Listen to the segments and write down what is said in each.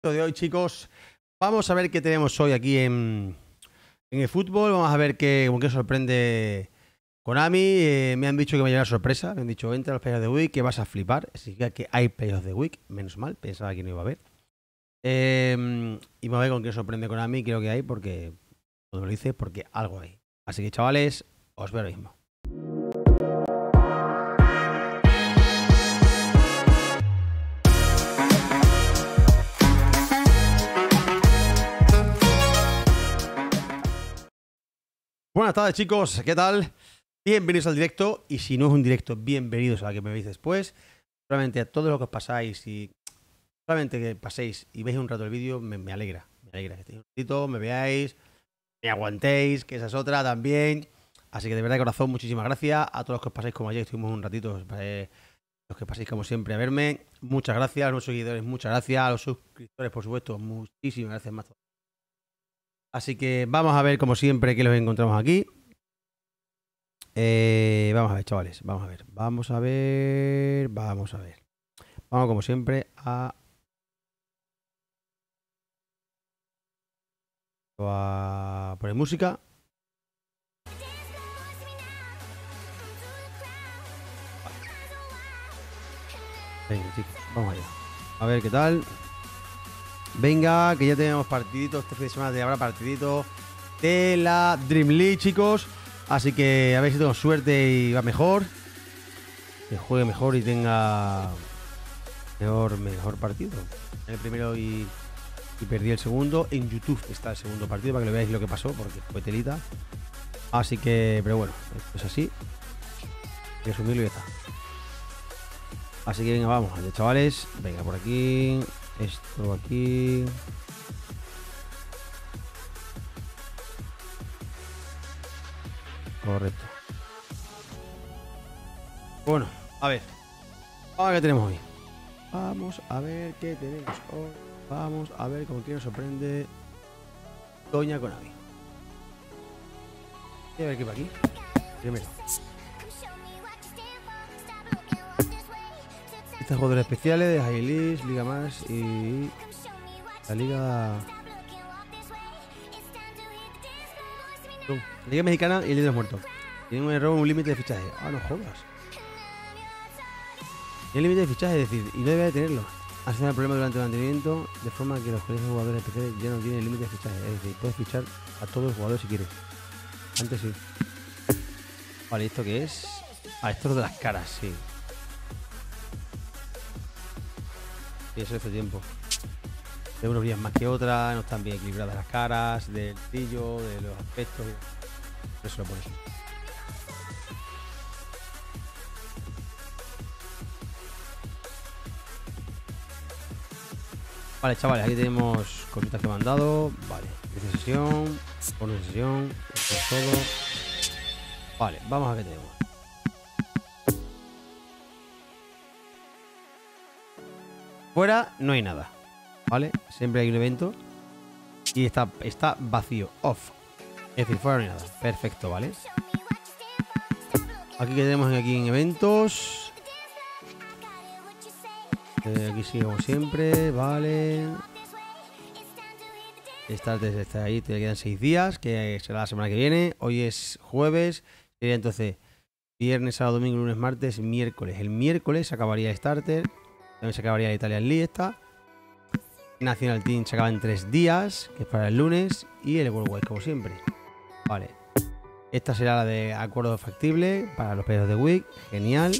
De hoy, chicos, vamos a ver qué tenemos hoy aquí en el fútbol. Vamos a ver con qué sorprende Konami. Me han dicho que va a llegar sorpresa. Me han dicho, entra a los Players of the Week, que vas a flipar. Significa que hay Players of the Week. Menos mal, pensaba que no iba a haber. Y vamos a ver con qué sorprende Konami. Creo que hay, porque cuando me lo dice, porque algo hay. Así que, chavales, os veo ahora mismo. Buenas tardes, chicos, ¿qué tal? Bienvenidos al directo, y si no es un directo, bienvenidos a la que me veis después. Solamente a todos los que os pasáis y solamente que paséis y veis un rato el vídeo, me alegra. Me alegra que estéis un ratito, me veáis, me aguantéis, que esa es otra también. Así que de verdad, de corazón, muchísimas gracias a todos los que os pasáis como ayer, estuvimos un ratito, los que paséis como siempre a verme. Muchas gracias, a los seguidores, muchas gracias, a los suscriptores, por supuesto, muchísimas gracias más. Así que vamos a ver, como siempre, qué los encontramos aquí. Vamos a ver, chavales. Vamos a ver. Vamos, como siempre, a poner música. Venga, chicos, vamos allá. A ver qué tal. Venga, que ya tenemos partiditos. Este fin de semana habrá partidito de la Dream League, chicos. Así que a ver si tengo suerte y va mejor. Que juegue mejor y tenga mejor partido. El primero y perdí el segundo. En YouTube está el segundo partido para que lo veáis lo que pasó, porque fue telita. Así que, pero bueno, esto es así. Hay que asumirlo y ya está. Así que venga, vamos, chavales. Venga, por aquí. Esto aquí. Correcto. Bueno, a ver. Vamos a ver qué tenemos hoy. Vamos a ver qué tenemos hoy. Vamos a ver con quién nos sorprende Doña Konami. Voy a ver qué va aquí. Primero. Estos jugadores especiales de High Liga Más y la Liga. Liga Mexicana y el líder muerto. Tienen un error, un límite de fichaje. Ah, no jodas. Tiene límite de fichaje, es decir, y no debe de tenerlo. Hace el problema durante el mantenimiento, de forma que los jugadores especiales ya no tienen límite de fichaje. Es decir, puedes fichar a todos los jugadores si quieres. Antes sí. Vale, ¿esto qué es? Ah, esto es de las caras, sí. Y eso hace tiempo. De unos brillan más que otras, no están bien equilibradas las caras, del brillo, de los aspectos. Eso lo pones. Vale, chavales, aquí tenemos cositas que me han dado. Vale, inicio sesión, bonus de sesión, todo. Vale, vamos a ver qué tenemos. Fuera no hay nada, ¿vale? Siempre hay un evento y está vacío, off. Es decir, fuera no hay nada. Perfecto, ¿vale? Aquí que tenemos aquí en eventos. Aquí sigue como siempre, vale. Está ahí, te quedan 6 días, que será la semana que viene. Hoy es jueves, sería entonces viernes, sábado, domingo, lunes, martes, miércoles. El miércoles se acabaría el starter. También se acabaría la Italian League esta. National Team se acaba en 3 días, que es para el lunes. Y el Worldwide, como siempre. Vale. Esta será la de acuerdo factible para los Players of the Week. Genial.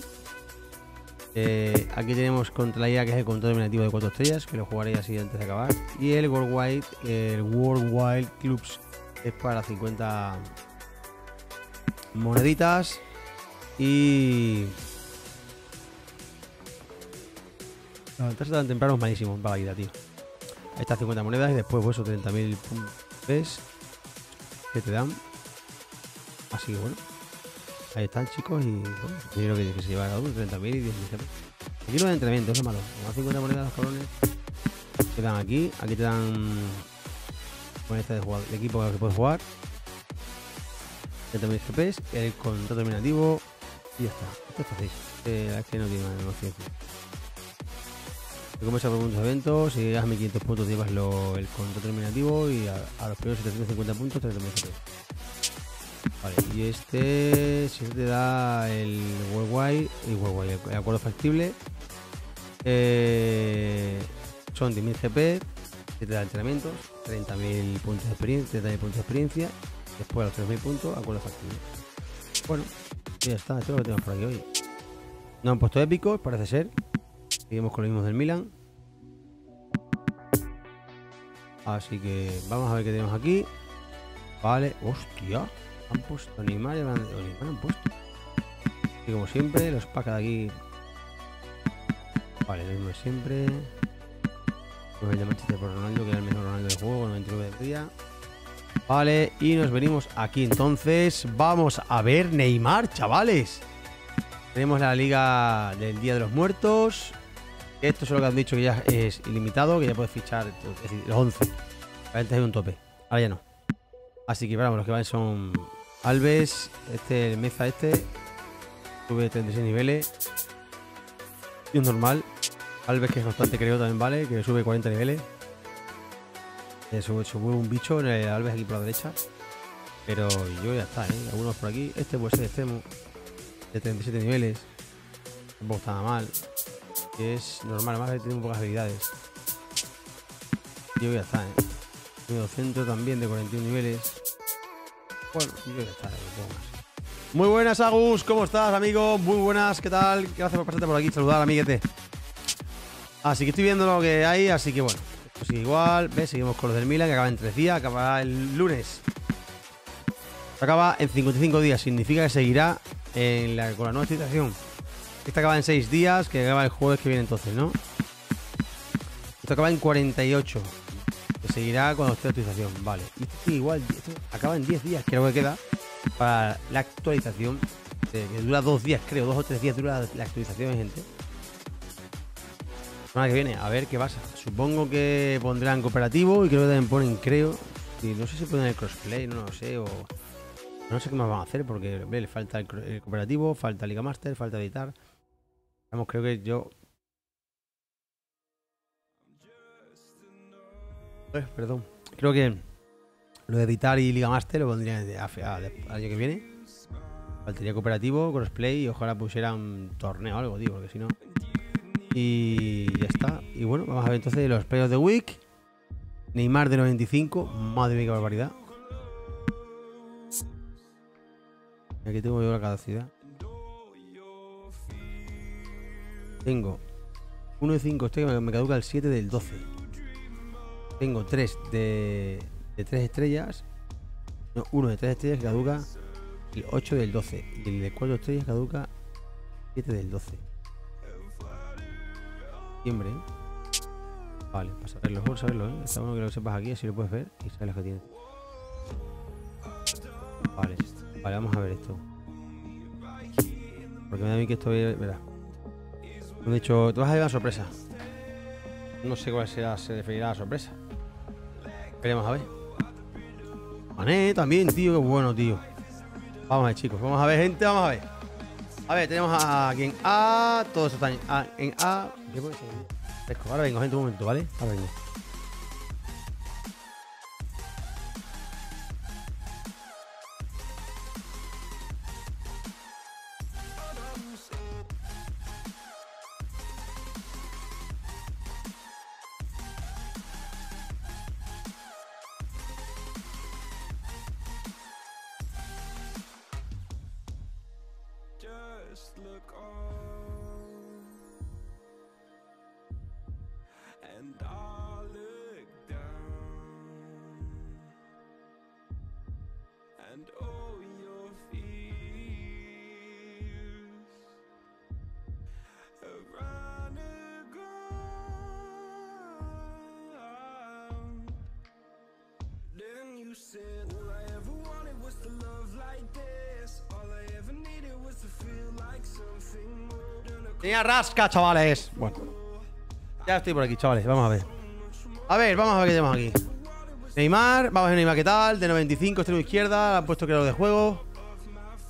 Aquí tenemos contra la IA, que es el control dominativo de 4 estrellas, que lo jugaré así antes de acabar. Y el Worldwide Clubs es para 50 moneditas. Y levantarse tan temprano es malísimo para la vida, tío. Ahí está 50 monedas y después pues 30.000 puntos que te dan. Así que bueno. Ahí están, chicos, y bueno, dinero que se lleva cada uno, 30.000 y 10.000. Aquí no hay entrenamiento, eso es malo. Más 50 monedas los cabrones. Te dan aquí te dan con esta de equipo que puedes jugar. 30.000 GPs, el contrato dominativo y ya está. Esto es fácil. Es que no tiene más ciencia. Te comes por puntos de eventos. Si llegas a 1500 puntos, llevas el contrato terminativo. Y a los primeros 750 puntos, 30 millones. Vale, y este. Si te da el Worldwide y Worldwide, el acuerdo factible. Son 10.000 GP. Si te da entrenamientos, 30.000 puntos de experiencia. 30.000 puntos de experiencia. Después a los 3.000 puntos, acuerdo factible. Bueno, ya está. Esto es lo que tenemos por aquí hoy. No han puesto épicos, parece ser. Seguimos con los mismos del Milan. Así que vamos a ver qué tenemos aquí. Vale, hostia. Han puesto Neymar y Neymar han puesto. Y como siempre, los packs de aquí. Vale, lo mismo de siempre. Pues el de Manchester por Ronaldo, que era el mejor Ronaldo del juego, 99 de día. Vale, y nos venimos aquí entonces. Vamos a ver Neymar, chavales. Tenemos la liga del Día de los Muertos. Esto es lo que han dicho que ya es ilimitado, que ya puedes fichar, es decir, los 11. Antes hay un tope, ahora ya no. Así que vamos, los que van son Alves, el Meza sube 36 niveles. Y un normal. Alves, que es constante, creo también vale, que sube 40 niveles. Sube un bicho en el Alves aquí por la derecha. Pero yo ya está, algunos por aquí. Este puede ser extremo, de 37 niveles. Tampoco está nada mal. Es normal, además que tiene muy pocas habilidades. Yo ya está, 200 también de 41 niveles. Bueno, yo ya está, Muy buenas, Agus, ¿cómo estás, amigo? Muy buenas, ¿qué tal? Gracias por pasarte por aquí, saludar, amiguete. Así que estoy viendo lo que hay, así que bueno, esto sigue igual. ¿Ves? Seguimos con los del Milan, que acaba en 3 días, acabará el lunes. Se acaba en 55 días, significa que seguirá con la nueva situación. Esta acaba en 6 días, que acaba el jueves que viene entonces, ¿no? Esto acaba en 48. Que seguirá con la actualización, vale. Y esto igual, esto acaba en 10 días, que es lo que queda para la actualización. Que dura 2 días, creo, 2 o 3 días dura la actualización, gente. La semana que viene, a ver qué pasa. Supongo que pondrán cooperativo y creo que también ponen, y no sé si ponen el crossplay, no lo sé, o no sé qué más van a hacer, porque le falta el cooperativo, falta Liga Master, falta editar. Vamos, creo que yo... perdón. Creo que lo de editar y Liga Master lo pondrían al año que viene. Faltaría cooperativo, crossplay y ojalá pusieran torneo o algo, tío, porque si no... Y ya está. Y bueno, vamos a ver entonces los players de Week. Neymar de 95. Madre mía, qué barbaridad. Aquí tengo yo la caducidad. Tengo 1 de 5, este que me caduca el 7 del 12. Tengo 3 de 3 estrellas. No, 1 de 3 estrellas que caduca el 8 del 12. Y el de 4 estrellas caduca 7 del 12. Septiembre, Vale, para saberlo, por saberlo, Está bueno que lo sepas aquí, así lo puedes ver y sabes lo que tiene. Vale, vamos a ver esto. Porque me da a mí que esto es... Verá. Me han dicho, te vas a llevar una sorpresa. No sé cuál se referirá a la sorpresa. Veremos a ver. Mané también, tío, qué bueno, tío. Vamos a ver, chicos, vamos a ver, gente, vamos a ver. A ver, tenemos aquí en A. Todo eso está en A. ¿Qué puede ser? Ahora vengo, gente, un momento, ¿vale? Ahora vengo. Tenía rasca, chavales. Bueno, ya estoy por aquí, chavales. Vamos a ver. Vamos a ver qué tenemos aquí. Neymar, vamos a ver Neymar qué tal. De 95, extremo izquierda. Han puesto creador de juego.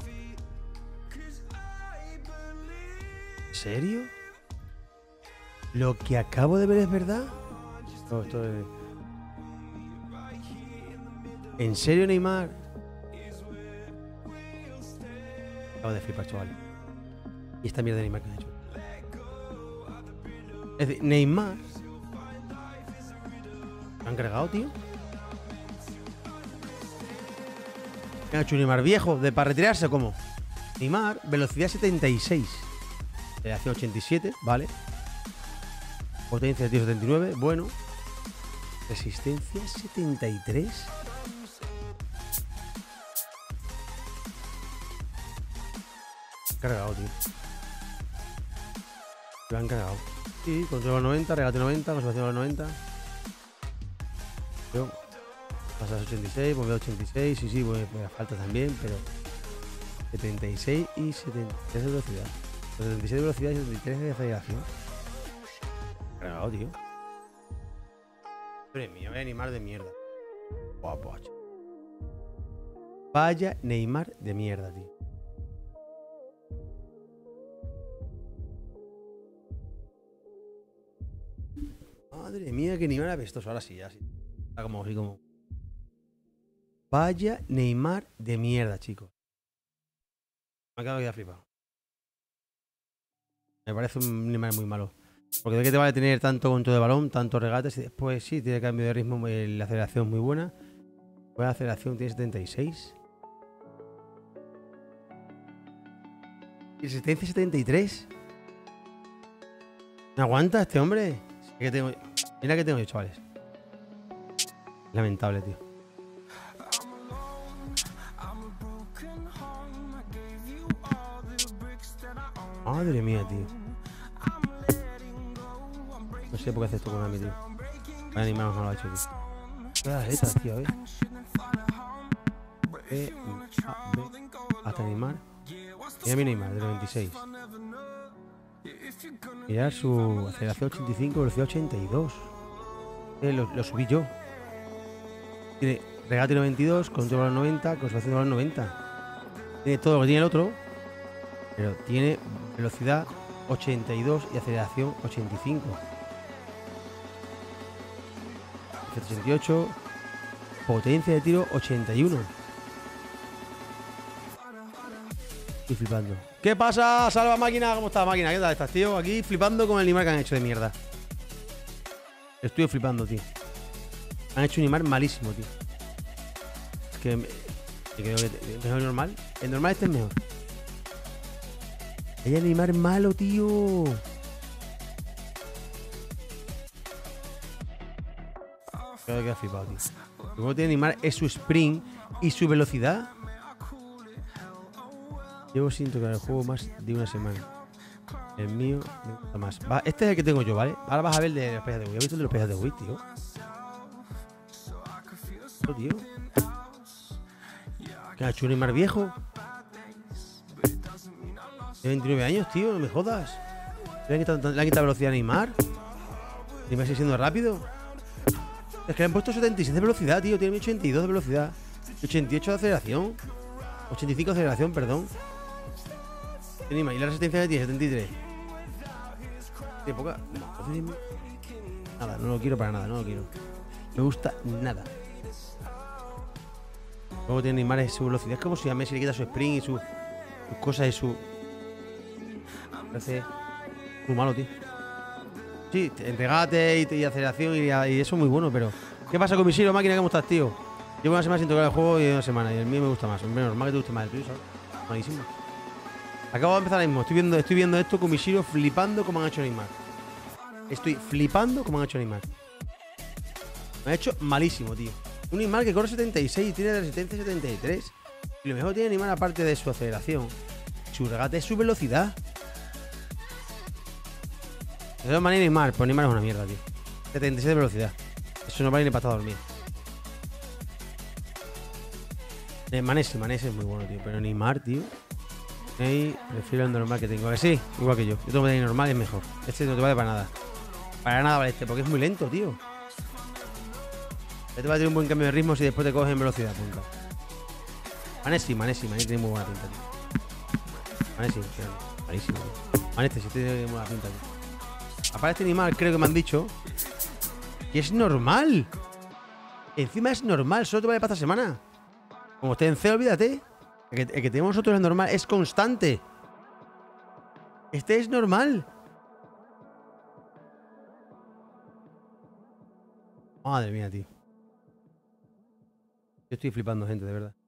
¿En serio? Lo que acabo de ver es verdad. No, esto es... ¿En serio, Neymar? Acabo de flipar, chaval. Y esta mierda de Neymar que han hecho. Es decir, Neymar... ¿Me han cargado, tío? ¿Me ha hecho un Neymar viejo? ¿De para retirarse o cómo? Neymar, velocidad 76. Aceleración 87, vale. Potencia de tiro 79, bueno. Resistencia 73. Cargado, tío. Lo han cargado. Sí, control al 90, regate 90, conservación al 90. Yo. Pasa a 86, volver a 86. Sí, sí, pues falta también, pero 76 y 73 de velocidad. 76 de velocidad y 73 de aceleración. Cargado, tío. Madre mía, vaya Neymar de mierda. Guapo, chaval. Vaya Neymar de mierda, tío. Madre mía, que Neymar apestoso. Ahora sí, ya sí. Está como así como. Vaya Neymar de mierda, chicos. Me acabo de quedar flipado. Me parece un Neymar muy malo. Porque de qué te vale tener tanto control de balón, tantos regates y después sí, tiene cambio de ritmo, la aceleración muy buena. Buena aceleración, tiene 76. Y resistencia 73. ¿Me aguanta este hombre? Sí que tengo... Mira que tengo yo, chavales. Lamentable, tío. Madre mía, tío. No sé por qué hace esto con Ami, tío. Vaya Neymar no lo ha hecho, tío. Todas las letras, tío, B, A, B, hasta Neymar. Mira mi Neymar, del 96. Mirad su aceleración 85, velocidad 82. Lo subí yo. Tiene regate 92, control al 90, conservación al 90. Tiene todo lo que tiene el otro, pero tiene velocidad 82 y aceleración 85. 88, potencia de tiro 81. Estoy flipando. ¿Qué pasa? Salva máquina, ¿cómo estás máquina? ¿Qué tal estás, tío? Aquí flipando con el Neymar que han hecho de mierda. Estoy flipando, tío. Han hecho un Neymar malísimo, tío. Es que creo que mejor el normal. El normal este es mejor. Hay un Neymar malo, tío. Creo que queda flipado, tío. Lo que tiene Neymar es su sprint y su velocidad. Llevo sin tocar el juego más de una semana. El mío me gusta más. Va, este es el que tengo yo, ¿vale? Ahora vas a ver el de los pejas de Wii. ¿Has visto el de los pejas de Wii, tío? Esto, tío. ¿Qué ha hecho un Neymar viejo? De 29 años, tío, no me jodas. ¿Le han quitado velocidad a Neymar? ¿Neymar sigue siendo rápido? Es que le han puesto 76 de velocidad, tío. Tiene 82 de velocidad. 88 de aceleración. 85 de aceleración, perdón. Y la resistencia de 10, 73. ¿Qué poca? Nada, no lo quiero para nada, no lo quiero. No me gusta nada. Luego tiene Neymar su velocidad. Es como si a Messi le quita su sprint y sus cosas y su... Parece muy malo, tío. Sí, en regate y aceleración y eso es muy bueno, pero... ¿Qué pasa con mi Siro, máquina? ¿Cómo estás, tío? Llevo una semana sin tocar el juego y una semana. Y el mío me gusta más. Hombre, normal que te guste más el tuyo, ¿sabes? Malísimo. Acabo de empezar ahora mismo. Estoy viendo esto con mi Siro flipando como han hecho Neymar. Estoy flipando como han hecho Neymar. Me ha hecho malísimo, tío. Un Neymar que corre 76 y tiene resistencia 73. Y lo mejor tiene Neymar, aparte de su aceleración, su regate es su velocidad. De todas maneras, Neymar, pues Neymar es una mierda, tío. 76 de velocidad. Eso no vale ni para estar dormido. Manesi es muy bueno, tío. Pero Neymar, tío. Prefiero el normal que tengo. ¿A que sí? Igual que yo. Yo tengo que tener normal y es mejor. Este no te vale para nada. Para nada vale este, porque es muy lento, tío. Este va a tener un buen cambio de ritmo si después te coges en velocidad, punta. Manesi tiene muy buena pinta, tío. Manesi, malísimo, tío. Manesi sí tiene muy buena pinta, tío. Aparece Neymar, creo que me han dicho. Y es normal. Encima es normal, solo te vale para esta semana. Como esté en C, olvídate. El que tenemos nosotros es normal, es constante. Este es normal. Madre mía, tío. Yo estoy flipando, gente, de verdad.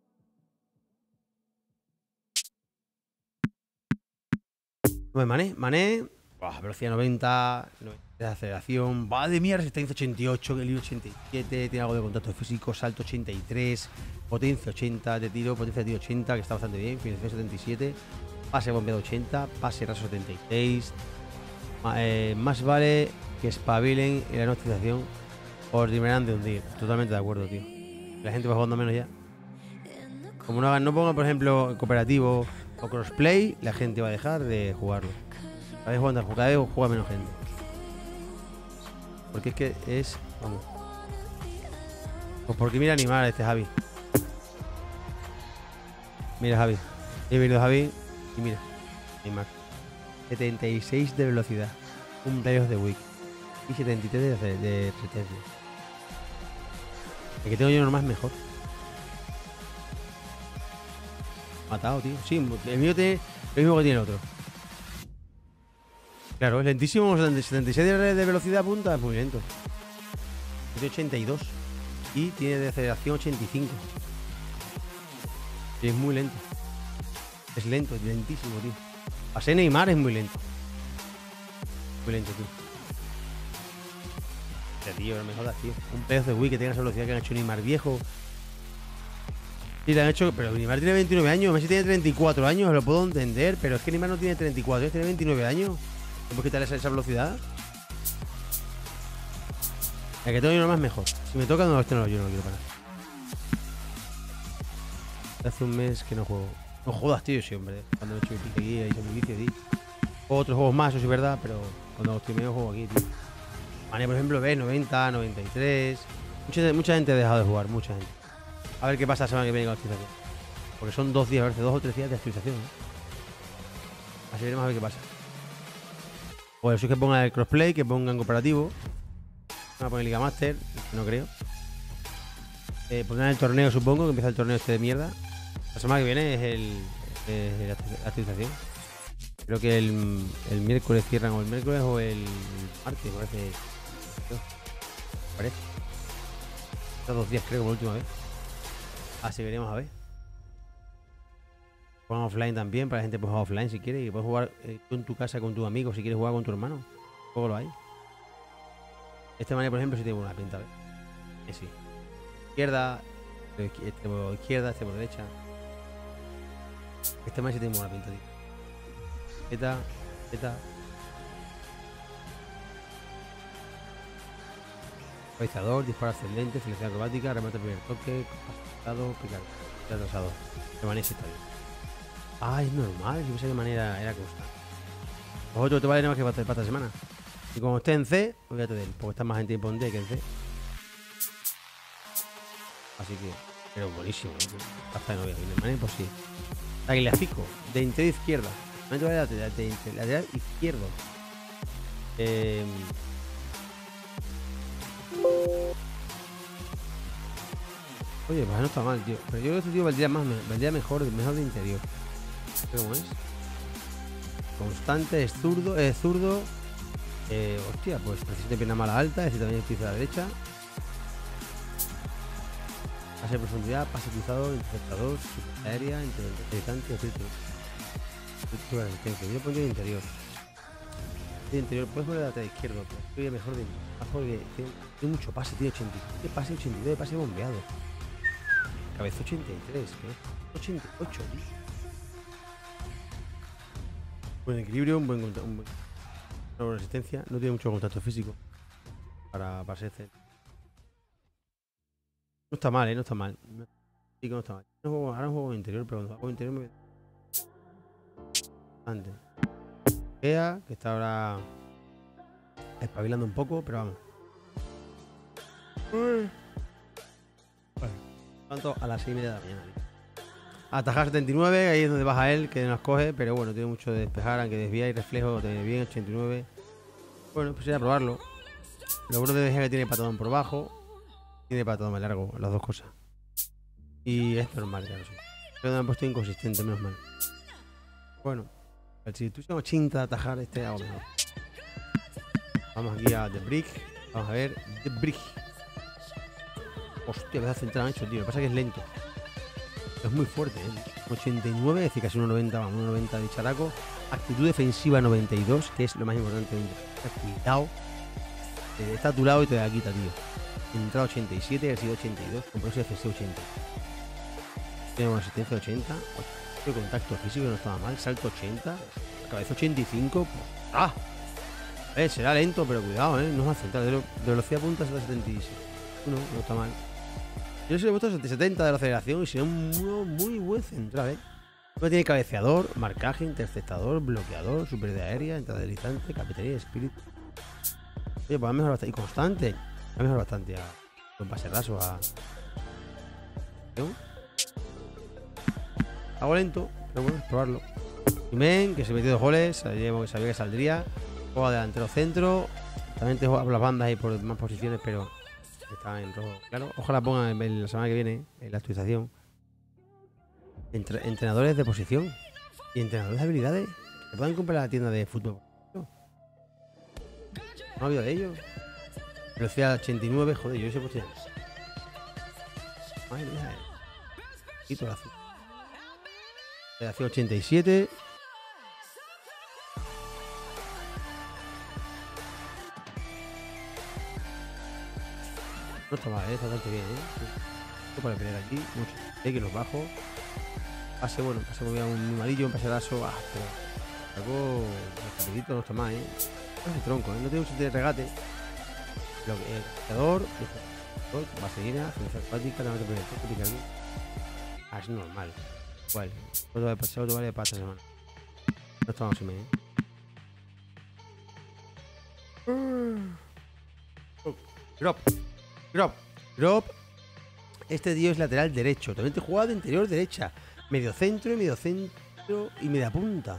Mané. Buah, velocidad 90, 90 de aceleración. Madre mía, resistencia 88, el 87, tiene algo de contacto físico, salto 83, potencia 80 de tiro, potencia de tiro 80, que está bastante bien, finalización 77, pase bombeado 80, pase raso 76. Más vale que espabilen en la notificación o terminarán de hundir. Totalmente de acuerdo, tío. La gente va jugando menos ya. Como no pongan, por ejemplo, cooperativo o crossplay, la gente va a dejar de jugarlo. Cada vez juega menos gente. Porque es que es... Vamos. Pues porque mira animal este Javi. Mira Javi. He venido Javi y mira. Neymar. 76 de velocidad. Un playoff de week. Y 73 de resistencia. El que tengo yo normal es mejor. Matado, tío. Sí, el mío tiene lo mismo que tiene el otro. Claro, es lentísimo. 76 de velocidad punta, es muy lento. Tiene 82. Y tiene de aceleración 85. Y es muy lento. Es lento, es lentísimo, tío. Pasé Neymar es muy lento. Muy lento, tío. Tío, no me jodas, tío. Un pedazo de Wii que tenga esa velocidad que han hecho Neymar viejo. Sí, le han hecho, pero Neymar tiene 29 años, Messi tiene 34 años, lo puedo entender, pero es que Neymar no tiene 34, tiene 29 años. ¿Cómo quitarle esa velocidad? El que tengo yo nomás mejor. Si me toca, no, este no, yo no lo quiero parar. Hace un mes que no juego. No jodas, tío, sí, hombre. Cuando me he hecho mi pique aquí, he hecho mi vicio, tío. Juego otros juegos más, eso sí es verdad, pero cuando estoy medio juego aquí, tío. Vale, por ejemplo, ves 90, 93. Mucha gente ha dejado de jugar, mucha gente. A ver qué pasa la semana que viene con la actualización. Porque son 2 días, a veces 2 o 3 días de actualización, ¿eh? Así veremos a ver qué pasa. O eso es que pongan el crossplay, que pongan cooperativo. Van a poner Liga Master, no creo. Pondrán el torneo, supongo, que empieza el torneo este de mierda. La semana que viene es la actualización. Creo que el miércoles cierran, o el miércoles o el martes, parece. Estos 2 días creo, por última vez. Así veremos a ver. Juegan offline también, para la gente puede jugar offline si quiere. Y puedes jugar tú en tu casa con tus amigos, si quieres jugar con tu hermano. Luego lo hay. Este manera, por ejemplo, sí tiene buena pinta, ¿ves? Sí. Izquierda, este por izquierda, este por derecha. Este manera sí tiene buena pinta, tío. Z. Suavizador, disparo ascendente, selección acrobática, remate primer toque, compactado, picar, atrasado. De manera sí está bien. Ah, es normal, yo pensé que de manera era constante. Vosotros te vale nada más que para esta semana. Y como esté en C, olvídate de él, porque está más en tiempo en D que en C. Así que, pero buenísimo, ¿eh? Hasta no voy a ir, de manera pues sí. Tagliafico, de interior izquierda. Lateral izquierdo. Oye, pues no está mal, tío. Pero yo creo que este tío valdría mejor de interior. ¿Cómo es? Constante, es zurdo. Hostia, pues precisión de pierna mala alta, es decir, también utiliza la derecha. Pase de profundidad, pase cruzado, interceptador, aérea, interesante, filtro. Yo pondría interior. De interior, puedes poner lateral izquierdo, pero estoy mejor de porque tiene mucho pase, tiene 87, pase 82, pase bombeado. Cabeza 83, ¿qué? 88, tío. Buen equilibrio, una buena resistencia. No tiene mucho contacto físico para ser C. No está mal, no está mal. Sí que no está mal. Ahora un juego interior, pero cuando juego interior me... Antes. Que está ahora espabilando un poco, pero vamos. Bueno, tanto a las 6:30 de la mañana. Atajar 79, ahí es donde baja él, que nos coge, pero bueno, tiene mucho de despejar, aunque desvía y reflejo, tiene bien 89. Bueno, pues sería probarlo. Lo bueno de que tiene patadón por bajo, tiene patadón más largo, las dos cosas. Y es normal, claro, sí. Pero me han puesto inconsistente, menos mal. Bueno, si tuviésemos 80 de atajar, este hago mejor. Vamos aquí a The Brick. Vamos a ver The Brick. Hostia, me da central hecho, tío. Lo que pasa es que es lento. Es muy fuerte, ¿eh? 89, es decir, casi 1,90, vamos, 1,90 de characo. Actitud defensiva 92, que es lo más importante. Cuidado. Está a tu lado y te la quita, tío. Entrada 87, ha sido 82. Compromiso defensivo 80. Tenemos asistencia 80. Contacto físico no estaba mal. Salto 80. Cabeza 85. ¡Ah! Será lento, pero cuidado, no es más central. De velocidad punta será 76. No está mal. Yo se le he puesto 70 de la aceleración y será un muy buen central, No tiene cabeceador, marcaje, interceptador, bloqueador, super de aérea, entrada deslizante, capitanía, espíritu. Oye, pues ha mejorado bastante. Y constante. Ha mejorado bastante con pase raso a. Hago lento, pero bueno, probarlo. Jiménez, que se metió 2 goles, sabía que saldría. Juega delantero centro. También te juega por las bandas y por más posiciones, pero está en rojo. Claro, ojalá pongan la semana que viene en la actualización. Entrenadores de posición y entrenadores de habilidades que puedan comprar en la tienda de fútbol. No ha habido de ellos. Velocidad 89, joder, yo ese puesto ya. Madre mía, quito la azul. Velocidad 87. No está mal, está bastante bien, para pelear aquí, mucho. Que los bajo. Pase, bueno, pase muy bien un amarillo, un pase raso. Pero algo rapidito, no está mal, No es tronco, no tiene mucho de regate. Bloqueador, vaselina, ciencia acuática, nada más que picar aquí. Es normal. Igual, solo vale para esta semana. No estamos así, Drop. Este tío es lateral derecho. También te juega de interior derecha. Medio centro y media punta.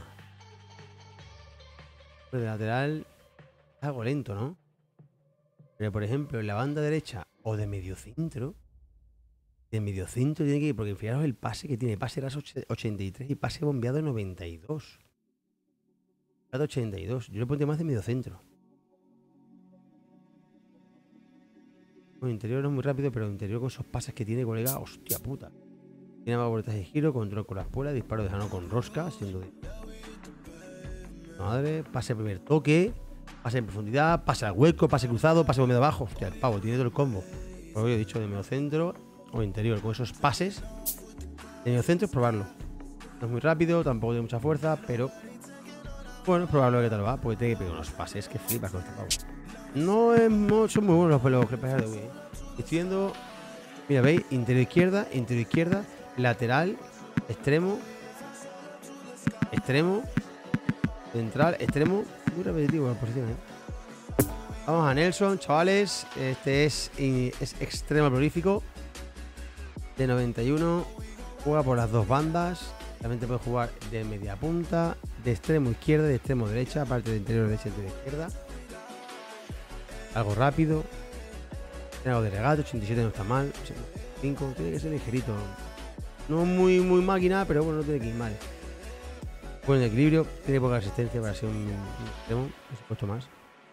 Pero de lateral es algo lento, ¿no? Pero por ejemplo, en la banda derecha o de medio centro. De medio centro tiene que ir, porque fijaros el pase que tiene. Pase raso 83 y pase bombeado 92. 82. Yo le pondría más de medio centro. El interior no es muy rápido, pero el interior con esos pases que tiene, colega, hostia puta. Tiene más vueltas de giro, control con la espuela, disparo de jano con rosca, siendo de. Madre, pase primer toque, pase en profundidad, pase al hueco, pase cruzado, pase medio abajo. Hostia, el pavo, tiene todo el combo. Como he dicho, de medio centro o interior, con esos pases. De medio centro es probarlo. No es muy rápido, tampoco tiene mucha fuerza, pero bueno, es probarlo que tal va, porque tiene que pegar unos pases que flipas con este pavo. No son muy buenos los que pasa de Wii. Estoy viendo. Mira, veis, interior izquierda, lateral, extremo, central, extremo. Muy repetitivo la posición, Vamos a Nelson, chavales. Este es extremo prolífico. De 91. Juega por las dos bandas. También te puede jugar de media punta, de extremo izquierda y de extremo derecha, aparte de interior derecha y interior izquierda. Algo rápido. Tiene algo de regate, 87 no está mal. 85, tiene que ser ligerito. No muy máquina, pero bueno, no tiene que ir mal. Buen equilibrio, tiene poca resistencia para ser un extremo, por supuesto más.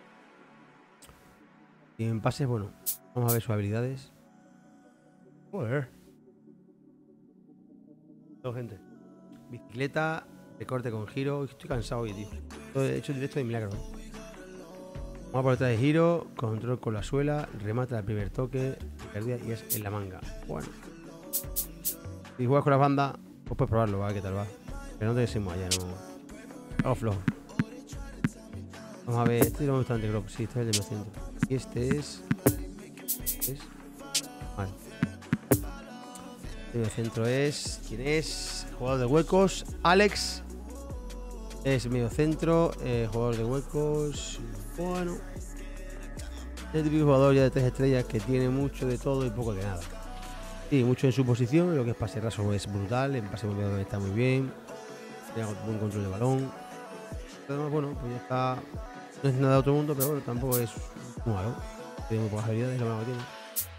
Y en pases, bueno, vamos a ver sus habilidades. Joder. Todo, gente. Bicicleta, recorte con giro. Estoy cansado hoy, tío. Todo he hecho directo de milagro, Vamos por detrás de giro, control con la suela, remata el primer toque, picardía y es en la manga. Bueno. Si juegas con las bandas, pues puedes probarlo, va, qué tal va. Pero no te decimos allá, no. Hago flojo. Vamos a ver, este lo me gusta ante Grop, sí, este es el de medio centro. Y este es. Vale. El medio centro es. ¿Quién es? Jugador de huecos, Alex. Es medio centro, jugador de huecos. Bueno, el típico jugador ya de 3 estrellas que tiene mucho de todo y poco de nada. Sí, mucho en su posición, lo que es pase raso es brutal, en pase bombeado está muy bien, tiene buen control de balón. Pero bueno, pues ya está No es nada de otro mundo, pero bueno, tampoco es muy malo. Tiene muy pocas habilidades, lo malo que tiene.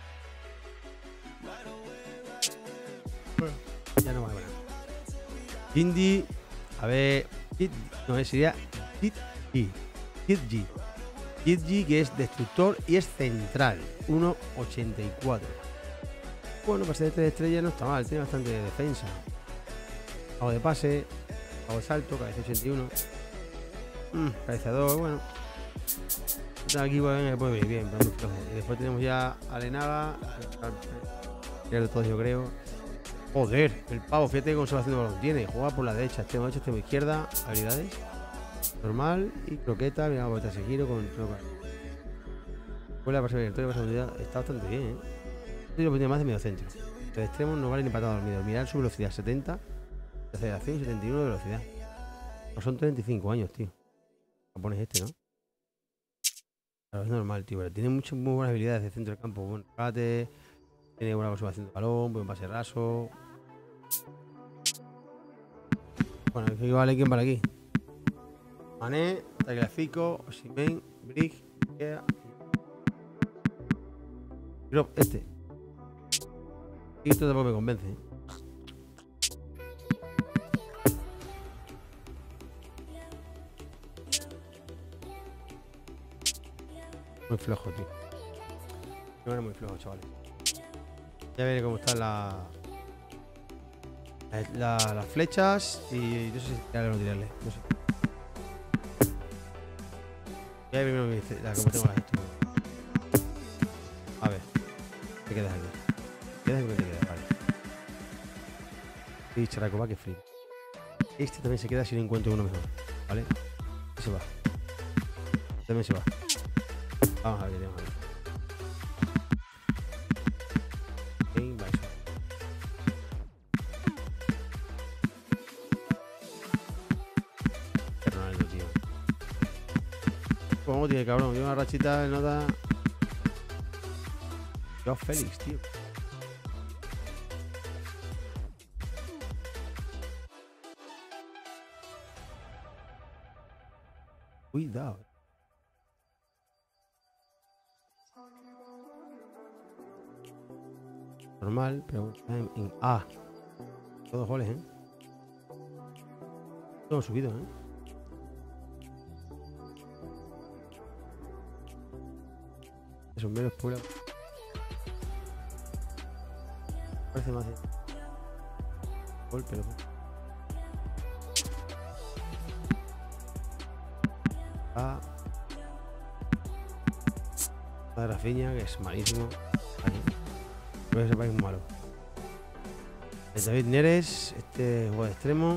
Bueno, ya no vale nada. Indy, a ver. No, sería Kid G. Kid G, que es destructor y es central. 1.84. Bueno, para ser de 3 estrellas no está mal, tiene bastante defensa. Hago de pase, hago de salto, cabeza 81. Cabeceador, bueno. Aquí me puede venir bien, pero muy flojo. Y después tenemos ya a Lenaga, que es de todos, yo creo. Joder, el pavo, fíjate qué conservación de balón tiene. Juega por la derecha, extremo derecha, extremo izquierda. Habilidades. Normal y croqueta. Mira, vuelta ese giro con troca. Vuela para ser unidad. Está bastante bien, ¿eh? Yo lo pondría más de medio centro. De extremo no vale ni para dormido. Mirar su velocidad 70. De aceleración 71 de velocidad. No son 35 años, tío. Lo pones este, ¿no? Claro, es normal, tío. Pero tiene muy buenas habilidades de centro del campo. Buen regate. Tiene buena conservación de balón. Buen pase raso. Bueno, ¿qué vale quién para aquí? Mané, Tagliafico, Osimhen, Brig, Ikea. Pero este. Y esto tampoco me convence. Muy flojo, tío. No era muy flojo, chavales. Ya veré cómo están las flechas. Y no sé si tirarle o no tirarle. No sé. Ya primero cómo tengo las esto. A ver. Te quedas aquí. Te quedas, vale. Y Characoba que flip. Este también se queda si no encuentro uno mejor. ¿Vale? Este se va. También se va. Vamos a ver qué tenemos ahí. Va eso. Qué Ronaldo, tío. ¿Cómo tiene, cabrón? Tiene una rachita de nota. Yo Félix, tío. Cuidado. Normal, pero en A. Todos goles, ¿eh? Todos subidos, ¿eh? El sombrero es pura. Parece más de gol, pero A. La de Rafinha, que es malísimo. Creo que ese país es muy malo. El David Neres, este juego de extremo.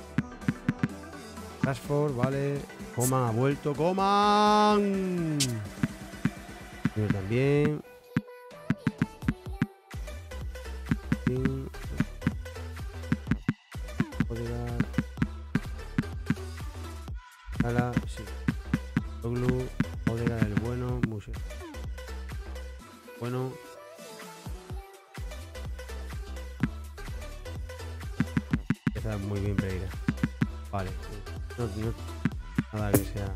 Rashford, vale. Coman ha vuelto. ¡Coman! Yo también. Odegaard. Sala, sí. Oglu, Odegaard el bueno. Museo. Bueno. Está muy bien Pereira. Vale. No, nada que sea.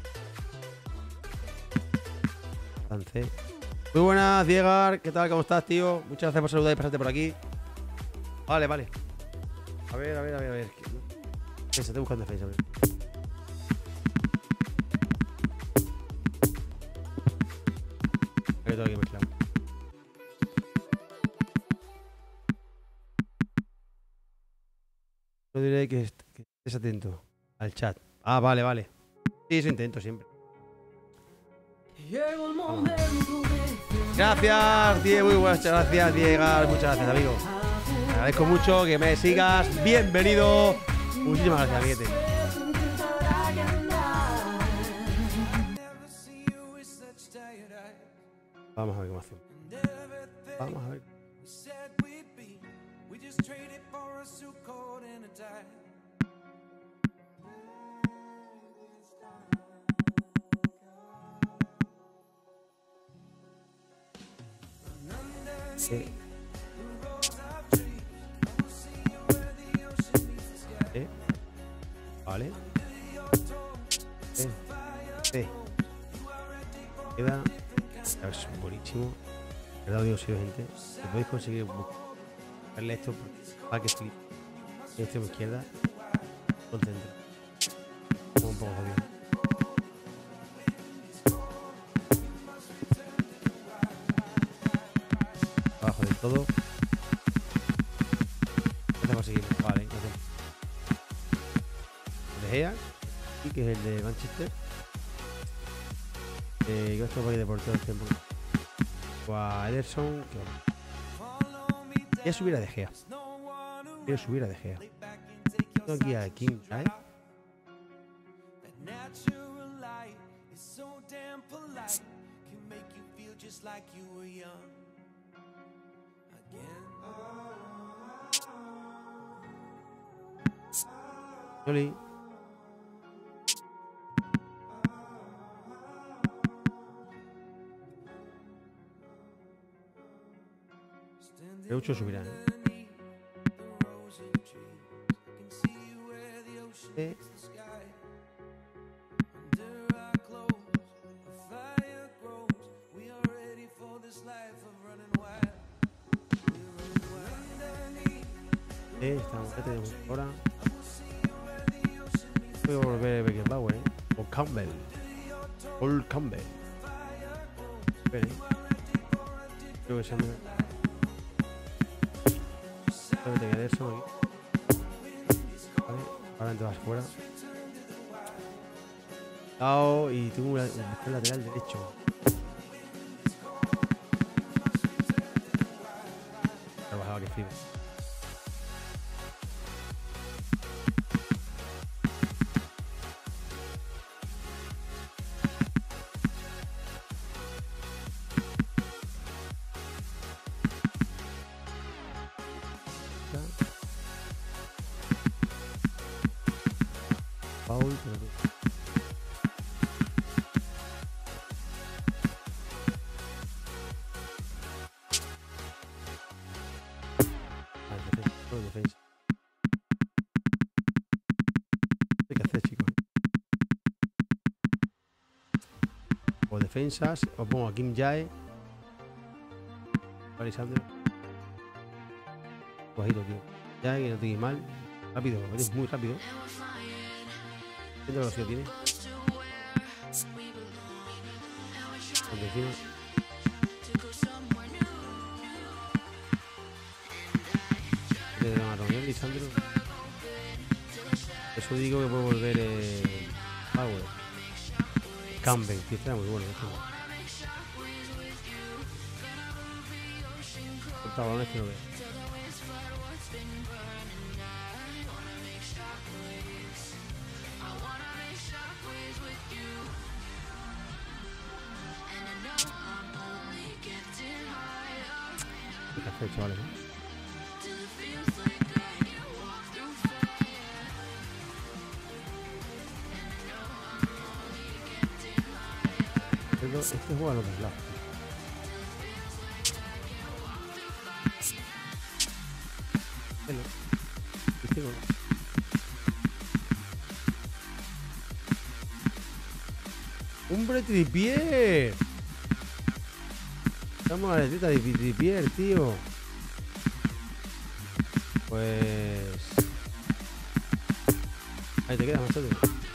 Lance. Muy buenas, Diegar. ¿Qué tal? ¿Cómo estás, tío? Muchas gracias por saludar y pasarte por aquí. Vale, vale. A ver. Defensa, estoy buscando defensa. Aquí todo aquí mezclado. No diré que estés atento al chat. Ah, vale. Sí, eso intento siempre. Vamos. Gracias, Diego. Muy buenas gracias, Diego. Muchas gracias, amigo. Te agradezco mucho que me sigas. Bienvenido. Muchísimas gracias, amiguete. Vamos a ver cómo hacemos. Vamos a ver. Sí. Vale. Sí. Queda. Es buenísimo. Verdad, digo, sí, gente. Si podéis conseguir buscarle esto, para que flip. En extremo izquierda. Concentra. Como un poco jodido. Abajo del todo. Vamos a seguir. Vale, entonces. De Gea. Y que es el de Manchester. Yo estoy por ahí de portero del tiempo. O a Ederson. Ya subiera de Gea. Quiero subir a De Gea. Tengo aquí a King, ¿sabes? Yoli. De 8 subirá, ¿eh? Estamos, ya tenemos ahora. Voy a volver a Beckenbauer, ¿eh? O Campbell. Paul Campbell. Espera, creo que se llama. Creo que te queda eso aquí. Vale, ahora entras fuera. Y tengo un lateral derecho. Trabajaba que flipa. Paul, defensa. ¿Qué hay que hacer, chicos? O defensas, os pongo a Kim Jae. Lisandro. Bajito, tío. Ya que no te mal. Rápido, es muy rápido. ¿Qué velocidad tiene? Por encima. De la reunión, Lisandro. Eso digo que puedo volver Power. Campbell, que está muy bueno. Corta balones que no veo. ¿Qué hacer, chavales? Este juega a los dos lados. ¡Hombre, Trippier! Estamos a la letrita de Trippier, tío. Pues... ahí te quedas, machote.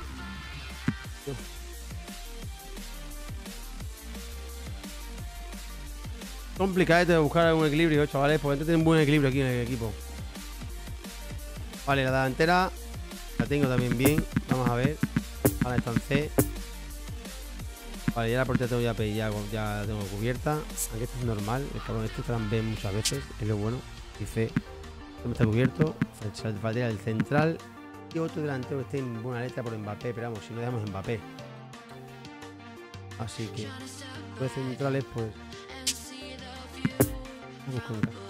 Complicado de buscar algún equilibrio, chavales, porque tienen un buen equilibrio aquí en el equipo. Vale, la delantera la tengo también bien. Vamos a ver. Ahora está en C. Vale, ya la portería tengo ya la tengo cubierta. Aquí esto es normal. El cabrón este está en B muchas veces. Es lo bueno. Y C. Esto está cubierto. Faltaría el central. Y otro delantero que esté en buena letra por Mbappé. Pero vamos, si no dejamos Mbappé. Así que los centrales, pues. Vamos con acá.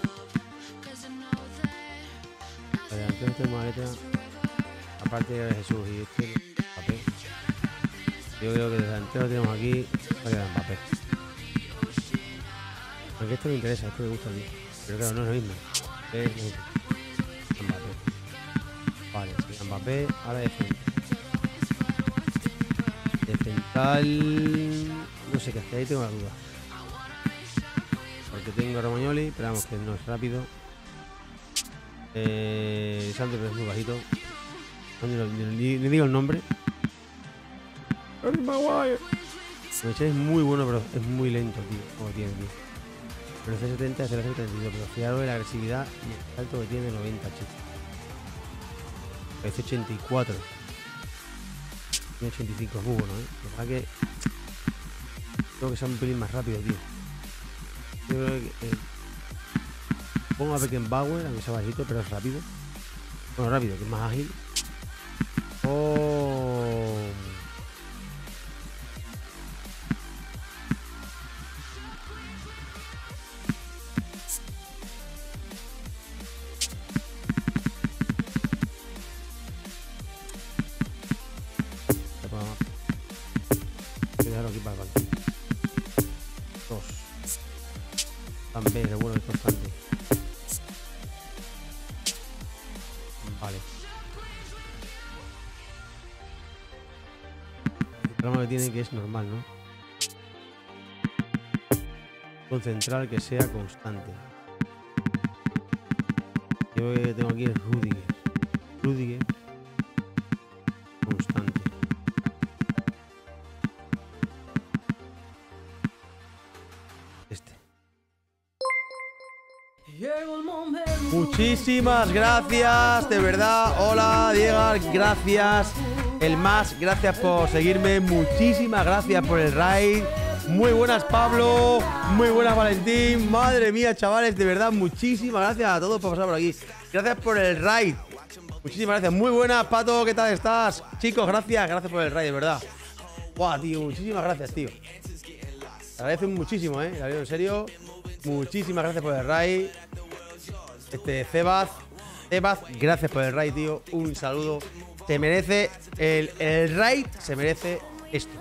Vale, antes tenemos la letra. Aparte de Jesús y este Mbappé. Yo creo que el delantero lo tenemos aquí. Va a quedar Mbappé. Porque esto me interesa, esto me gusta a mí. Pero claro, no es lo mismo. Mbappé. Vale, sí, Mbappé. Ahora de central. No no sé qué hacer, ahí tengo la duda. Porque tengo a Romagnoli, pero vamos, que no es rápido. Sandro, pero es muy bajito. Ni digo el nombre. Harry Maguire. Es muy bueno, pero es muy lento, tío. Como tiene, tío. Pero el C70 es el C32, pero fijaros de la agresividad y el salto que tiene de 90, chicos. Parece 84. Tiene 85, es muy bueno, Lo que pasa que creo que sea un pelín más rápido, tío. Yo creo que pongo a Beckenbauer, aunque sea bajito, pero es rápido. Bueno, rápido, que es más ágil. Oh. Voy a dejarlo aquí para el banquillo. 2. También es bueno, es constante. Vale. El tramo que tiene que es normal, ¿no? Concentrar que sea constante. Yo que tengo aquí es Rudiger. Rudiger. Constante. Muchísimas gracias, de verdad. Hola, Diego, gracias. El más, gracias por seguirme. Muchísimas gracias por el raid. Muy buenas, Pablo. Muy buenas, Valentín. Madre mía, chavales, de verdad, muchísimas gracias a todos por pasar por aquí. Gracias por el raid. Muchísimas gracias. Muy buenas, Pato. ¿Qué tal estás? Chicos, gracias por el raid, de verdad. Guau, tío, muchísimas gracias, tío. Te agradezco muchísimo, en serio. Muchísimas gracias por el raid. Cebaz, gracias por el raid, tío. Un saludo. Se merece el raid, se merece esto.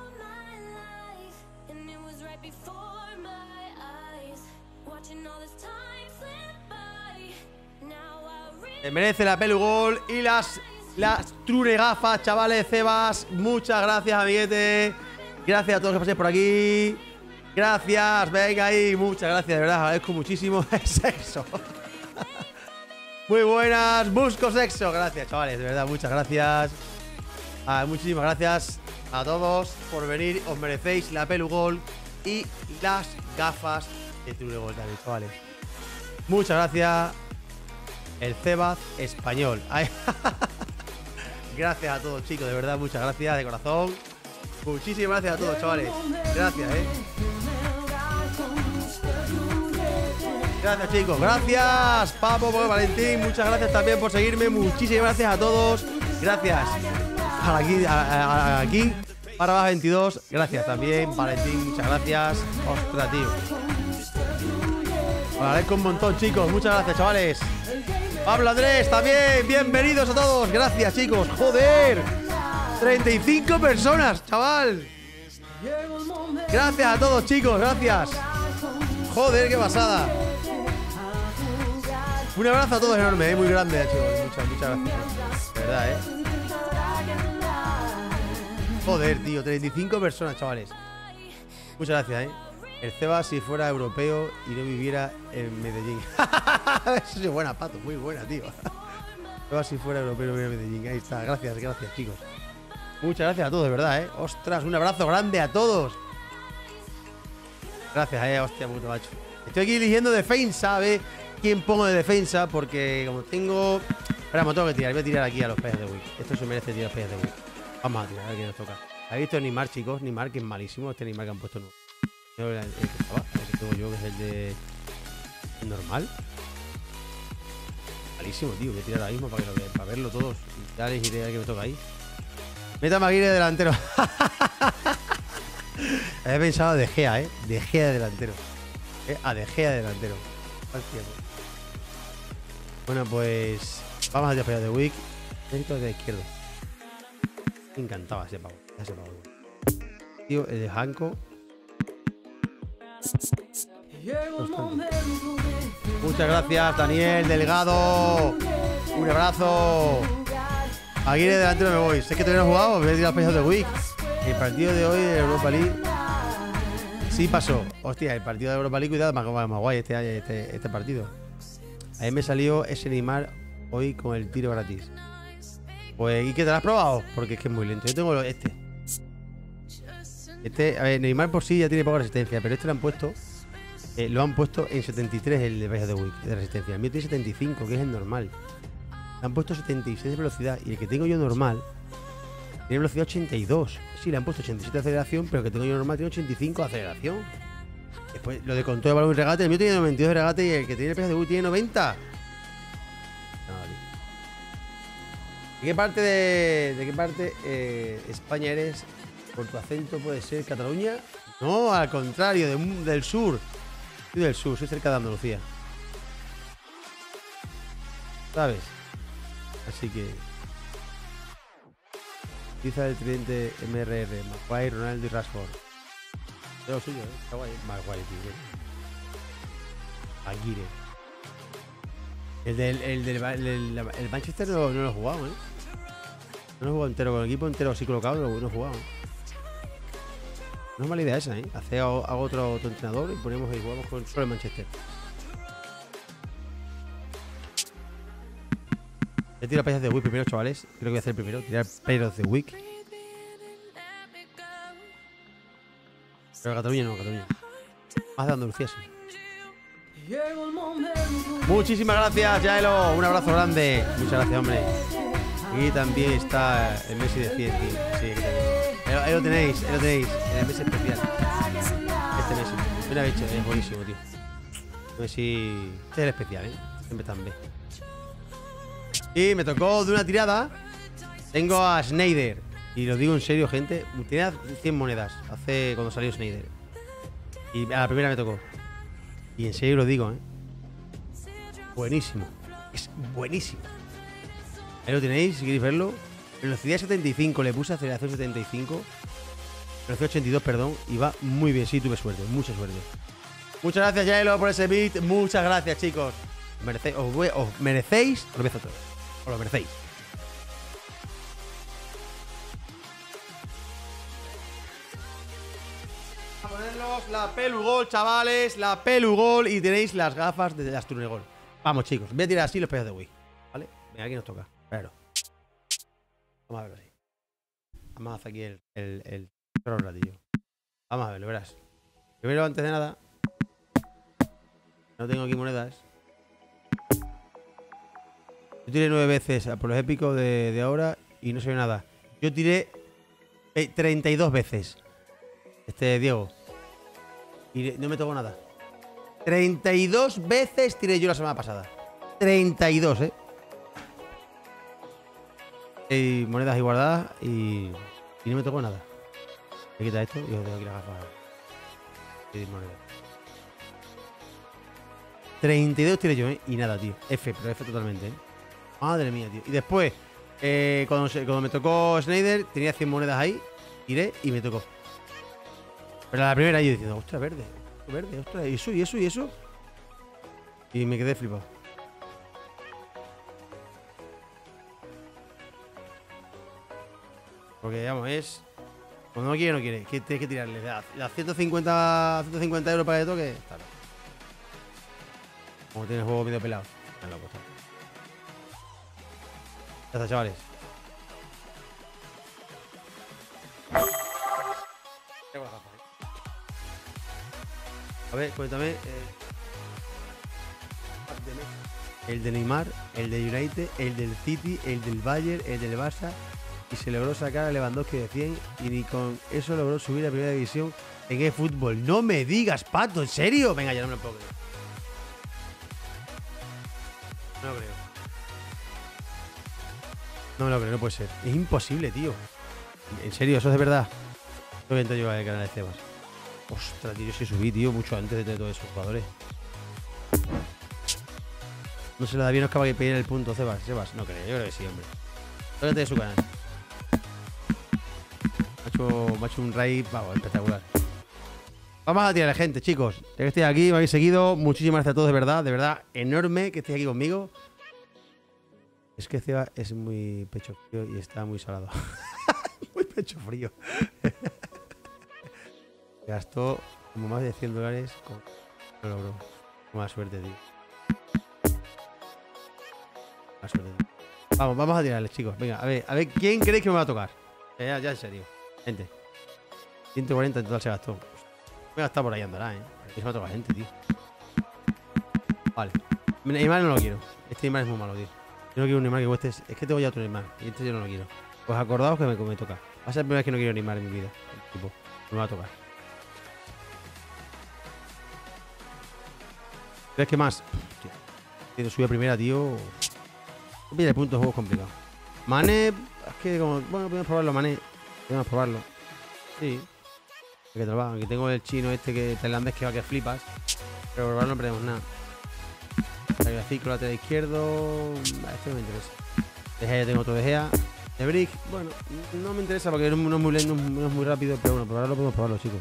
Se merece la pelu gol y las true gafas, chavales. Cebas, muchas gracias, amiguete. Gracias a todos que paséis por aquí. Gracias, venga ahí, muchas gracias, de verdad, agradezco muchísimo el sexo. Muy buenas, busco sexo, gracias, chavales, de verdad, muchas gracias. Muchísimas gracias a todos por venir, os merecéis la pelu gol y las gafas de True Gol también, chavales. Muchas gracias, el Cebaz español. Gracias a todos, chicos, de verdad, muchas gracias, de corazón. Muchísimas gracias a todos, chavales. Gracias, Gracias, chicos. Gracias, Papo, Valentín. Muchas gracias también por seguirme. Muchísimas gracias a todos. Gracias. Aquí, para más 22. Gracias también, Valentín. Muchas gracias. Ostras, tío. Os agradezco un montón, chicos. Muchas gracias, chavales. Pablo Andrés, también. Bienvenidos a todos. Gracias, chicos. Joder. 35 personas, chaval. Gracias a todos, chicos, gracias. Joder, qué pasada. Un abrazo a todos enorme, muy grande, chicos. Muchas gracias. De verdad, Joder, tío, 35 personas, chavales. Muchas gracias, El Cebas si fuera europeo y no viviera en Medellín. Eso es buena, Pato, muy buena, tío. Cebas si fuera europeo y no viviera en Medellín. Ahí está, gracias, chicos. Muchas gracias a todos, de verdad, Ostras, un abrazo grande a todos. Gracias, hostia, puto macho. Estoy aquí eligiendo defensa, a ver quién pongo de defensa, porque como tengo... Espera, me tengo que tirar, voy a tirar aquí a los players de Wick. Esto se merece tirar players de Wick. Vamos a tirar, a ver quién nos toca. ¿Habéis visto Neymar, chicos? Neymar, que es malísimo. Este Neymar que han puesto nuevo. El que tengo yo, que es el de... ¿El normal? Malísimo, tío. Voy a tirar ahora mismo para verlo todos. Y ya les iré a ver qué me toca ahí. Meta Maguire de delantero. Había pensado De Gea, De Gea de delantero. A De Gea de delantero. Hostia, bueno, pues vamos a tirar de Wick. Necesito de la izquierda. Me encantaba ese pavo. Tío, el de Hanko. Muchas gracias, Daniel Delgado. Un abrazo. Aguirre delantero me voy. Sé que todavía no he jugado, voy a tirar los pechos de Wick. El partido de hoy de Europa League. Sí pasó. Hostia, el partido de Europa League, cuidado, más guay este partido. A mí me salió ese Neymar hoy con el tiro gratis. Pues, ¿y qué te lo has probado? Porque es que es muy lento. Yo tengo este. A ver, Neymar por sí ya tiene poca resistencia, pero este lo han puesto en 73 el de Rise of the Week de resistencia. El mío tiene 75, que es el normal. Le han puesto 76 de velocidad y el que tengo yo normal tiene velocidad 82. Sí, le han puesto 87 de aceleración, pero el que tengo yo normal tiene 85 de aceleración. Después, lo de control de balón y regate, el mío tiene 92 de regate y el que tiene el Rise of the Week tiene 90. ¿De qué parte España eres? ¿Por tu acento puede ser Cataluña? No, al contrario, del sur. Soy del sur, soy cerca de Andalucía. ¿Sabes? Así que... Utiliza el tridente MRR, Maguire, Ronaldo y Rashford. Es lo suyo, ¿eh? Está guay. Maguire, tío. Aguirre. El Manchester no lo he jugado, ¿eh? No lo he jugado entero, con el equipo entero así colocado, no lo he jugado. No es mala idea esa, ¿eh? Hago otro entrenador y ponemos y jugamos con solo el Manchester. Voy a tirar Players of the Week primero, chavales. Creo que voy a hacer primero, tirar Players of the Week. Pero Cataluña no, Cataluña. Más de Andalucía, sí. Muchísimas gracias, Yaelo. Un abrazo grande. Muchas gracias, hombre. Y también está el Messi de 100, tío. Sí, ahí lo tenéis, el Messi especial. Este Messi. Mira, bicho, es buenísimo, tío. Messi. Este es el especial, Siempre está en B. Y me tocó de una tirada. Tengo a Sneijder. Y lo digo en serio, gente. Tenía 100 monedas cuando salió Sneijder. Y a la primera me tocó. Y en serio lo digo, Buenísimo. Es buenísimo. Ahí lo tenéis, si queréis verlo. Velocidad 75, le puse aceleración 75. Velocidad 82, perdón. Y va muy bien, sí, tuve suerte, mucha suerte. Muchas gracias, Yaelo, por ese beat. Muchas gracias, chicos. Os merecéis. Os lo beso a todos. Os lo merecéis. A ponerlos la Pelugol, chavales. La Pelugol. Y tenéis las gafas de las Turnegol. Vamos, chicos. Voy a tirar así los pedidos de Wii. ¿Vale? Venga, aquí nos toca. Claro. Vamos a verlo así. Vamos a hacer aquí el ratillo. Vamos a verlo, verás. Primero, antes de nada, no tengo aquí monedas. Yo tiré 9 veces por los épicos de ahora y no se ve nada. Yo tiré 32 veces. Diego. Y no me tocó nada. 32 veces tiré yo la semana pasada. 32, Y monedas y guardadas y no me tocó nada. Me quita esto y os dejo aquí las gafas. Y monedas. 32 tiré yo, y nada, tío. Pero F totalmente, Madre mía, tío. Y después, cuando me tocó Sneijder, tenía 100 monedas ahí, tiré y me tocó. Pero a la primera yo diciendo, ostras, verde, ostras, y eso. Y me quedé flipado. Porque, vamos, es... Cuando no quiere, no quiere. Que tienes que tirarle. Las 150 euros para que toque. Claro. Como tienes el juego medio pelado. Ya está, chavales. A ver, cuéntame. El de Neymar, el de United, el del City, el del Bayern, el del Barça. Y se logró sacar a Lewandowski de 100 y ni con eso logró subir a primera división en eFootball. No me digas, Pato, ¿en serio? Venga, ya no me lo puedo creer. No lo creo. No me lo creo, no puede ser. Es imposible, tío. En serio, eso es de verdad. Lo voy a intentar llevar al canal de Cebas. Ostras, tío, yo sí subí, tío, mucho antes de todos esos jugadores. No se le da bien, no es capaz de pedir el punto, Cebas. No creo, yo creo que sí, hombre. Tócate de su canal. Me ha hecho un raid, vamos, espectacular. Vamos a tirarle gente, chicos. Ya que estoy aquí, me habéis seguido. Muchísimas gracias a todos, de verdad, enorme que estéis aquí conmigo. Es que Ceba es muy pecho frío y está muy salado. Muy pecho frío. Gastó Como más de 100 dólares. No logro. Mala suerte, tío. Mala suerte, tío. Vamos a tirarles, chicos. Venga, a ver, ¿quién creéis que me va a tocar? Ya en serio. Gente. 140 en total se gastó. Me ha gastado por ahí andará, Aquí se me ha tocado gente, tío. Vale. Neymar no lo quiero. Este Neymar es muy malo, tío. Yo no quiero un Neymar que cueste. Es que tengo ya otro Neymar. Y este yo no lo quiero. Pues acordaos que me toca. Va a ser la primera vez que no quiero Neymar en mi vida. Tipo, me va a tocar. ¿Crees que más? Hostia. Tío, sube primera, tío. Pilla el punto de juego es complicado. Mané. Es que como. Bueno, podemos probarlo, Mané. Podemos probarlo. Sí. Que te lo va. Aunque tengo el chino este que tailandés que va que flipas. Pero probarlo no perdemos nada. Ciclo lateral izquierdo. Este no me interesa. De Gea, ya tengo otro de Gea. De Brick, bueno, no me interesa porque no es muy lento, no es muy rápido, pero bueno, probarlo podemos probarlo, chicos.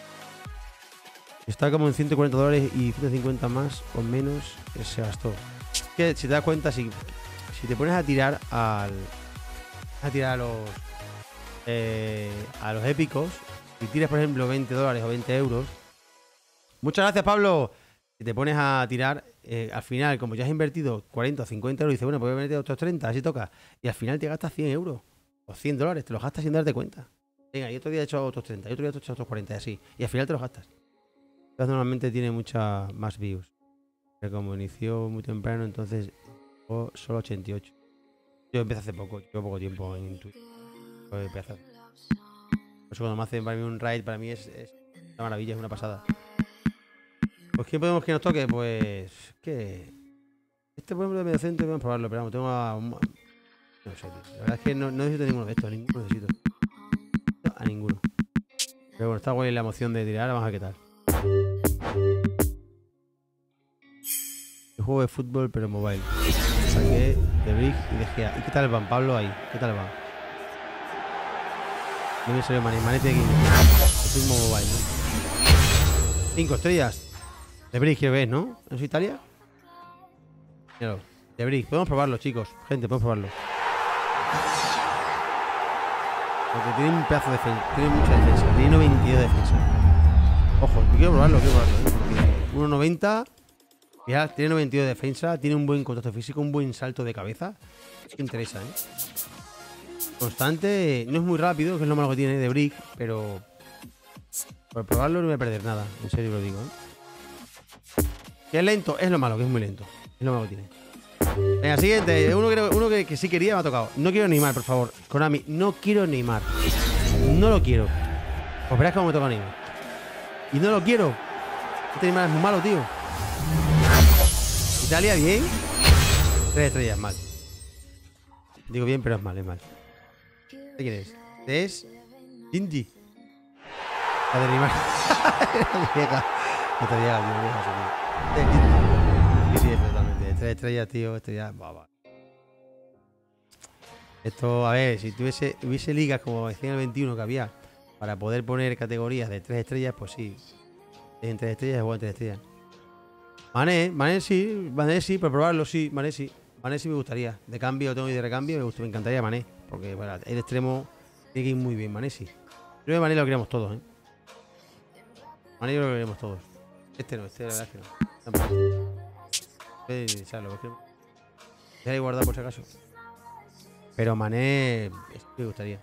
Está como en 140 dólares y 150 más o menos que se gastó. Es que si te das cuenta, si te pones a tirar a los épicos, si tiras por ejemplo 20 dólares o 20 euros. Muchas gracias, Pablo. Si te pones a tirar, al final, como ya has invertido 40 o 50 euros, dices, bueno, pues voy a meter otros 30, así toca. Y al final te gastas 100 euros o 100 dólares, te los gastas sin darte cuenta. Venga, y otro día he hecho otros 30, y otro día he hecho otros 40, y así. Y al final te los gastas. Entonces, normalmente tiene muchas más views. Pero como inició muy temprano, entonces solo 88. Yo empecé hace poco, llevo poco tiempo en Twitch. Por eso cuando me hacen para mí un raid, para mí es una maravilla, es una pasada. Pues ¿quién podemos que nos toque? Pues que este por ejemplo de medio centro podemos probarlo, pero vamos, tengo no sé, tío. La verdad es que no necesito ninguno de estos, ninguno necesito. A ninguno. Pero bueno, está guay la emoción de tirar, vamos a ver qué tal. El juego de fútbol pero mobile. Saqué de Brick y de Gea. ¿Y qué tal van, Pablo ahí? ¿Qué tal van? No me salió manete de aquí. El fútbol mobile, ¿no? 5 estrellas. De Brick quiero ver, ¿no? ¿No es Italia? Míralo. De Brick. Podemos probarlo, chicos. Gente, podemos probarlo. Porque tiene un pedazo de defensa. Tiene mucha defensa. Tiene 92 de defensa. Ojo, quiero probarlo, ¿eh? 1.90. Ya, tiene 92 de defensa. Tiene un buen contacto físico, un buen salto de cabeza. Es que interesa, ¿eh? Constante. No es muy rápido, que es lo malo que tiene de Brick, pero por probarlo no voy a perder nada. En serio lo digo, ¿eh? Que es lento, es lo malo, que es muy lento. Es lo malo que tiene. Venga, siguiente. Uno que sí quería me ha tocado. No quiero Neymar, por favor. Konami, no quiero Neymar. No lo quiero. Pues verás cómo me toca Neymar. Y no lo quiero. Este Neymar es muy malo, tío. Italia, bien. 3 estrellas, mal. Digo bien, pero es mal, es mal. ¿De quién es? Es Indy. La de Neymar. No te llega, tío. Sí, totalmente. 3 estrellas, tío. Esto ya. Bah. Esto, a ver, si hubiese ligas como decía en el 21 que había para poder poner categorías de 3 estrellas, pues sí. En 3 estrellas es bueno en 3 estrellas. Mané sí, por probarlo sí, Mané sí me gustaría. De cambio tengo y de recambio me encantaría Mané. Porque bueno, el extremo tiene que ir muy bien, Mané sí. Creo que Mané lo queremos todos, Mané lo queremos todos. Este la verdad es que no. Dejar guardar por si acaso. Pero Mané me gustaría.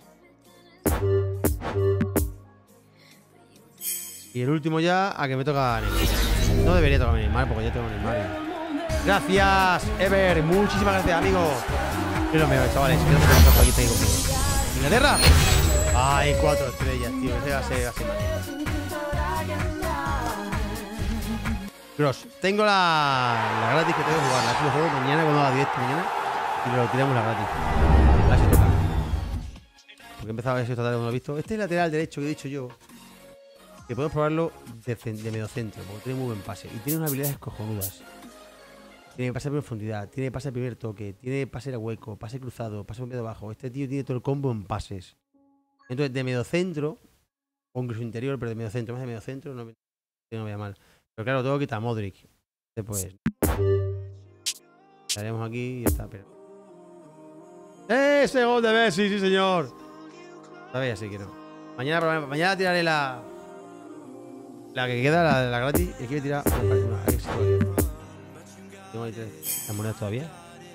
Y el último ya a que me toca Neymar. No debería tocarme Neymar porque ya tengo Neymar. Gracias, Ever. Muchísimas gracias, amigo. Es lo mejor, chavales. Aquí tengo. ¿Inglaterra? Ay, 4 estrellas, tío. Ese va a ser así. Gross. Tengo la gratis que tengo que jugar. La juego mañana cuando haga directo mañana. Y lo tiramos la gratis. A ver si toca. Porque empezaba a ver si esta tarde no lo he visto. Este es el lateral derecho que he dicho yo. Que podemos probarlo de medio centro. Porque tiene muy buen pase. Y tiene unas habilidades cojonudas. Tiene pase de profundidad. Tiene pase de primer toque. Tiene pase de hueco. Pase cruzado. Pase con medio bajo. Este tío tiene todo el combo en pases. Entonces, de medio centro. O incluso interior, pero de medio centro. Más de medio centro no me vaya mal. Pero claro, tengo que quitar a Modric. Después. Haremos aquí y ya está. Pero... ¡Ese gol de Messi! ¡Sí, señor! Sabéis así que no. Mañana tiraré la La que queda, la gratis, el que me tira. Tengo ahí 3 las monedas todavía.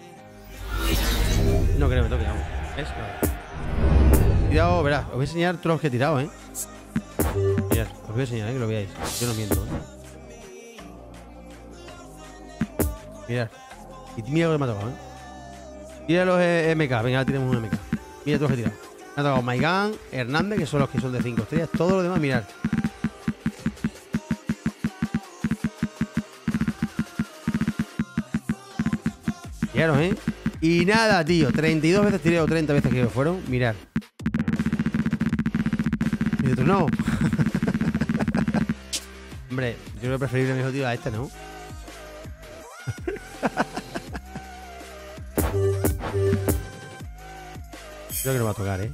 No creo que me toque, vamos. ¿Ves? He tirado, verás, os voy a enseñar todos los que he tirado, Mirad, os voy a enseñar, que lo veáis. Yo no miento, Mirad. Y mira lo que me ha tocado, Tira los MK, venga, ahora tiremos un MK. Mira todos los que he tirado. Me ha tocado Maigán, Hernández, que son los que son de 5 estrellas. Todo lo demás, mirad. Fijaros, Y nada, tío. 32 veces tiré o 30 veces que fueron. Mirad. Y otro no. Hombre, yo creo que preferible mejor, tío, a este, ¿no? Creo que no va a tocar,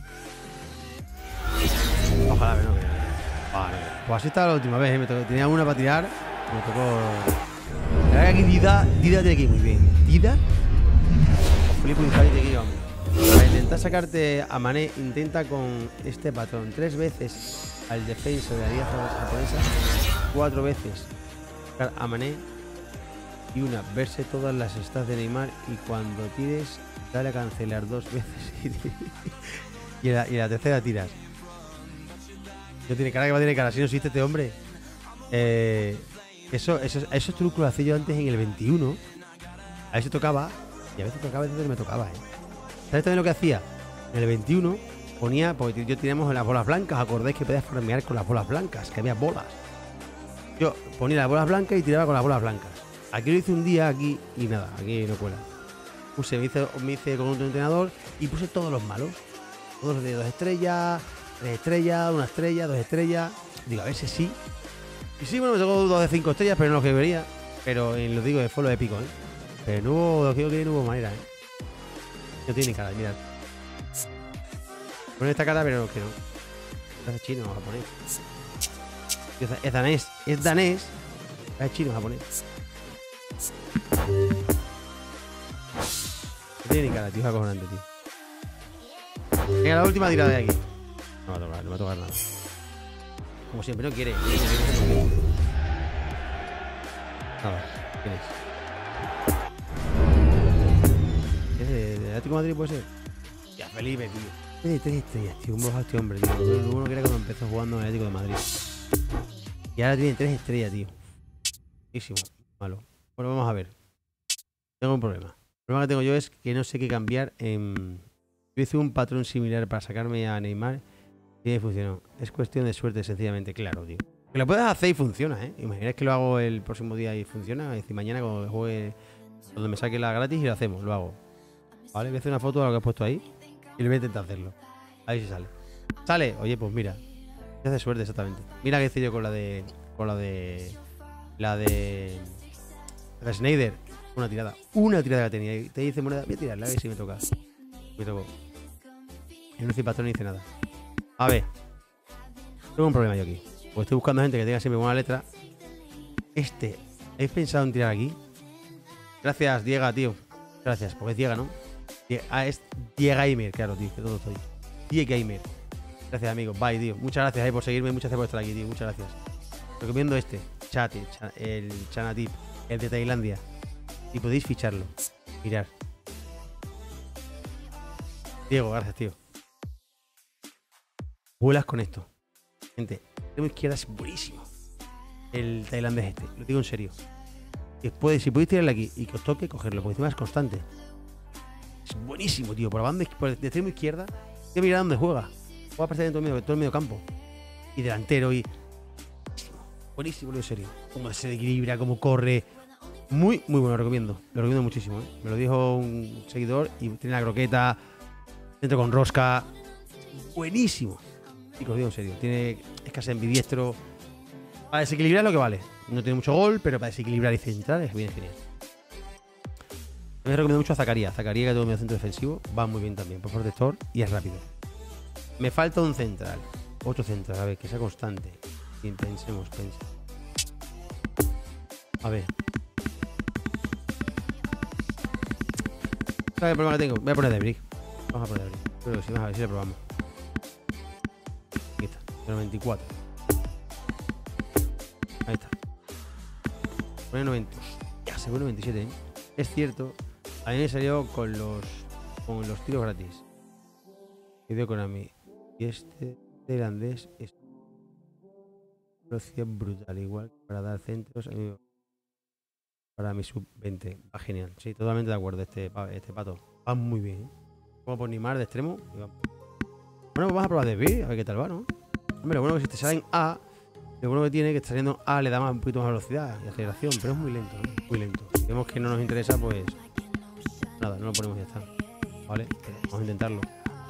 Ojalá que no. Vale. Pues así estaba la última vez, Me tocó, tenía una para tirar. Me tocó. La verdad que aquí Dida tiene que ir muy bien. Dida. O Felipe Injari tiene que ir, hombre. Para intentar sacarte a Mané, intenta con este patrón 3 veces al defensa de la liga japonesa, 4 veces a Mané y una verse todas las stats de Neymar, y cuando tires dale a cancelar 2 veces y la tercera tiras. No tiene cara, que va a tener cara, si no existe este hombre. Esos trucos lo hacía yo antes en el 21. A veces tocaba y a veces tocaba, a veces me tocaba, ¿Sabes también lo que hacía? En el 21 ponía, porque yo tiramos las bolas blancas, acordáis que podías farmear con las bolas blancas, que había bolas. Yo ponía las bolas blancas y tiraba con las bolas blancas. Aquí lo hice un día, aquí, y nada, aquí no cuela. Me hice con un entrenador y puse todos los malos. Todos los de 2 estrellas, 3 estrellas, 1 estrella, 2 estrellas. Digo, a ver si sí. Y sí, bueno, me tocó 2 de 5 estrellas, pero no lo que debería. Pero lo digo, fue lo épico, Pero no hubo, lo que digo que no hubo manera, No tiene cara, mirad. Pone esta cara, pero que no. Es chino o japonés. Es danés. Es danés. Es chino o japonés. No tiene ni cara, tío. Es acojonante, tío. Venga, la última tirada de aquí. No va a tocar nada. Como siempre, no quiere. Nada, ¿quién es? ¿Es de Atlético de Madrid, puede ser? Ya, Felipe, tío. Tiene 3 estrellas, tío. Un bajo este hombre, tío. Uno que era cuando empezó jugando en el Atlético de Madrid. Y ahora tiene 3 estrellas, tío. Buenísimo. Malo. Bueno, vamos a ver. Tengo un problema. El problema que tengo yo es que no sé qué cambiar en... Yo hice un patrón similar para sacarme a Neymar y funcionó. Es cuestión de suerte, sencillamente. Claro, tío. Que lo puedes hacer y funciona, Imagináis que lo hago el próximo día y funciona. Es decir, mañana cuando juegue, donde me saque la gratis, y lo hacemos, lo hago. Vale, voy a hacer una foto de lo que he puesto ahí y le voy a intentar hacerlo. A ver si sale. ¿Sale? Oye, pues mira. Es de suerte, exactamente. Mira que hice yo con la de Schneider. Una tirada que tenía. Y te dice moneda, voy a tirarla, a ver si me toca. Me tocó. Y no hice patrón ni hice nada. A ver. Tengo un problema yo aquí. Pues estoy buscando gente que tenga siempre buena letra. ¿Habéis pensado en tirar aquí? Gracias, Diego, tío. Gracias, porque es Diego, ¿no? Es Diegamer, claro, tío, que todo estoy. Diegamer. Gracias, amigos. Bye, tío. Muchas gracias por seguirme. Muchas gracias por estar aquí, tío. Muchas gracias. Recomiendo el Chanatip, el de Tailandia. Y podéis ficharlo. Mirad. Diego, gracias, tío. Vuelas con esto. Gente, el extremo izquierda es buenísimo. El tailandés este. Lo digo en serio. Si podéis tirarle aquí y que os toque, cogerlo. Porque encima es constante. Es buenísimo, tío. Por el extremo izquierda. Hay que mirar dónde juega. Juega prácticamente todo el medio campo. Y delantero y... Buenísimo, en serio. Cómo se equilibra, cómo corre. Muy, muy bueno, lo recomiendo. Lo recomiendo muchísimo, Me lo dijo un seguidor y tiene la croqueta. Dentro con rosca. Buenísimo. Y os digo en serio. Es casi ambidiestro. Para desequilibrar lo que vale. No tiene mucho gol, pero para desequilibrar y centrar es bien genial. Me recomiendo mucho a Zacarías. Zacarías, que todo medio centro defensivo, va muy bien también. Por protector y es rápido. Me falta un central. Otro central, a ver, que sea constante. Bien, pensemos. A ver. ¿Sabes el problema que tengo? Voy a poner de Brick. Vamos a poner de Brick. Creo que sí, vamos a ver si le probamos. Aquí está, 94. Pone 90. Ya se pone 97, ¿eh? Es cierto. A mí me salió con los tiros gratis. Video Konami. Y este tailandés es velocidad brutal. Igual para dar centros. Para mi sub-20. Va genial. Sí, totalmente de acuerdo. Este pato. Va muy bien, ¿eh? Como por Neymar de extremo. Bueno, pues vamos a probar de B. A ver qué tal va, ¿no? Hombre, lo bueno es que si te sale en A. Lo bueno que tiene es que saliendo en A le da un poquito más velocidad y aceleración. Pero es muy lento, ¿eh? Muy lento. Si vemos que no nos interesa, pues nada, no lo ponemos y ya está. Vale, vamos a intentarlo.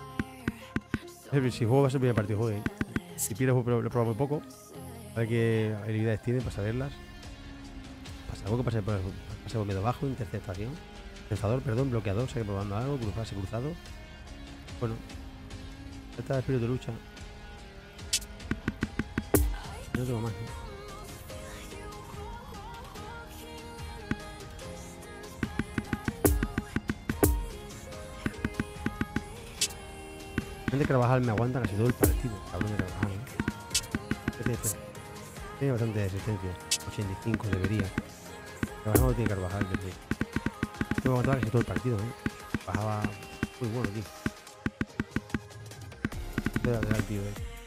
Si juego va a ser el primer partido que juegue, ¿eh? Si pierdo, lo he probado muy poco. A ver qué habilidades tiene para saberlas. Pasa algo que pase por medio bajo, interceptación. Pensador, perdón, bloqueador, sigue probando algo, cruzarse cruzado. Bueno, falta de espíritu de lucha. No tengo más, ¿no? Gente Carvajal me aguanta casi todo el partido. Cabrón de Carvajal, ¿eh? Tiene bastante resistencia. 85 debería. Carvajal no tiene Carvajal, que sí. Me aguantaba casi todo el partido, ¿eh? Bajaba muy bueno, tío. De lateral, tío,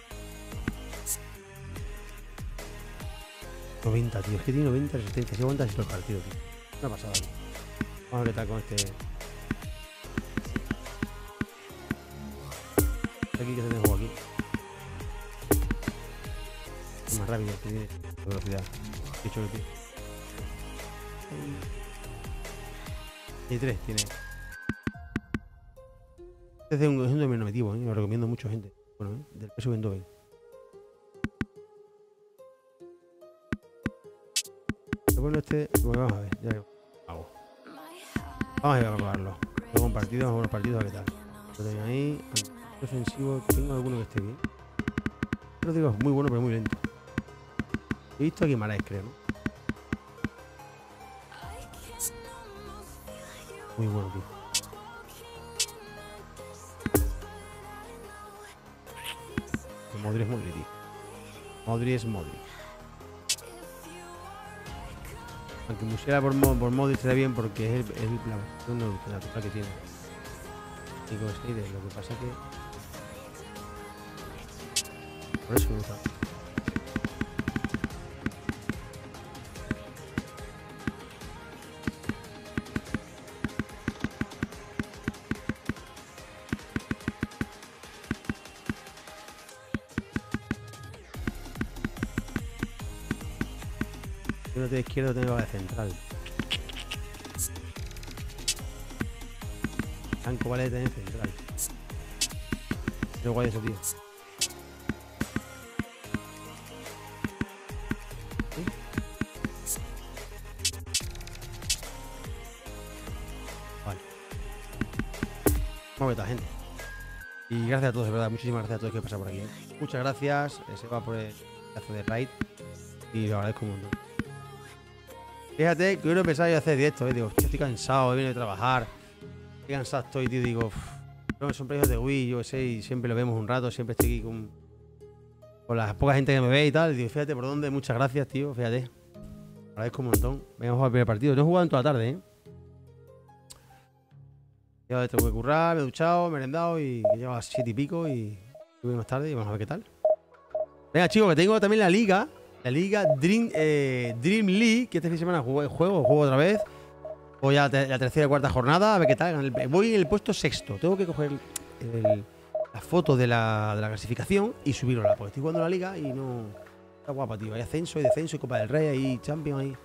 90, tío. Es que tiene 90 resistencia. Se aguanta casi todo el partido, tío. Una pasada, tío. Vamos a ver qué tal con este. Aquí que se tengo aquí. Es más rápido, tiene velocidad. Qué chulo, tío. Y 3 tiene. Este es un dominio innovativo, ¿eh? Lo recomiendo mucho, gente. Bueno, ¿eh? Del PSV Eindhoven. Bueno, este. Bueno, vamos a ver. Ya lo hago. Vamos a ir a probarlo. Luego un partido, vamos a ver los partidos, a ver qué tal. Lo tengo ahí. Ofensivo. Tengo alguno que esté bien. Pero digo, es muy bueno, pero muy lento. He visto aquí Marais, creo, ¿no? Muy bueno, tío. Modri es Modri, tío. Modri es Modri. Aunque Musiala por Modri se da bien porque es la versión natural que tiene. Y con Snyder, lo que pasa que... Por eso me gusta. Yo no tengo izquierdo, tengo de central. Blanco vale tener central. Qué guay eso, tío. ¿Sí? Vale. Vamos a ver esta gente. Y gracias a todos, de verdad. Muchísimas gracias a todos que pasan por aquí. Muchas gracias. Se va por el pedazo de raid. Y lo agradezco un montón. Fíjate que yo no pensaba yo hacer directo, digo, hostia, estoy cansado, he venido de trabajar. Qué cansado estoy, tío, digo, son proyectos de Wii, yo qué sé, y siempre lo vemos un rato, siempre estoy aquí con la poca gente que me ve y tal. Y digo, fíjate por dónde, muchas gracias, tío, fíjate. Agradezco un montón. Venga, vamos al primer partido. No he jugado en toda la tarde, ¿eh? Ya tengo que currar, me he duchado, me he merendado y llego a las 7 y pico y voy más tarde y vamos a ver qué tal. Venga, chicos, que tengo también la liga Dream League, que este fin de semana juego otra vez. Voy a la tercera y cuarta jornada, a ver qué tal. Voy en el puesto sexto. Tengo que coger la foto de la clasificación y subirla, porque estoy jugando la liga y no... Está guapa, tío. Hay ascenso, hay descenso, hay Copa del Rey, hay Champions ahí.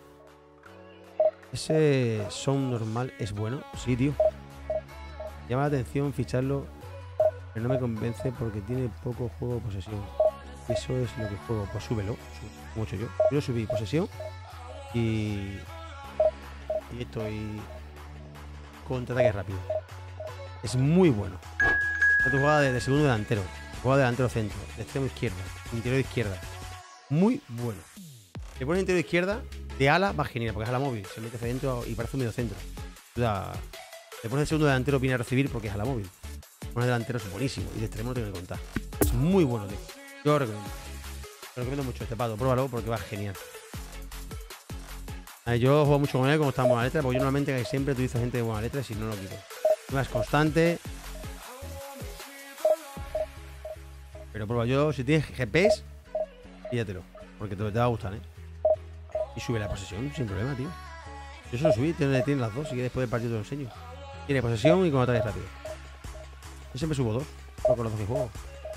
Ese sound normal es bueno. Sí, tío. Llama la atención ficharlo, pero no me convence porque tiene poco juego de posesión. Eso es lo que juego. Pues súbelo, como he hecho yo. Yo subí posesión y estoy contraataque rápido. Es muy bueno. Otra jugada de segundo delantero, jugada de delantero centro, de extremo izquierda, interior izquierda. Muy bueno. Le pones interior izquierda, de ala va genial, porque es ala móvil. Se mete hacia adentro y parece un medio centro. Le pones el segundo delantero, viene a recibir porque es ala móvil. Un delantero es buenísimo y de extremo no tengo que contar. Es muy bueno, tío. Yo lo recomiendo. Lo recomiendo mucho este pato. Pruébalo porque va genial. Yo juego mucho con él como está en buena letra, porque yo normalmente casi siempre utilizo gente de buena letra y si no lo quito. No es constante. Pero prueba yo, si tienes GPS, píllatelo. Porque te va a gustar, ¿eh? Y sube la posesión sin problema, tío. Yo se lo subí, tiene las dos, así que después del partido te lo enseño. Tiene posesión y contraataque rápido. Yo siempre subo dos, con los dos que juego.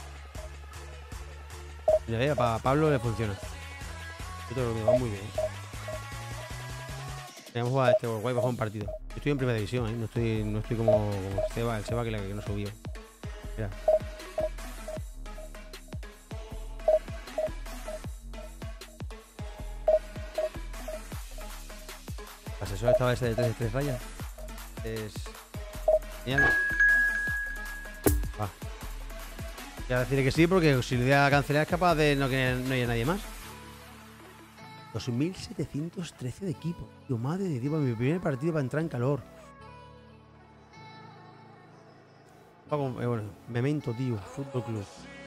Mira, para Pablo le funciona. Yo te lo digo, va muy bien. Vamos a jugar este guay bajo un partido. Yo estoy en primera división, ¿eh? No estoy como Seba, el Seba que no subió. Mira. La asesora estaba ese de 3 rayas. Es genial. Va. Ya decirle que sí, porque si le voy a cancelar es capaz de no haya nadie más. 2713 de equipo. Tío, madre de Dios, mi primer partido para entrar en calor. Bueno, Memento, tío. Fútbol Club.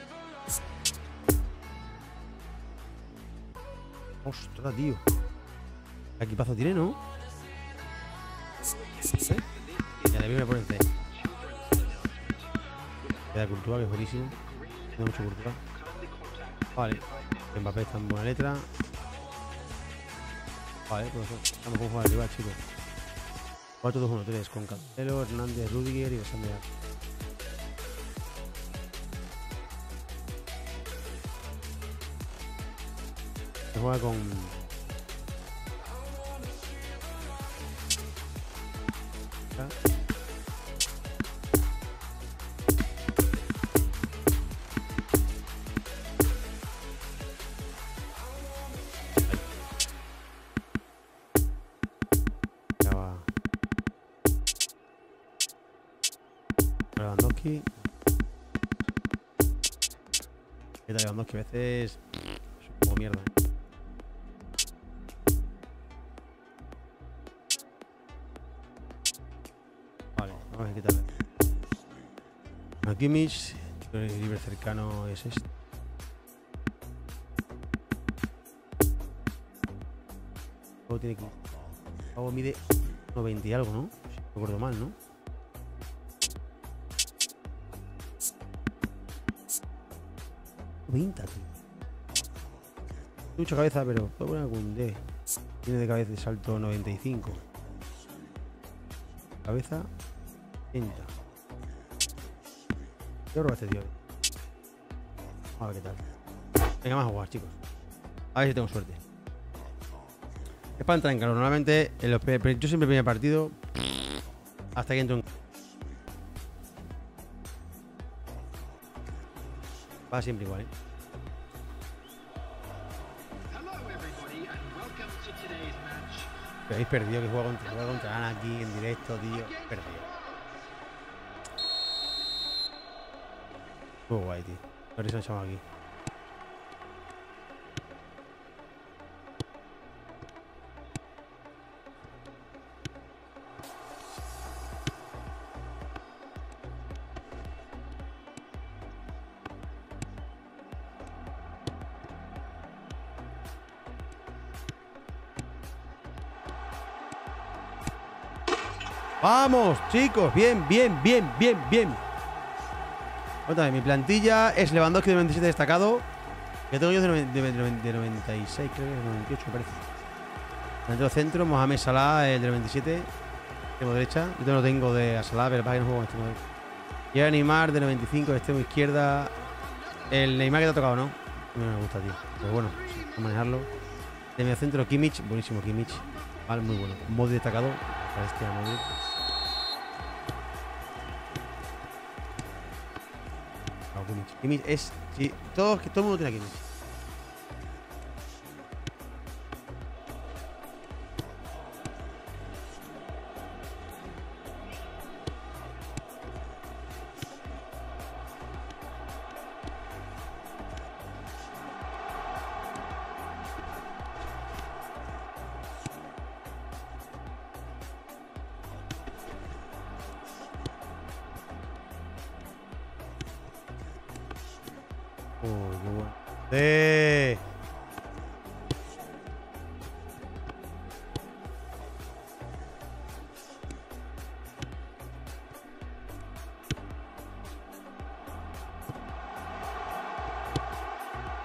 Ostras, tío. ¿Qué equipazo tiene, no? ¿Eh? Ya de me ponen C. Queda cultura, que es buenísimo. Tiene mucha cultura. Vale. Mbappé está en buena letra. Vale, pues estamos con jugar arriba, chicos. 4-2-1-3 con Cancelo, Hernández, Rudiger y Alexander. Se juega con... Lewandowski. ¿Qué tal Lewandowski? A veces es un poco mierda, ¿eh? Vale, vamos a ver qué tal. Kimmich, el libre cercano es este. Luego tiene que... Luego mide 90 y algo, ¿no? Si no recuerdo mal, ¿no? Tío. Mucha cabeza, pero puedo poner algún D. Tiene de cabeza de salto 95. Cabeza 30. Yo robo a este tío. A ver qué tal. Venga, vamos a jugar, chicos. A ver si tengo suerte. Es para entrar en calor. Normalmente yo siempre primer partido hasta que entro en... Va siempre igual, ¿eh? Pero habéis perdido, que juega contra Ana aquí en directo, tío. Perdido. Muy guay, tío. A ver si nos echamos aquí. Vamos, chicos, bien. Cuéntame, mi plantilla es Lewandowski de 97 destacado. Que tengo yo de 96, creo que es 98, me parece. Dentro del centro, Mohamed Salah, el de 97. Extremo derecha. Yo lo tengo de Salah, pero para que no juego con extremo derecha. Y ahora Neymar de 95, de extremo izquierda. El Neymar que te ha tocado, ¿no? No me gusta, tío. Pero bueno, sí, manejarlo. De medio centro, Kimmich. Buenísimo, Kimmich. Vale, muy bueno. Modric destacado. Para este Modric. Kimmich es... Sí, todo el mundo tiene a Kimmich.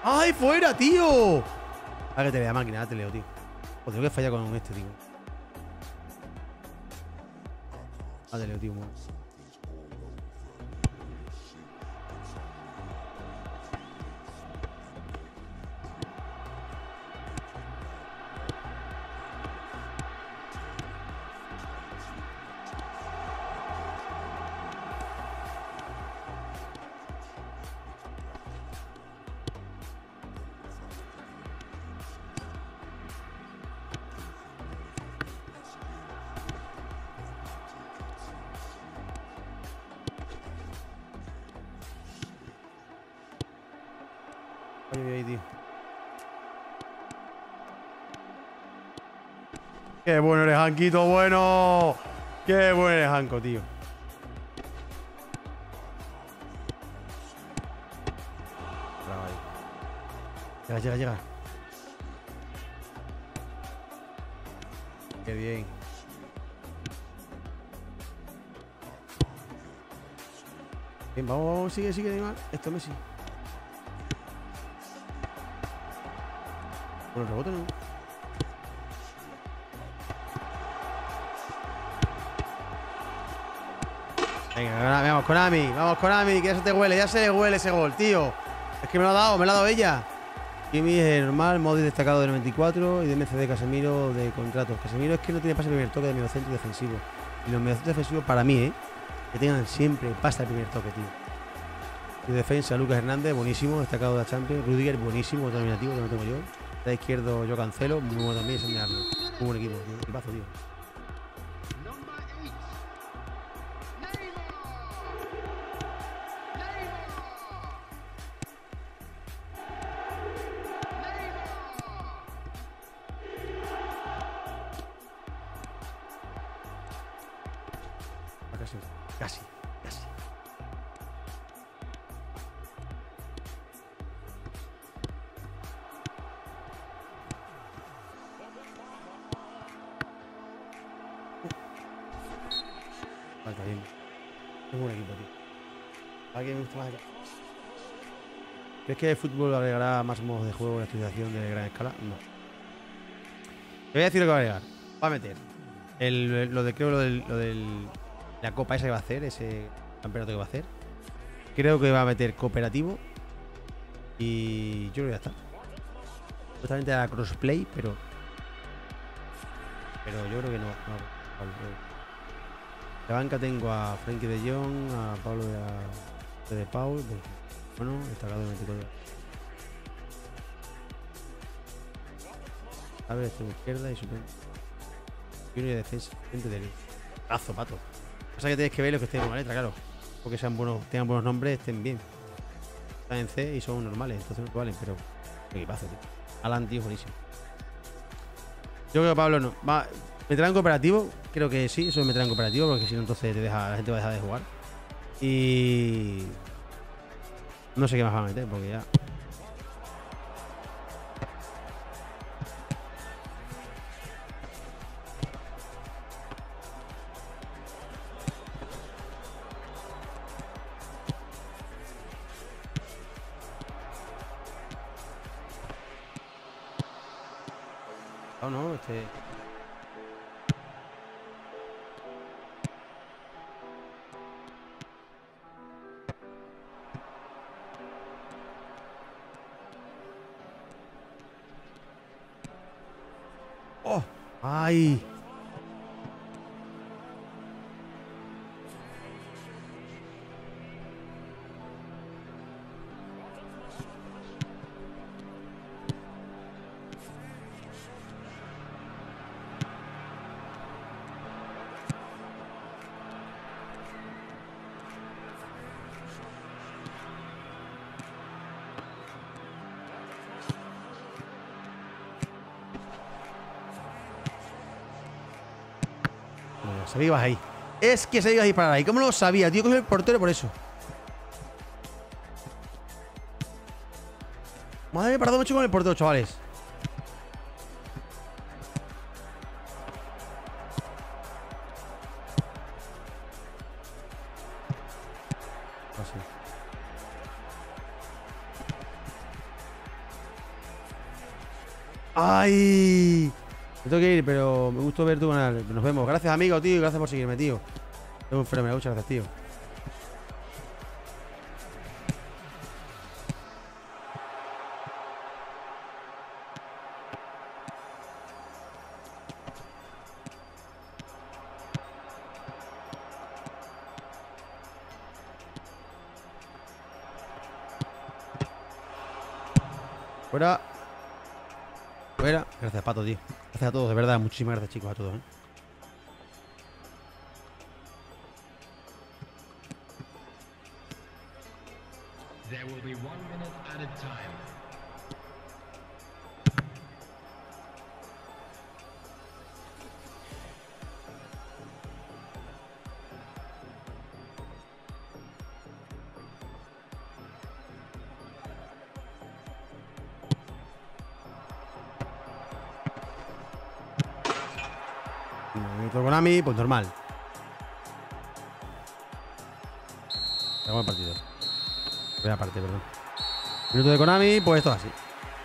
¡Ay, fuera, tío! Ah, que te vea máquina, te leo, tío. O tengo que fallar con este, tío. Ah, te leo, tío. Ay, tío. Qué bueno eres, Hanquito, bueno. Qué bueno eres, Hanco, tío. Llega. Qué bien. Bien, vamos, sigue, Neymar. Esto es Messi. Bueno, el rebote no. Venga, vamos con Ami, que ya se le huele ese gol, tío. Es que me lo ha dado ella. Kimi es normal, Modric destacado del 94 y de MCD Casemiro de contratos. Casemiro es que no tiene pase de primer toque de mediocentro defensivo. Y los mediocentros defensivos para mí, que tengan siempre pase de primer toque, tío. Y defensa, Lucas Hernández, buenísimo, destacado de la Champions. Rudiger, buenísimo, otro nominativo que no tengo yo. De izquierdo yo Cancelo, muy bueno también, es Arnold. Muy buen equipo, tío. Equipazo, tío. Casi. Está bien. Es un buen equipo, tío. ¿A quién me gusta más? ¿Crees que el fútbol agregará más modos de juego en la actualización de gran escala? No. Te voy a decir lo que va a agregar. Va a meter lo de la copa esa que va a hacer, ese campeonato que va a hacer. Creo que va a meter cooperativo. Y yo creo que ya está. Justamente a crossplay, pero yo creo que no. De banca tengo a Frenkie de Jong, a Pablo de Paul. Bueno, destacado de 24. A ver, extremo izquierda y suplente. Y uno de defensa. Gente del brazo, pato. Pasa que tenéis que ver lo que estén en la letra, claro. Porque tengan buenos nombres, estén bien. Están en C y son normales, entonces no valen, pero equipazo, tío. Alan, tío, buenísimo. Yo creo que Pablo no. ¿Meterá en cooperativo? Creo que sí, eso meterá en cooperativo, porque si no, entonces la gente va a dejar de jugar. Y no sé qué más va a meter, porque ya. No, ¡Oh! ¡Ay! Sabía que ibas ahí. Es que sabía que ibas a disparar ahí. ¿Cómo lo sabía, tío? Cogió el portero por eso. Madre mía, parado mucho con el portero, chavales. Así. ¡Ay! Me tengo que ir, pero me gustó ver tu canal. Nos vemos. Gracias, amigo, tío. Y gracias por seguirme, tío. Es un fenómeno. Muchas gracias, tío. Fuera. Fuera. Gracias, Pato, tío. Gracias a todos, de verdad. Muchísimas gracias, chicos, a todos, ¿eh? There will be 1 minute at a time. Movimiento Konami, pues normal. Acabó el partido. Primera parte, perdón. Minuto de Konami, pues esto es así.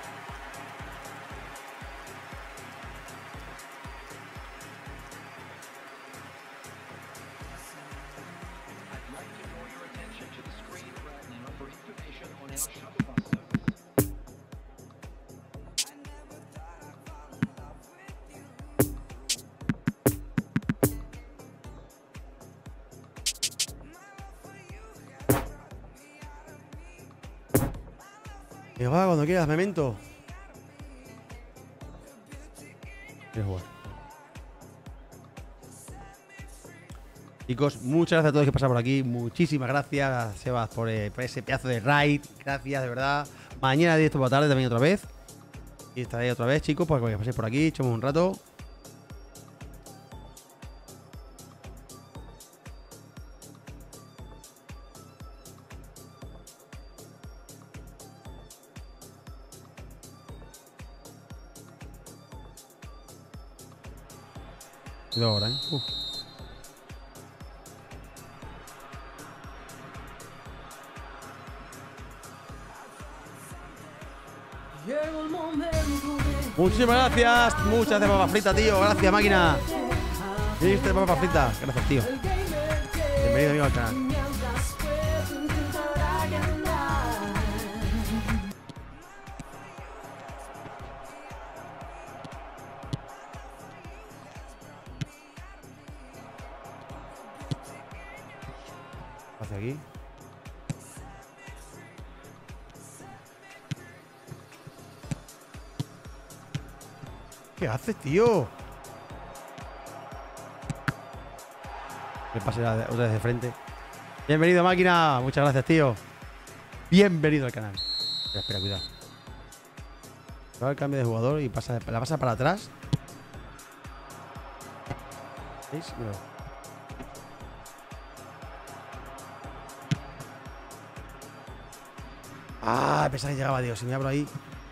Que va cuando quieras, Memento. Quieres jugar. Chicos, muchas gracias a todos que pasan por aquí. Muchísimas gracias, Sebas, por ese pedazo de raid. Gracias, de verdad. Mañana directo por la tarde también otra vez. Y estaré otra vez, chicos, para que paséis por aquí. Echamos un rato. Cuidado ahora, ¿eh? Muchísimas gracias. Muchas gracias, papa frita, tío. Gracias, máquina. ¿Viste, papa frita? Gracias, tío. Bienvenido, amigo, al canal. Hacia aquí. ¿Qué haces, tío? Me pasé otra vez de frente. Bienvenido, máquina. Muchas gracias, tío. Bienvenido al canal. Espera, cuidado. Va el cambio de jugador y la pasa para atrás. ¿Veis? Mira. Ah, pensaba que llegaba, Dios. Si me abro ahí.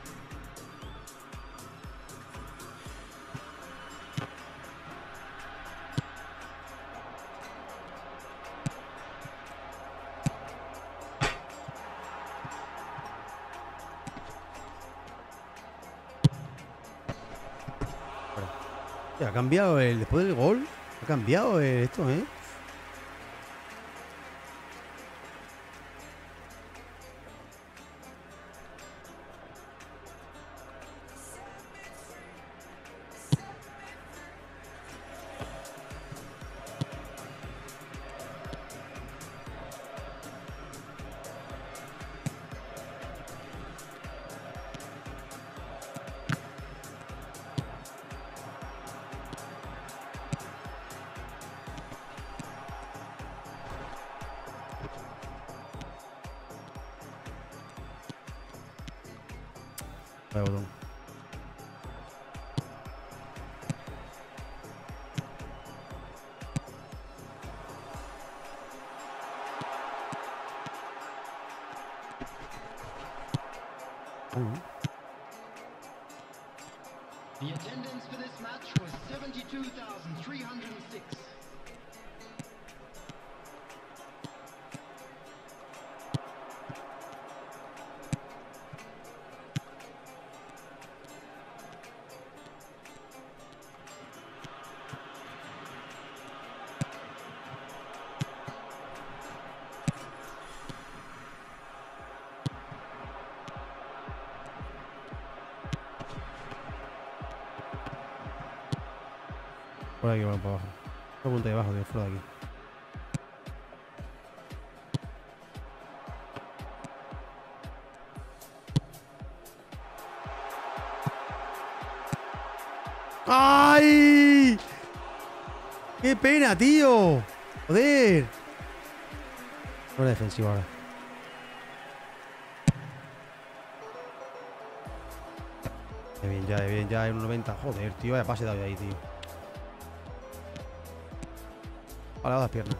Ha cambiado después del gol. Ha cambiado esto, ¿eh? Vaya botón. The attendance for this match was 72,306. Por aquí, vamos para abajo. Otro punto de abajo, tío, fuera de aquí. ¡Ay! ¡Qué pena, tío! ¡Joder! Fuera defensivo ahora. De bien, ya, hay un 90. Joder, tío, vaya pase de ahí, tío. A las piernas.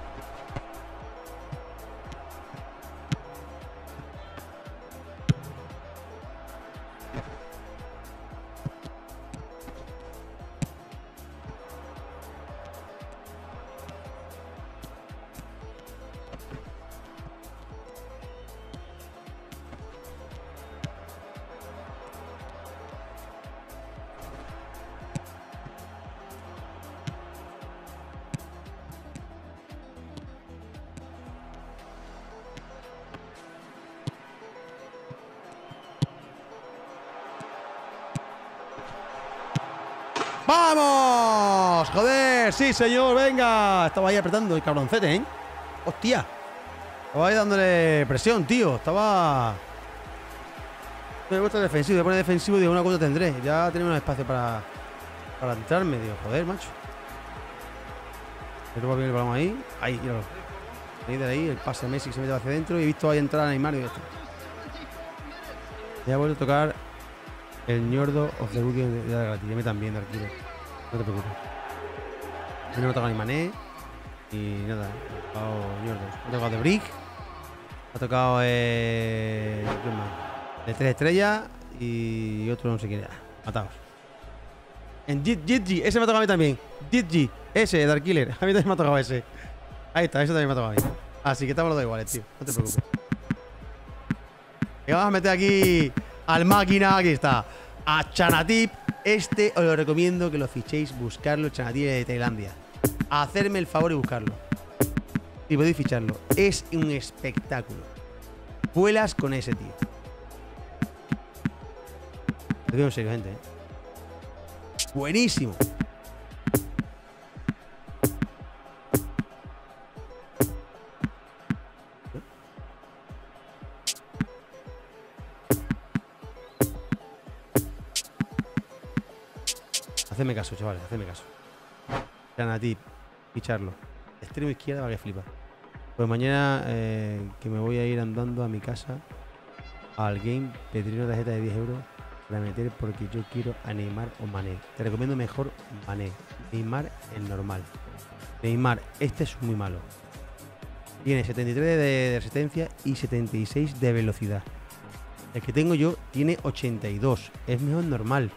¡Vamos! ¡Joder! ¡Sí, señor! ¡Venga! Estaba ahí apretando el cabroncete, ¿eh? ¡Hostia! Estaba ahí dándole presión, tío. Estaba... Me gusta el defensivo. Voy a poner defensivo y digo, una cosa tendré. Ya tenemos espacio para entrarme. Digo, joder, macho. Le roba bien el balón ahí. Ahí, míralo. Ahí de ahí, el pase de Messi que se mete hacia adentro. Y he visto ahí entrar a Neymar y esto. Ya he vuelto a tocar el ñordo of the Rookie de la gratis. Ya me también, tranquilo. No te preocupes. A mí no me ha tocado ni Mané. Y nada, ha tocado ñordos. Me ha tocado de Brick. Ha tocado de 3 estrellas. Y otro no sé quién era. Mataos. En Jitji, ese me ha tocado a mí también. Jitji, ese, Dark Killer. A mí también me ha tocado ese. Ahí está, ese también me ha tocado a mí. Así que estamos los dos iguales, tío. No te preocupes. Y vamos a meter aquí al máquina. Aquí está. A Chanatip. Este os lo recomiendo que lo fichéis. Buscarlo. Chanatip de Tailandia. Hacerme el favor y buscarlo. Si podéis ficharlo. Es un espectáculo. Vuelas con ese tío. Lo digo en serio, gente, ¿eh? Buenísimo. Hacedme caso, chavales, hacedme caso. Chanatip, ficharlo. Extremo izquierda para que flipa. Pues mañana que me voy a ir andando a mi casa al game, pediré una tarjeta de 10 euros para meter porque yo quiero a Neymar o Mané. Te recomiendo mejor Mané. Neymar el normal. Neymar, este es muy malo. Tiene 73 de resistencia y 76 de velocidad. El que tengo yo tiene 82. Es mejor normal.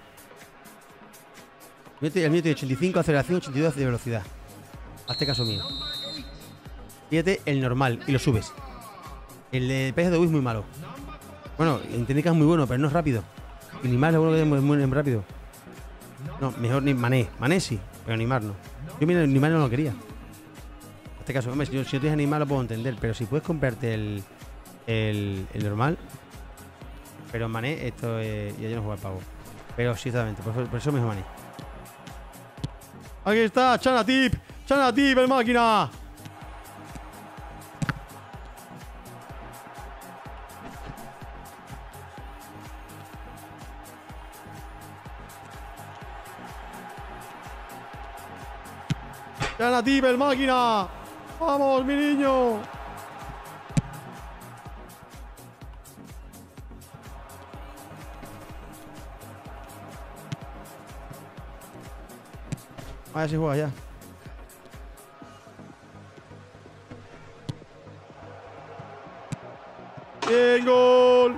El mío tiene 85 de aceleración, 82 de velocidad. Hazte caso mío. Fíjate el normal y lo subes. El de PSG es muy malo. Bueno, en técnica es muy bueno, pero no es rápido. Y Neymar es bueno que es muy rápido. No, mejor ni Mané. Mané sí, pero Neymar no. Yo mira, Neymar no lo quería. En este caso, hombre, si no tienes a Neymar lo puedo entender, pero si puedes comprarte el normal. Pero Mané, esto ya yo no juego al pavo. Pero sí, exactamente, por eso mejor Mané. Aquí está, Chanatip. Chanatip, el máquina. Chanatip, el máquina. Vamos, mi niño. A ver si juega ya. ¡Bien, gol!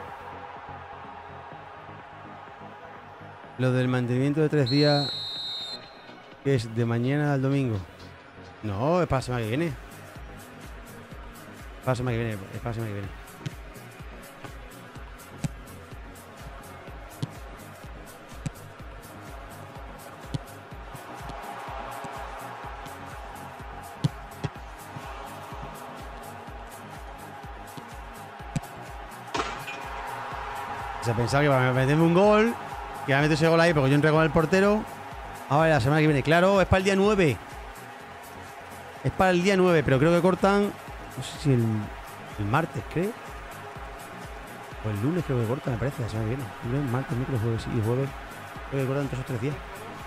Lo del mantenimiento de 3 días, que es de mañana al domingo. No, es para la semana que viene. Es para la semana que viene, es para la semana que viene. Se pensaba que para meterme un gol, que iba a meter ese gol ahí porque yo entré con el portero. Ah, vale, la semana que viene. Claro, es para el día 9. Es para el día 9, pero creo que cortan. No sé si el martes, creo. O el lunes creo que cortan, me parece, la semana que viene. Lunes, martes, miércoles, jueves y jueves. Creo que cortan todos esos 3 días.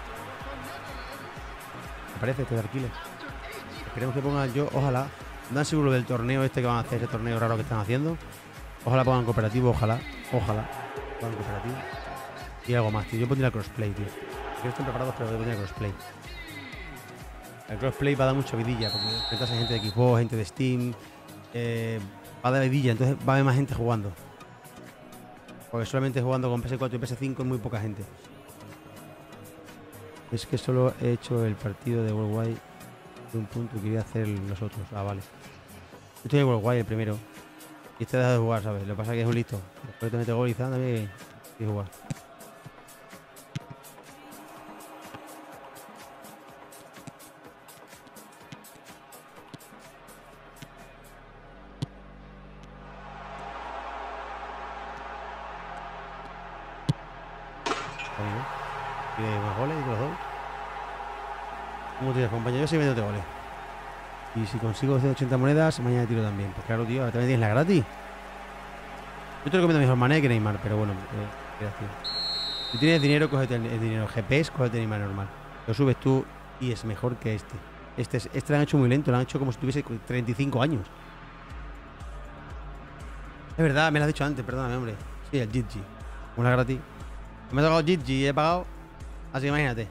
Me parece este de alquiler. Esperemos que pongan yo, ojalá. Dan seguro del torneo este que van a hacer, ese torneo raro que están haciendo. Ojalá pongan cooperativo, ojalá. Ojalá. Pongan cooperativo. Y algo más, tío. Yo pondría crossplay, tío. Yo estoy preparados, pero yo pondría crossplay. El crossplay va a dar mucha vidilla, porque enfrentas a gente de Xbox, gente de Steam. Va a dar vidilla, entonces va a haber más gente jugando. Porque solamente jugando con PS4 y PS5 es muy poca gente. Es que solo he hecho el partido de Worldwide de un punto y quería hacer los otros. Ah, vale. Yo estoy en Worldwide el primero. Y este deja de jugar, ¿sabes? Lo que pasa es que es un listo. Después te mete gol y también y jugar. ¿Quieres más goles? ¿Y los dos? ¿Cómo tienes, compañero? Yo sí meto goles. Y si consigo 80 monedas, mañana tiro también. Pues claro, tío, también tienes la gratis. Yo te recomiendo mejor Mané que Neymar, pero bueno, gracias. Si tienes dinero, cógete el dinero. GPS, cógete Neymar normal. Lo subes tú y es mejor que este. Este lo han hecho muy lento, lo han hecho como si tuviese 35 años. Es verdad, me lo has dicho antes, perdóname, hombre. Sí, el GG. Una gratis. Me ha tocado GG y he pagado. Así que imagínate.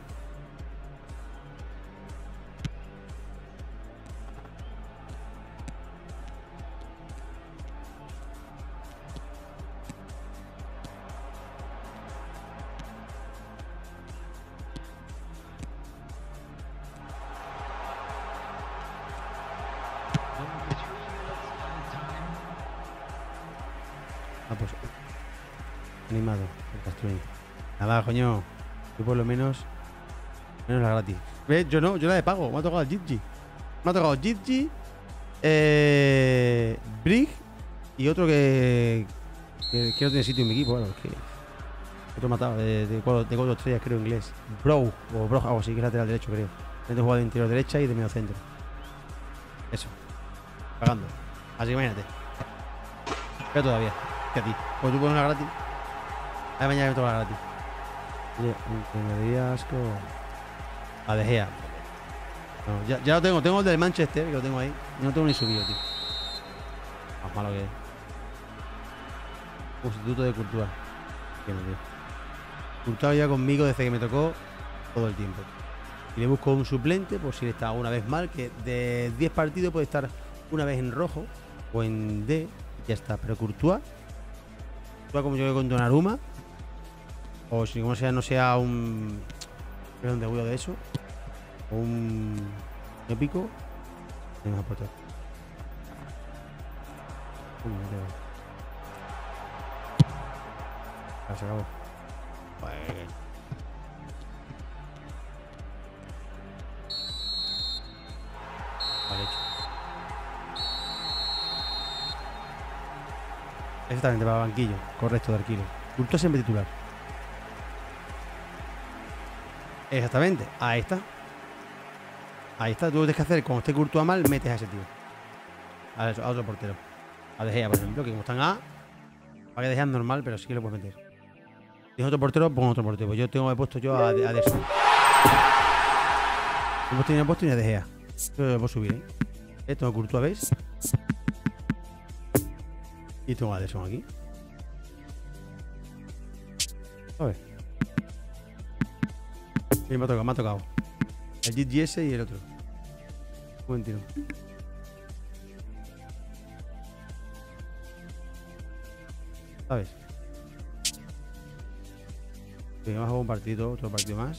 Ah, pues. Animado. Nada, coño. Yo por lo menos la gratis. ¿Ves? Yo no, yo la de pago. Me ha tocado el GG. Me ha tocado GG. Brig. Y otro que no tiene sitio en mi equipo. Bueno, es que. Otro matado de 4 estrellas, creo, inglés. Bro. O Bro, algo así, que es lateral derecho, creo. Tengo jugado de interior derecha y de medio centro. Eso. Pagando. Así que imagínate. Pero todavía. Que a ti. Pues tú pones una gratis. A mañana me toca la gratis. Oye, me daría asco. A De Gea. No, ya lo tengo. Tengo el del Manchester, que lo tengo ahí. Y no tengo ni subido, tío. Más malo que es. Sustituto de Courtois. Que no, tío. Courtois ya conmigo desde que me tocó todo el tiempo. Y le busco un suplente por si está una vez mal, que de 10 partidos puede estar una vez en rojo o en D. Y ya está. Pero Courtois como yo con Donnarumma, o si como sea no sea un de huevo de eso, o un épico, venga, por todo. Se acabó. Vale, hecho. Exactamente, para banquillo. Correcto, de alquilo. Courtois siempre titular. Exactamente. Ahí está. Ahí está. Tú lo que tienes que hacer, cuando esté Courtois mal, metes a ese tío. A otro portero. A De Gea, por ejemplo, que como están A, para que De Gea normal, pero sí que lo puedes meter. Si tienes otro portero, pongo otro portero. Pues yo he puesto yo a Ederson. He puesto ni a De Gea. Yo lo puedo subir, ¿eh? Tengo Courtois, ¿veis? Y tengo a Ederson aquí. A ver. Y me ha tocado. El GGS y el otro. Un momentito. ¿Sabes? Y vamos a jugar un partido, otro partido más.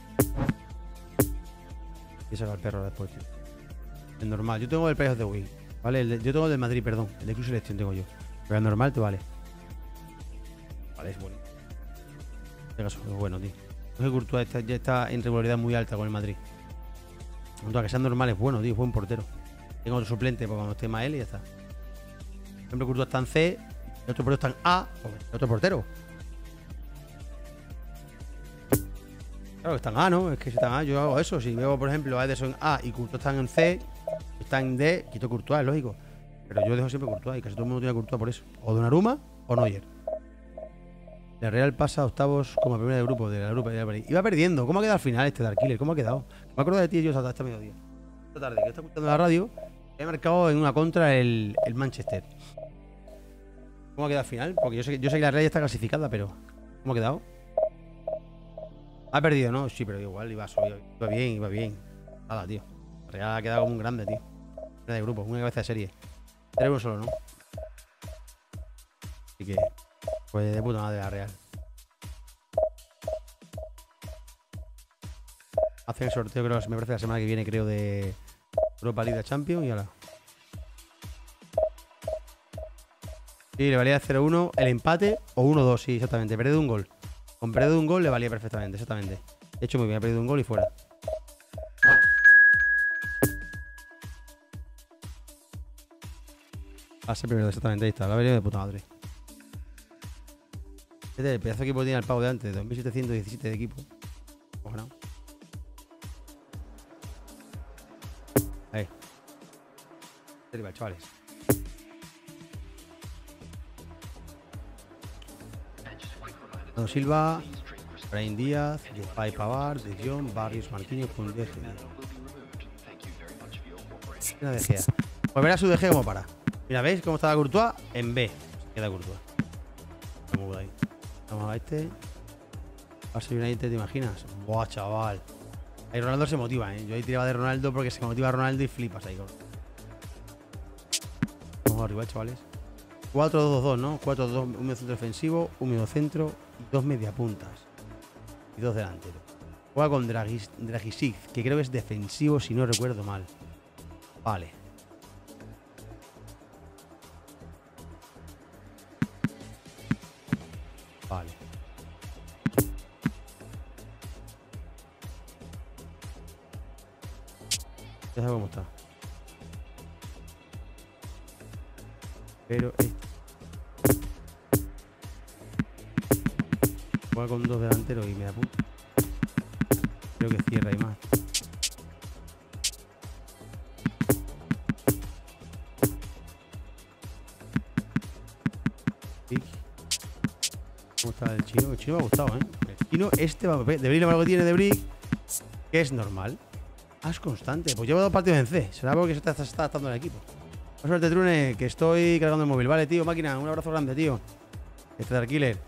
Y sacar el perro después, tío. El normal. Yo tengo el Playoff de Wii. ¿Vale? Yo tengo el del Madrid, perdón. El de Cruz Selección tengo yo. Pero el normal te vale. Vale, es bonito. Este caso es bueno, tío. No sé, Courtois ya está en regularidad muy alta con el Madrid. Aunque que sea normal es bueno, tío. Es buen portero. Tengo otro suplente para cuando esté más él y ya está. Por ejemplo, Courtois está en C. El otro portero está en A. El otro portero. Claro, están A, ¿no? Es que si están A, yo hago eso. Si veo, por ejemplo, a Ederson en A y Courtois están en C, están en D, quito Courtois, es lógico. Pero yo dejo siempre Courtois y casi todo el mundo tiene Courtois por eso. O Donnarumma o Neuer. La Real pasa a octavos como primera de grupo de la Europa. Iba perdiendo. ¿Cómo ha quedado al final este Darkiller? ¿Cómo ha quedado? Me acuerdo de ti y yo hasta mediodía. Esta tarde, que está escuchando la radio, he marcado en una contra el Manchester. ¿Cómo ha quedado al final? Porque yo sé que la Real ya está clasificada, pero ¿cómo ha quedado? Ha perdido, ¿no? Sí, pero igual iba bien, iba bien. Nada, tío. La Real ha quedado como un grande, tío. Una de grupo, una cabeza de serie. 3 solo, ¿no? Así que, pues de puta madre la Real. Hacen el sorteo, creo, me parece la semana que viene, creo, de Europa League Champions y ahora. Sí, le valía 0-1 el empate o 1-2, sí, exactamente. Perdido un gol. Con perdido un gol le valía perfectamente, exactamente. De hecho, muy bien, ha perdido un gol y fuera. Va a ser primero, exactamente, ahí está. La vería de puta madre. Este es el pedazo de equipo que tiene el pavo de antes, 2717 de equipo. Ojalá. Ahí. Arriba, chavales. Don Silva, Brahim Díaz, Depay, Pavard, De Jong, Barrios, Marquinhos, Koundé, una De Gea. Pues verás su De Gea como para. Mira, ¿veis cómo está la Courtois? En B. Se queda Courtois. Vamos ahí. Vamos a este. Barça United, ¿te imaginas? Buah, chaval. Ahí Ronaldo se motiva, ¿eh? Yo ahí tiraba de Ronaldo porque se motiva Ronaldo y flipas ahí. Vamos arriba, chavales. 4-2-2, ¿no? 4-2, un medio centro defensivo, un medio centro y 2 mediapuntas. Y 2 delanteros. Juega con Dragisic, que creo que es defensivo si no recuerdo mal. Vale. Vale. Ya sabes cómo está. Pero juega con 2 delanteros y me da punto. Creo que cierra y más. ¿Cómo está el chino? El chino me ha gustado, ¿eh? El chino este va a ver. De Brick lo que tiene de Brick, que es normal. Ah, es constante. Pues llevo 2 partidos en C. Será porque se está adaptando al equipo. Buena suerte, Trune, que estoy cargando el móvil. Vale, tío, máquina. Un abrazo grande, tío. Este Dark Killer.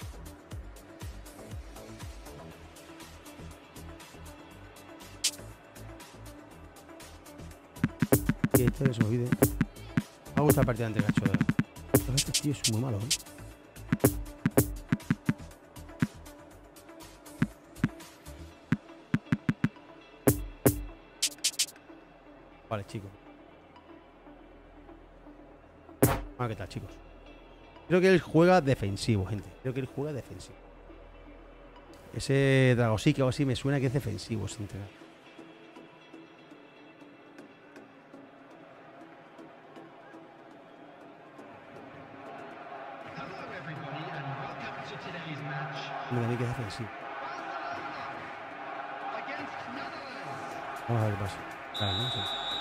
Y este que se me olvide. Me ha gustado la partida antes, cacho. Este tío es muy malo, ¿eh? Vale, chicos. Bueno, ¿qué tal, chicos? Creo que él juega defensivo, gente. Creo que él juega defensivo. Ese Dragosic o algo así me suena que es defensivo, sin entregar. Me da que es defensivo. Vamos a ver qué pasa. Vale, no sé.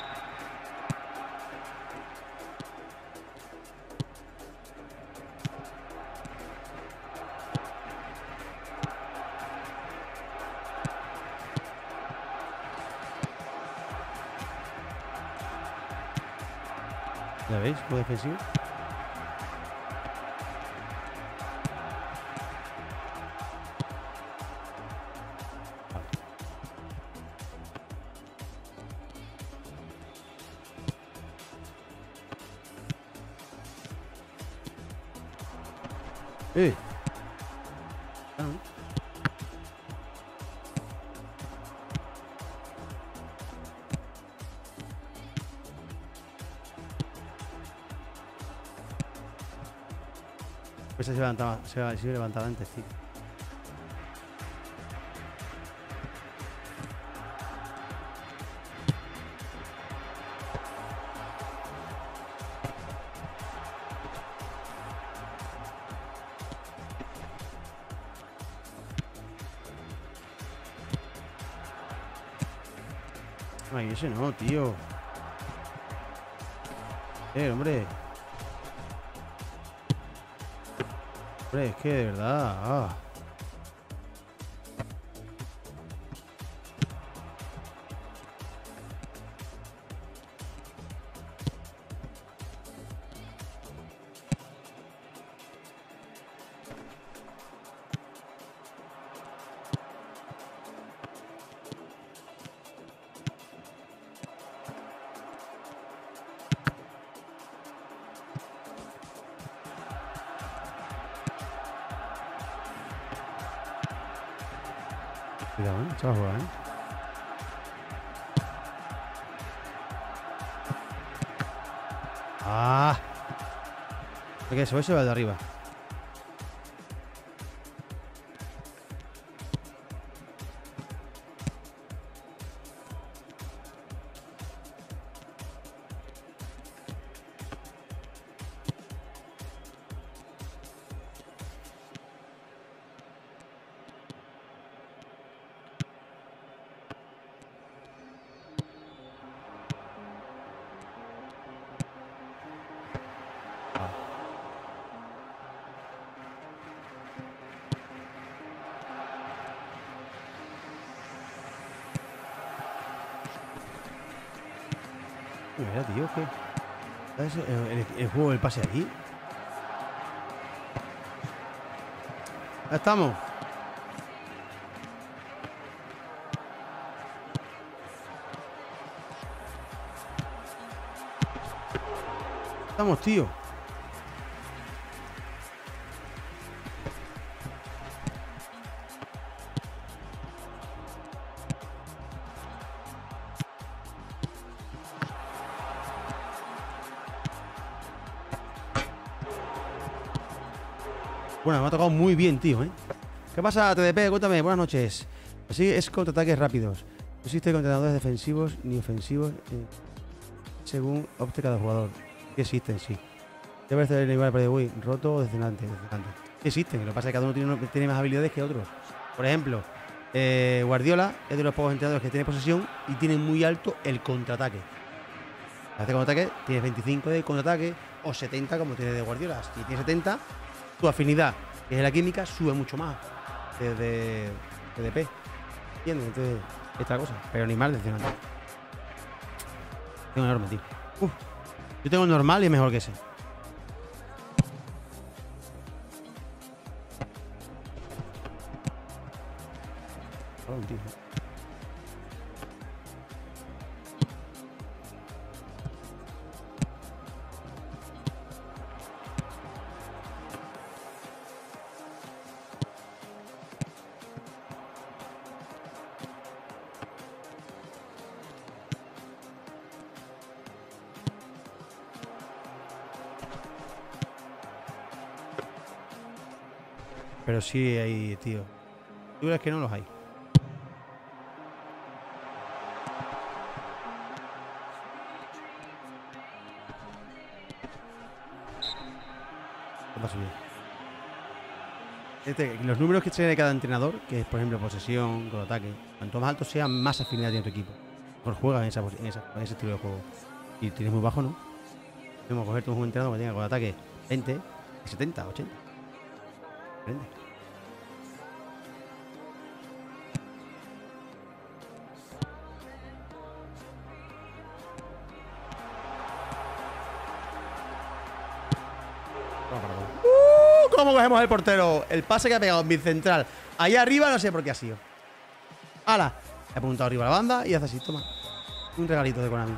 ¿Ya veis? ¿Juego defensivo? Ah, pues se levantaba, se levantaba antes, tío. Ay, ese no, tío. Hombre. Hombre, es que de verdad. Cuidado, se va a jugar, ¿Qué eso? Eso va de arriba. Mira, tío, ¿qué? ¿Sabes el juego del pase aquí? Ya estamos. Estamos, tío. Bueno, me ha tocado muy bien, tío, ¿eh? ¿Qué pasa, TDP? Cuéntame, buenas noches. Así es contraataques rápidos. No existe contraataques defensivos ni ofensivos según opte cada jugador. Sí existen, sí. ¿Qué parece el igual de Wii? ¿Roto o decenante? Sí existen, lo que pasa es que cada uno tiene más habilidades que otros. Por ejemplo, Guardiola es de los pocos entrenadores que tiene posesión y tiene muy alto el contraataque. Hace contraataque, tienes 25 de contraataque o 70 como tiene de Guardiola. Si tienes 70, tu afinidad, que es la química, sube mucho más desde DP. ¿Entiendes? Entonces, esta cosa. Pero ni mal decepcionante. Tengo enorme, tío. Yo tengo el normal y es mejor que ese. Tío. Pero sí hay, tío. Tú crees que no los hay. ¿Qué pasa bien? Los números que tiene cada entrenador, que es por ejemplo posesión, contraataque, cuanto más alto sea, más afinidad tiene tu equipo. Mejor juega en ese estilo de juego. Y tienes muy bajo, ¿no? Tenemos que coger un entrenador que tenga contraataque 20, 70, 80. Prende. ¿Cómo cogemos el portero? El pase que ha pegado en bicentral. Ahí arriba no sé por qué ha sido. ¡Hala! He apuntado arriba a la banda y hace así, toma. Un regalito de Konami.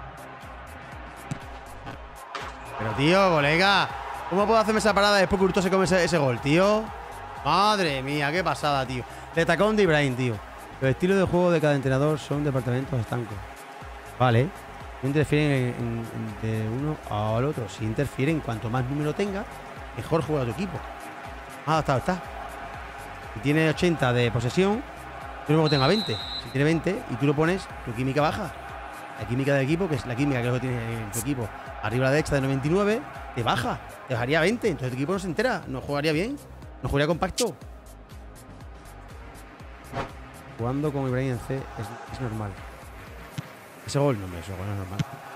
Pero tío, colega, ¿cómo puedo hacerme esa parada después que Hurtado se come ese gol, tío? Madre mía, qué pasada, tío. Le tacón de Ibrahim, tío. Los estilos de juego de cada entrenador son departamentos estancos. Vale. No interfieren de uno al otro. Si interfieren, cuanto más número tenga, mejor juega tu equipo. Está. Si tiene 80 de posesión, tú luego tenga 20. Si tiene 20 y tú lo pones, tu química baja. La química del equipo, que es la química que luego tiene en tu equipo, arriba a la derecha de 99, te baja. Te bajaría 20. Entonces tu equipo no se entera. No jugaría bien. No jugaría compacto. Jugando con Ibrahim en C es normal. Ese gol, no, ese gol no es normal.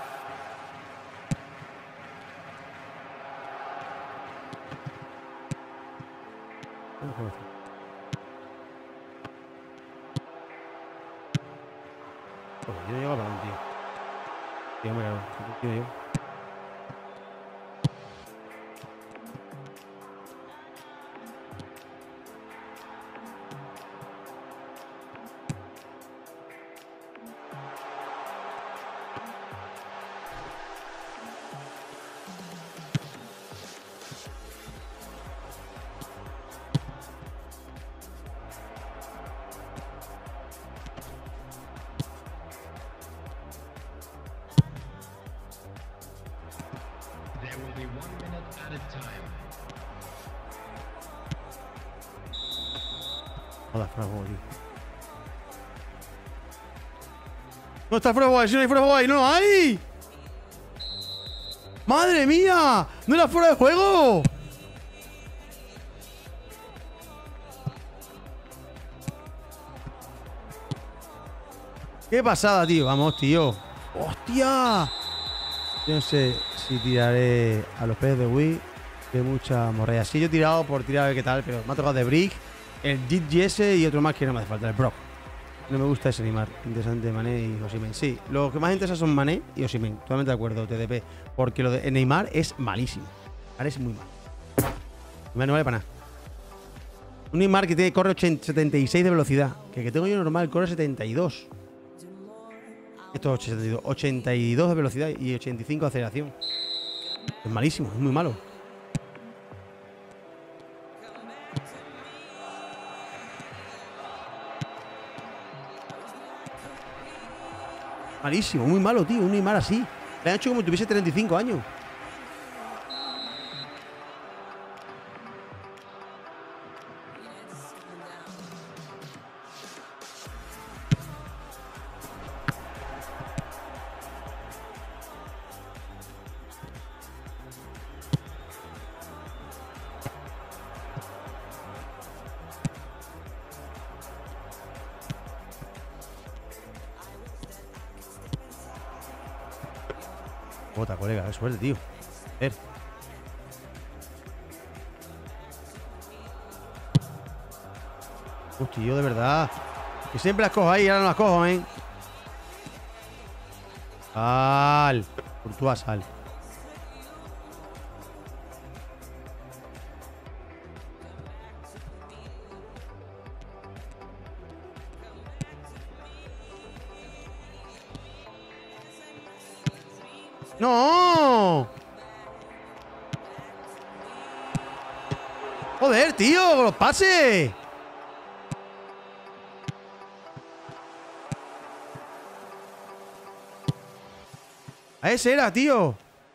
Joder, yo no llego a balón, tío. Tío, me cago. Tío, yo. There will be 1 minute added time. Joder, fuera de juego, tío. No está fuera de juego, si no hay fuera de juego ahí, no hay. ¡Madre mía! ¡No era fuera de juego! ¡Qué pasada, tío! Vamos, tío. ¡Hostia! Yo no sé si tiraré a los peces de Wii. De mucha morrea. Sí, yo he tirado por tirar a ver qué tal, pero me ha tocado de Brick, el GS y otro más que no me hace falta, el Brock. No me gusta ese Neymar. Interesante, Mané y Osimhen. Sí, lo que más interesa son Mané y Osimhen. Totalmente de acuerdo, TDP. Porque lo de Neymar es malísimo. Neymar es muy malo. Neymar no vale para nada. Un Neymar que corre 76 de velocidad. Que tengo yo normal, corre 72. Esto es 82 de velocidad y 85 de aceleración. Es malísimo, es muy malo. Malísimo, muy malo, tío. Un Neymar así. Le han hecho como si tuviese 35 años. Bota, colega, qué suerte, tío. A ver. Hostia, yo de verdad. Que siempre las cojo ahí, ahora no las cojo, ¿eh? Sal. Courtois, sal. ¡No! ¡Joder, tío! ¡Con los pases! A ese era, tío.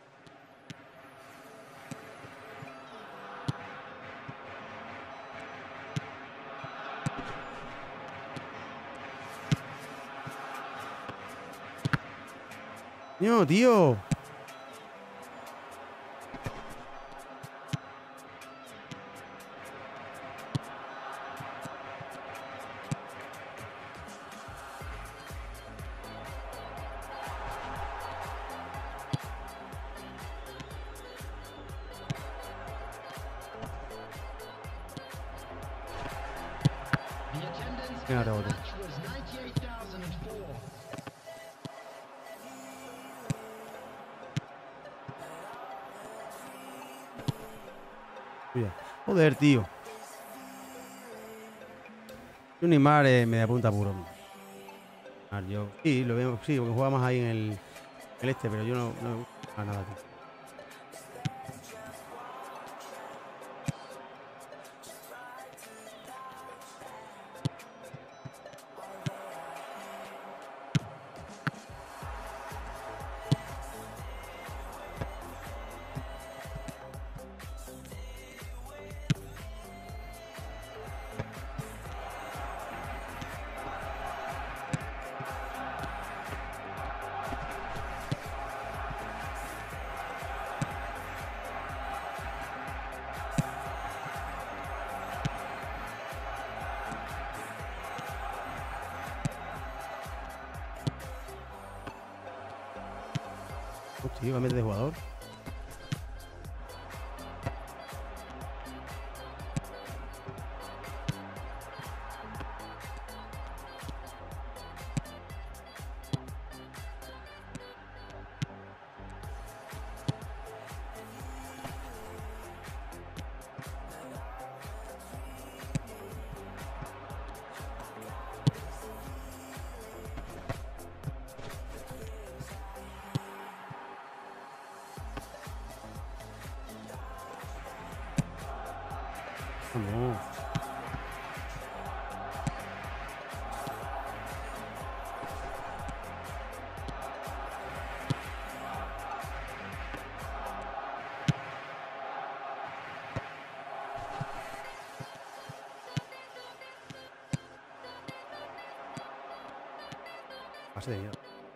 No, tío. The attendance Venga, at the rebote. match was 98,004. Mira. Joder, tío. Un Neymar me da punta puro. Yo sí, lo veo, sí, porque juega más ahí en el este, pero yo no me gusta nada, tío. Hostia, va a meter de jugador. No. Pase de mierda.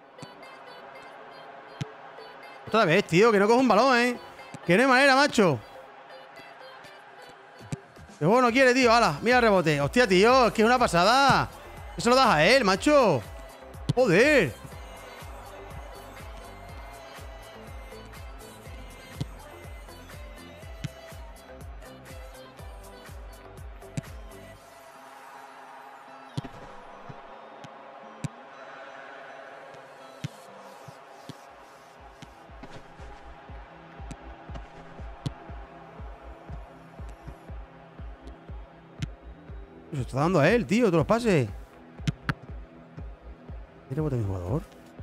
Otra vez, tío, que no cojo un balón, Que no hay manera, macho. El juego no quiere, tío. ¡Hala! Mira el rebote. Hostia, tío. Es que es una pasada. Eso lo das a él, macho. Joder. Se está dando a él, tío, todos los pases. ¿Qué rebote mi jugador?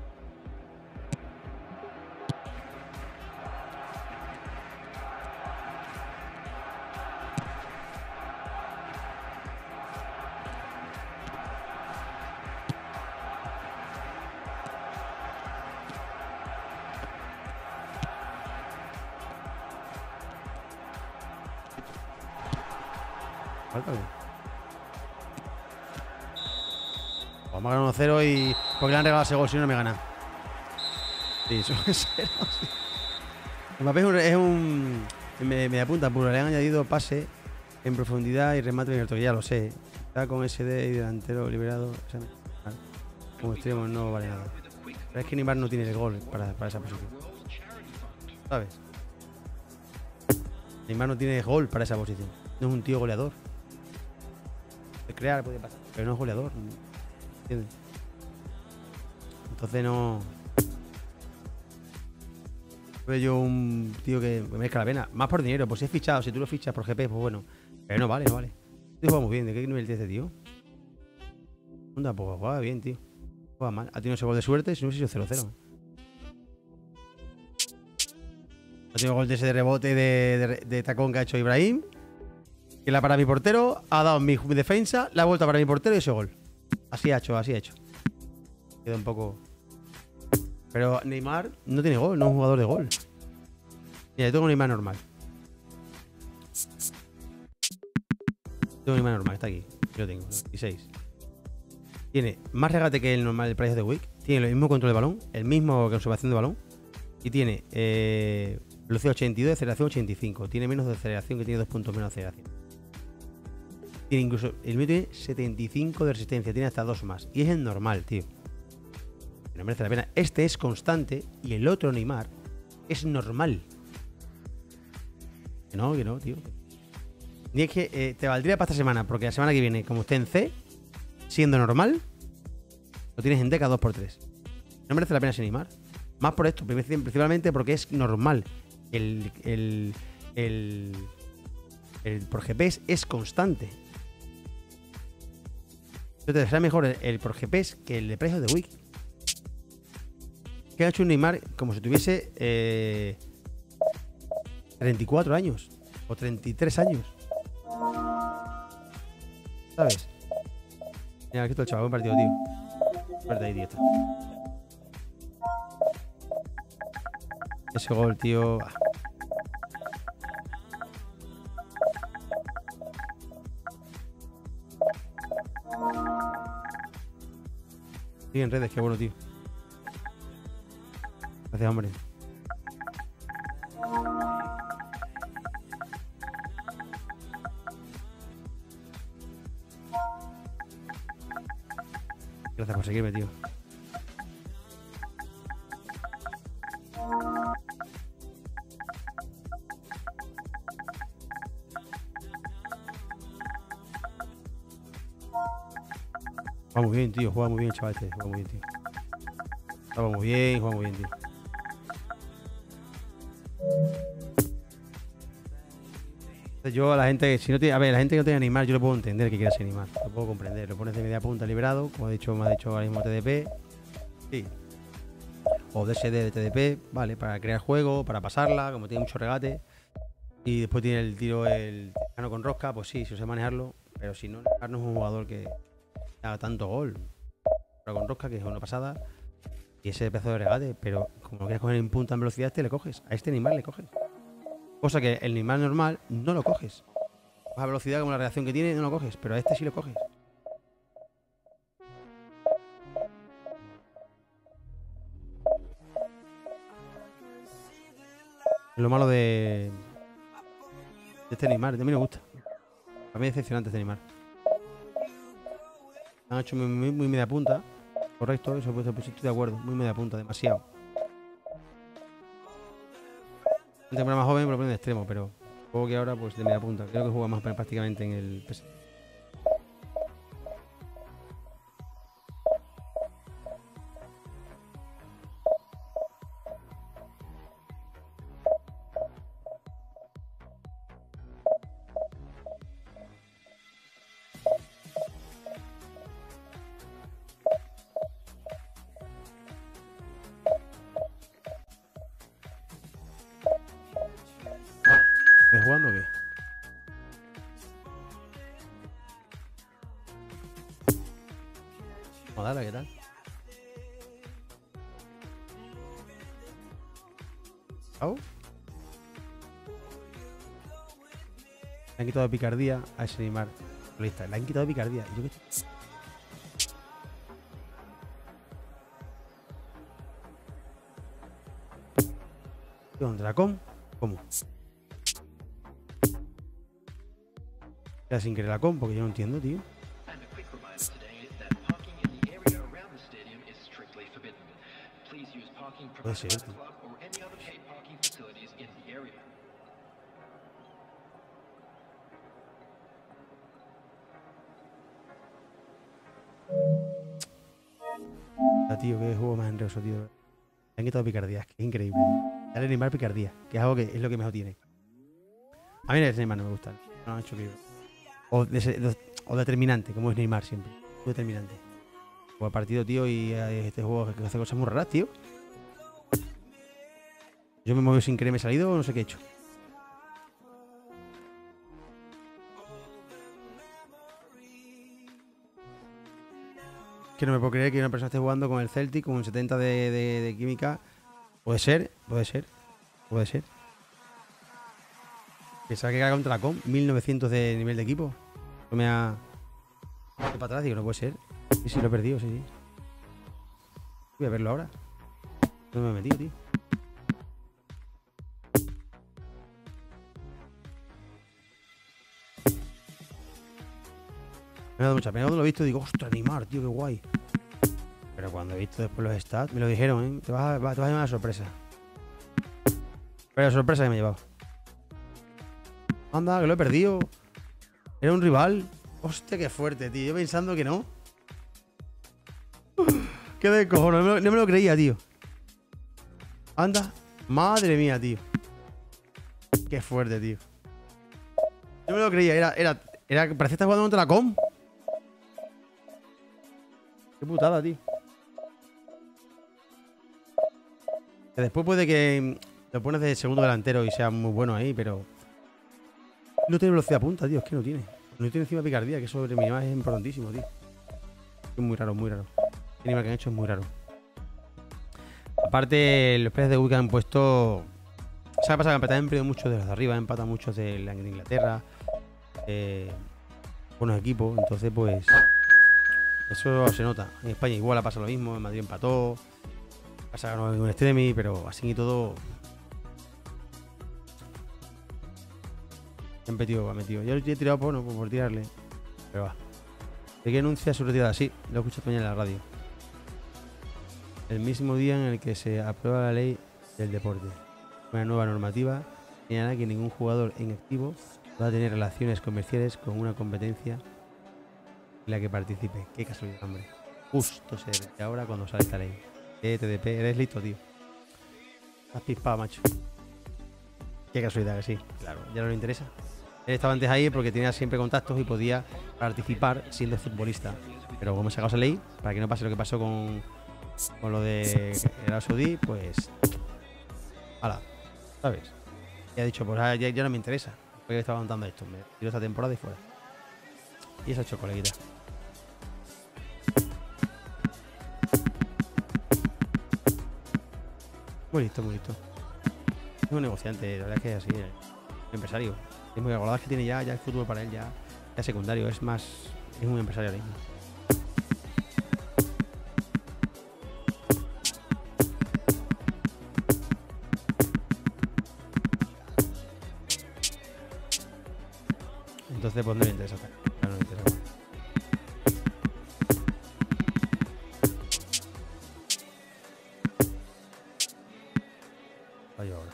Falta bien. Vamos a ganar 1-0 y... Porque le han regalado ese gol, si no me gana. Sí, eso es 0. Mbappé es un... Me apunta puro. Le han añadido pase en profundidad y remate en el toque. Ya lo sé. Está con SD y delantero liberado. O sea, como extremo no vale nada. Pero es que Neymar no tiene el gol para esa posición. ¿Sabes? Neymar no tiene gol para esa posición. No es un tío goleador. De crear puede pasar, pero no es goleador. ¿Entiendes? Entonces no... Veo yo un tío que me merezca la pena. Más por dinero, pues si es fichado, si tú lo fichas por GP, pues bueno. Pero no vale, no vale. Este juega muy bien. ¿De qué nivel tiene este tío? Onda, pues juega bien, tío. Juega mal. Ha tenido ese gol de suerte, si no hubiese sido 0-0. Ha tenido gol de ese de rebote de tacón que ha hecho Ibrahim. Que la para mi portero, ha dado mi defensa, la ha vuelto para mi portero y ese gol. Así ha hecho, así ha hecho. Queda un poco... Pero Neymar no tiene gol, no es un jugador de gol. Mira, yo tengo un Neymar normal. Tengo un Neymar normal, está aquí. Yo tengo, 16. Tiene más regate que el normal, el Price of the Week. Tiene el mismo control de balón, el mismo conservación de balón. Y tiene velocidad 82, aceleración 85. Tiene menos de aceleración, que tiene 2 puntos menos de aceleración. Tiene incluso, el mío tiene 75 de resistencia, tiene hasta 2 más. Y es el normal, tío. No merece la pena. Este es constante y el otro Neymar es normal. Que no, tío. Ni es que te valdría para esta semana, porque la semana que viene, como esté en C, siendo normal, lo tienes en DK 2x3. No merece la pena ese Neymar. Más por esto, principalmente porque es normal. El por GPS es constante. Entonces será mejor el por GPS que el de Price of the Week. Que ha hecho un Neymar como si tuviese 34 años o 33 años. ¿Sabes? Mira, aquí está el chaval, buen partido, tío. Suerte ahí, tío. Ese gol, tío. Sí, en redes, qué bueno, tío. Gracias, hombre. Gracias por seguirme, tío. Juega muy bien, tío. Juega muy bien, chaval. Juega muy bien, tío. Juega muy bien, juega muy bien, tío. Yo a la gente, si no tiene, a ver, la gente que no tiene animar, yo lo puedo entender que quiera ser animar. Lo puedo comprender. Lo pones de media punta liberado, como ha dicho, me ha dicho ahora mismo TDP. Sí. O DSD de TDP, vale, para crear juego, para pasarla, como tiene mucho regate. Y después tiene el tiro, el tirano con rosca, pues sí, si sé manejarlo. Pero si no, no es un jugador que haga tanto gol. Pero con rosca, que es una pasada. Y ese pedazo de regate, pero como lo quieres coger en punta en velocidad, este le coges. A este Neymar le coges. Cosa que el Neymar normal no lo coges. A velocidad como la reacción que tiene, no lo coges. Pero a este sí lo coges. Es lo malo de este Neymar. A mí me gusta. A mí es decepcionante este Neymar. Han hecho muy media punta. Correcto, eso pues estoy de acuerdo. Muy media punta, demasiado. Un temporada más joven me lo pone de extremo, pero juego que ahora pues de media punta. Creo que juega más prácticamente en el PS. ¿Estás jugando o qué? Hola, ¿qué tal? ¿Au? Le han quitado picardía a ese Neymar. Le han quitado picardía. ¿Y yo qué? ¿Dónde la com? ¿Cómo? Era sin querer la com, porque yo no entiendo, tío. And a quick reminder today that parking in the area around the stadium is strictly forbidden. Please use parking Puede provided ser, by the tío. club or any other paid parking facilities in the area. Tío, qué juego más enredoso, tío. Le han quitado picardía, que es increíble, tío. Dale Neymar picardía, que es algo que es lo que mejor tiene. A mí el Neymar no me gusta. No han hecho que. O determinante, como es Neymar siempre. Determinante. O el partido, tío, y este juego que hace cosas muy raras, tío. Yo me muevo sin querer, me he salido o no sé qué he hecho. Que no me puedo creer que una persona esté jugando con el Celtic con un 70 de química. Puede ser, puede ser, puede ser. Pensaba que era contra la Com, 1900 de nivel de equipo. No me ha. Para atrás, digo, no puede ser. Sí, sí, lo he perdido, sí, sí. Voy a verlo ahora. No me he metido, tío. Me ha dado mucha pena cuando lo he visto. Digo, ostras, Neymar, tío, qué guay. Pero cuando he visto después los stats, me lo dijeron, ¿eh? Te vas a llevar una sorpresa. Pero la sorpresa que me he llevado. Anda, que lo he perdido. Era un rival. Hostia, qué fuerte, tío. Yo pensando que no. Qué de cojones. No me lo creía, tío. Anda. Madre mía, tío. Qué fuerte, tío. No me lo creía. Parecía estar jugando contra la Com. Qué putada, tío. Que después puede que lo pones de segundo delantero y sea muy bueno ahí, pero no tiene velocidad punta, tío. Es que no tiene. No tiene encima picardía, que eso de mínima es importantísimo, tío. Es muy raro, muy raro. El animal que han hecho es muy raro. Aparte, los players de Wii que han puesto. ¿Sabes qué pasa? Que han perdido muchos de los de arriba, han empatado muchos de Inglaterra. Buenos equipos, entonces pues. Eso se nota. En España igual ha pasado lo mismo, en Madrid empató. Pasa ganó un extremi, pero así y todo. Ha metido. Yo he tirado por tirarle. Pero va. ¿De qué anuncia su retirada? Sí, lo he escuchado mañana en la radio. El mismo día en el que se aprueba la ley del deporte. Una nueva normativa señala que ningún jugador en activo va a tener relaciones comerciales con una competencia la que participe. Qué casualidad, hombre. Justo se derrite ahora cuando sale esta ley. TDP, eres listo, tío. Has pispado, macho. Qué casualidad que sí. Claro, ya no le interesa. Él estaba antes ahí porque tenía siempre contactos y podía participar siendo futbolista. Pero como he sacado esa ley, para que no pase lo que pasó con lo de Arabia Saudí, pues. Hala, ¿sabes? Y ha dicho, pues ya no me interesa. Porque estaba contando esto. Me tiro esta temporada y fuera. Y esa chocolatita. Muy listo, muy listo. Es un negociante, la verdad es que es así. Un empresario. Es muy agradable que tiene ya el fútbol para él, ya secundario. Es más. Es un empresario ahora mismo. Entonces, pues no le interesa. Ya no le interesa. Vaya ahora.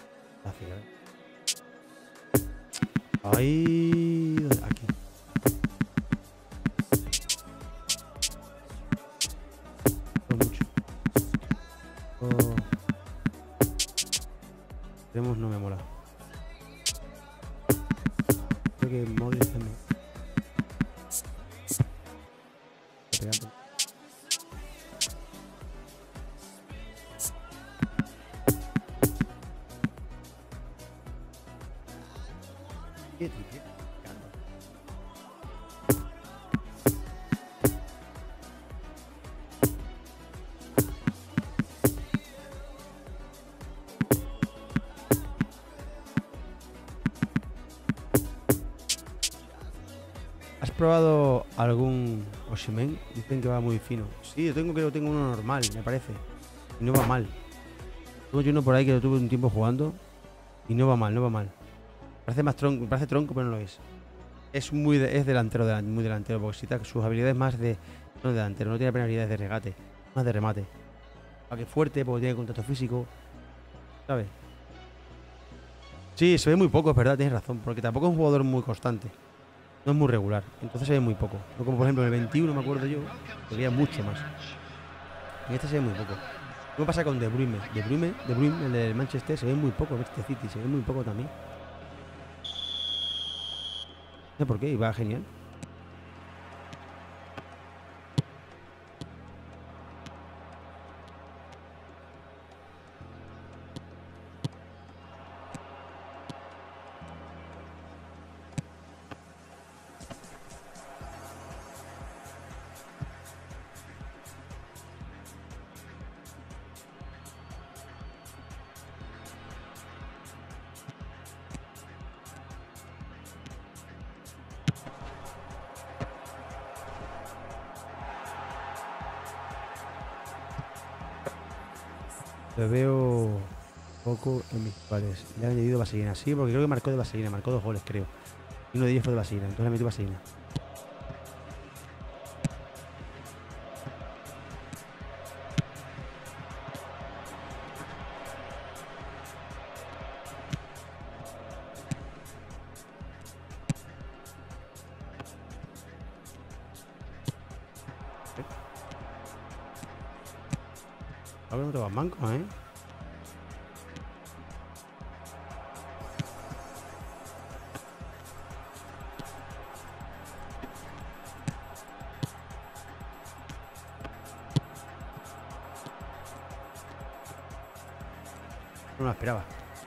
Ahí. Aquí. No mucho. Oh. Tenemos, no me mola. Creo que Modric también. ¿Has probado algún Osimhen? Dicen que va muy fino. Sí, yo creo que tengo uno normal, me parece. Y no va mal. Tengo yo uno por ahí que lo tuve un tiempo jugando. Y no va mal, no va mal. Parece más tronco, parece tronco, pero no lo es. Es es delantero, muy delantero, porque si sus habilidades más de. No delantero, no tiene apenas habilidades de regate, más de remate. Para que fuerte, porque tiene contacto físico. ¿Sabes? Sí, se ve muy poco, es verdad, tienes razón. Porque tampoco es un jugador muy constante. No es muy regular. Entonces se ve muy poco. No como por ejemplo en el 21, me acuerdo yo, se veía mucho más. En este se ve muy poco. ¿Qué pasa con De Bruyne? De Bruyne, el del Manchester, se ve muy poco. Este City se ve muy poco también. No sé por qué, y va genial. Lo veo poco en mis pares. Le han añadido vaselina. Sí, porque creo que marcó de vaselina. Marcó 2 goles, creo. Y uno de ellos fue de vaselina. Entonces le metió vaselina. Ahora no te vas manco, ¿eh? No lo esperaba.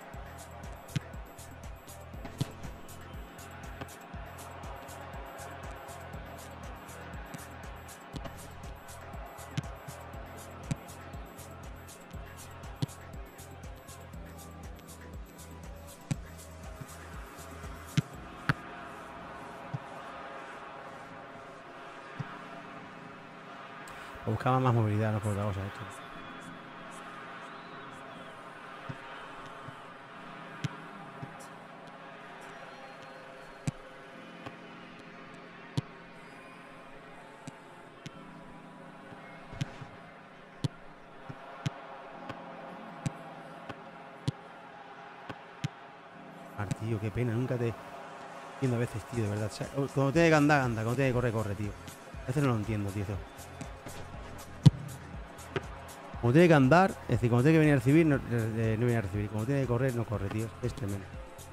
Buscaba más movilidad, no por otra cosa esto. Tío, qué pena, nunca te entiendo a veces, tío, de verdad. O sea, cuando tiene que andar, anda, cuando tiene que correr, corre, tío. veces no lo entiendo, tío. Como tiene que andar, es decir, como tiene que venir a recibir, no viene a recibir. Como tiene que correr, no corre, tío. Es tremendo.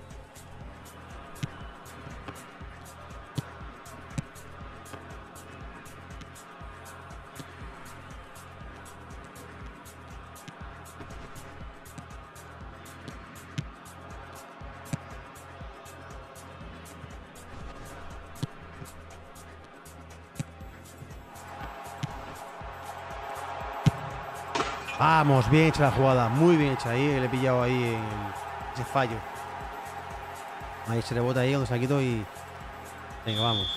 Vamos, bien hecha la jugada, muy bien hecha ahí, le he pillado ahí en ese fallo. Ahí se rebota ahí donde se ha quitado y... Venga, vamos.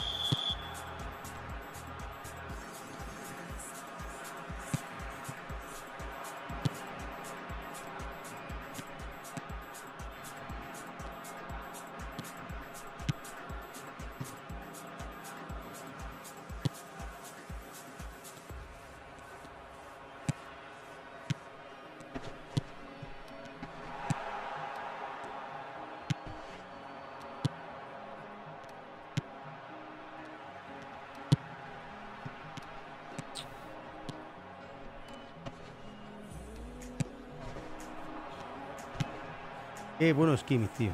Qué buenos Kimmich, tío.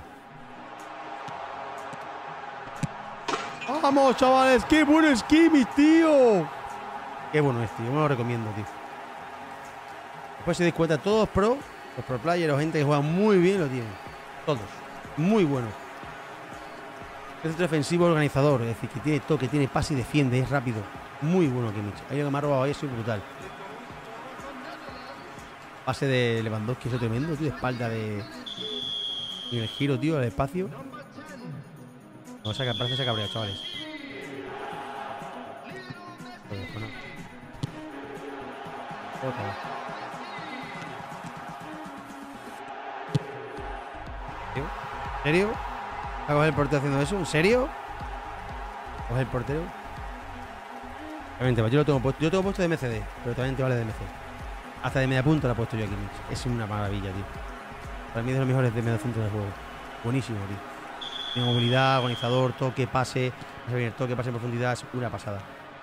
¡Vamos, chavales! ¡Qué bueno es Kimmich, tío! Qué bueno es, tío. Me lo recomiendo, tío. Después se cuenta, todos los pro players o gente que juega muy bien lo tienen. Todos. Muy bueno. Es centro defensivo organizador. Es decir, que tiene toque, tiene pase y defiende. Es rápido. Muy bueno Kimmich. Ahí lo que me ha robado ahí es brutal. Pase de Lewandowski, eso tremendo, tío. Espalda de... Y el giro, tío, al espacio. No, parece que se ha cabreado, chavales. Bueno. Otra vez. ¿En serio? ¿Va a coger el portero haciendo eso? ¿En serio? ¿Coge el portero? Obviamente, yo lo tengo puesto. Yo tengo puesto de MCD, pero también te vale de MC. Hasta de media punta lo he puesto yo aquí. Es una maravilla, tío. Para mí es de los mejores de medio centro del juego. Buenísimo, tío. Tiene movilidad, organizador, toque, pase. Toque, pase en profundidad. Es una pasada.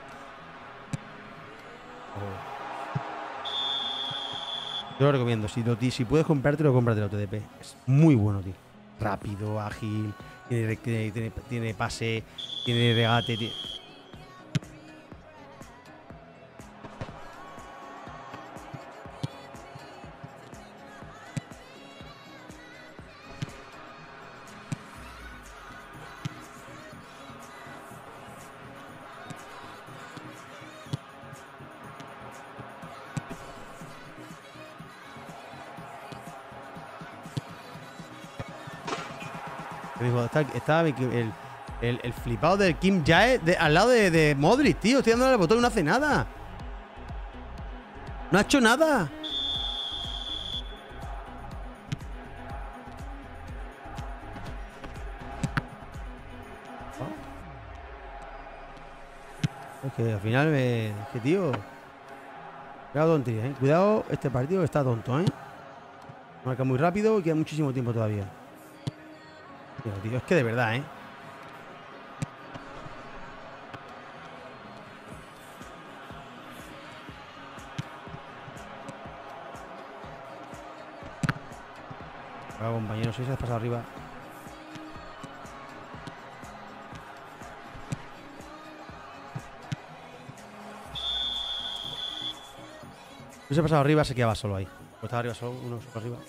Yo lo recomiendo. Si puedes comprártelo, cómpratelo TDP. Es muy bueno, tío. Rápido, ágil. Tiene pase. Tiene regate. Está el flipado del Kim Jae al lado de Modric, tío. Estoy dándole al botón y no hace nada. No ha hecho nada. Es que al final es que, tío. Cuidado tontería, ¿eh? Cuidado, este partido está tonto, ¿eh? Marca muy rápido y queda muchísimo tiempo todavía. Tío, es que de verdad, ¿eh? Ahora, compañero, si se has pasado arriba. Si se ha pasado arriba, se quedaba solo ahí. Pues estaba arriba solo, uno solo arriba.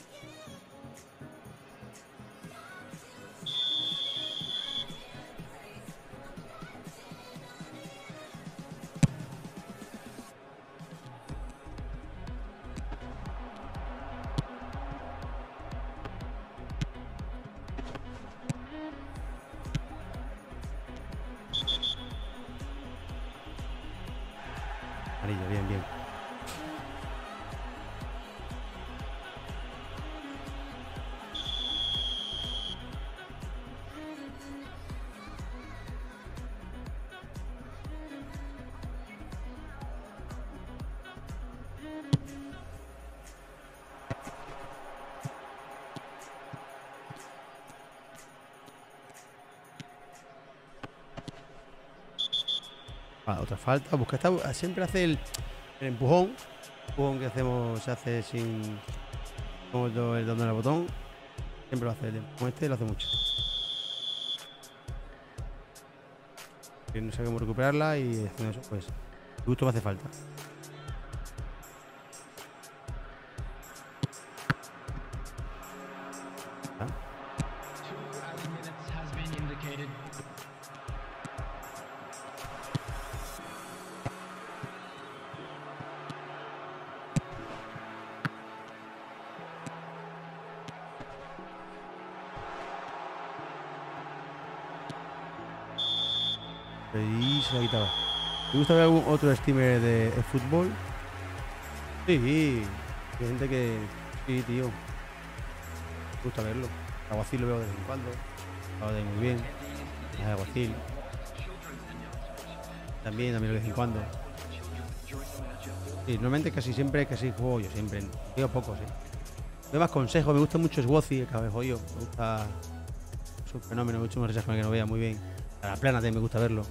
Amarillo, bien, bien. Otra falta. Busca siempre hace el empujón. El empujón que hacemos se hace sin. Como el dándole al botón. Siempre lo hace el empujón lo hace mucho. Y no sé cómo recuperarla y haciendo eso, pues. Justo me hace falta. Y se la quitaba. ¿Te gusta ver algún otro streamer de fútbol? Sí, hay gente que. Sí, tío. Me gusta verlo. Aguacil lo veo de vez en cuando. Lo de muy bien. Aguacil. También lo veo de vez en cuando. Sí, normalmente casi siempre juego yo, siempre. Veo pocos, Veo más consejos, me gusta mucho Swozi, el cabezollo. Me gusta. Es un fenómeno, me gusta unos risas que no vea muy bien. A la plana también me gusta verlo.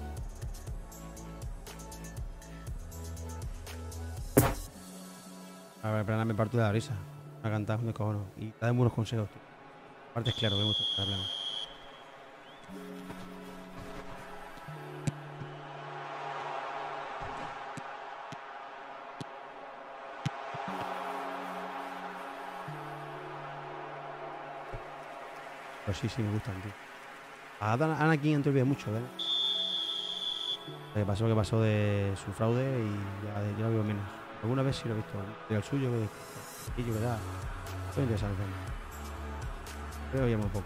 A ver, plana me parto de la risa. Me ha cantado de cojones. Y da buenos consejos, tío. Aparte es claro que me gusta la plana. Pues sí, me gustan, tío. A Anakin antes olvidé mucho, ¿verdad? Lo que pasó de su fraude y ya lo veo menos. Alguna vez sí lo he visto. Pero el suyo, que da. Muy interesante. Pero ya muy poco.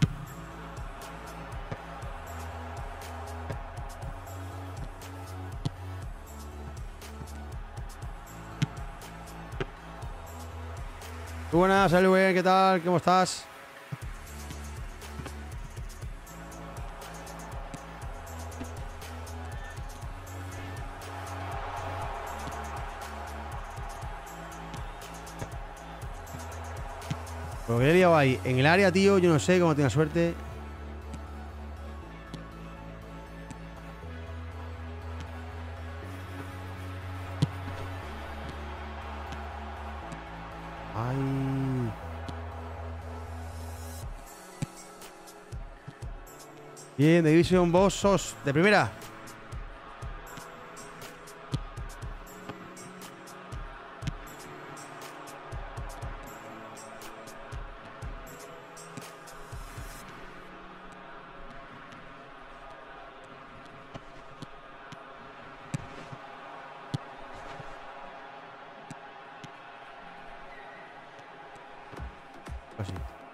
Muy buenas, salud, ¿qué tal? ¿Cómo estás? Lo que he liado ahí en el área, tío, yo no sé cómo tenga suerte. Ay. Bien, de Division vos sos de primera. Así.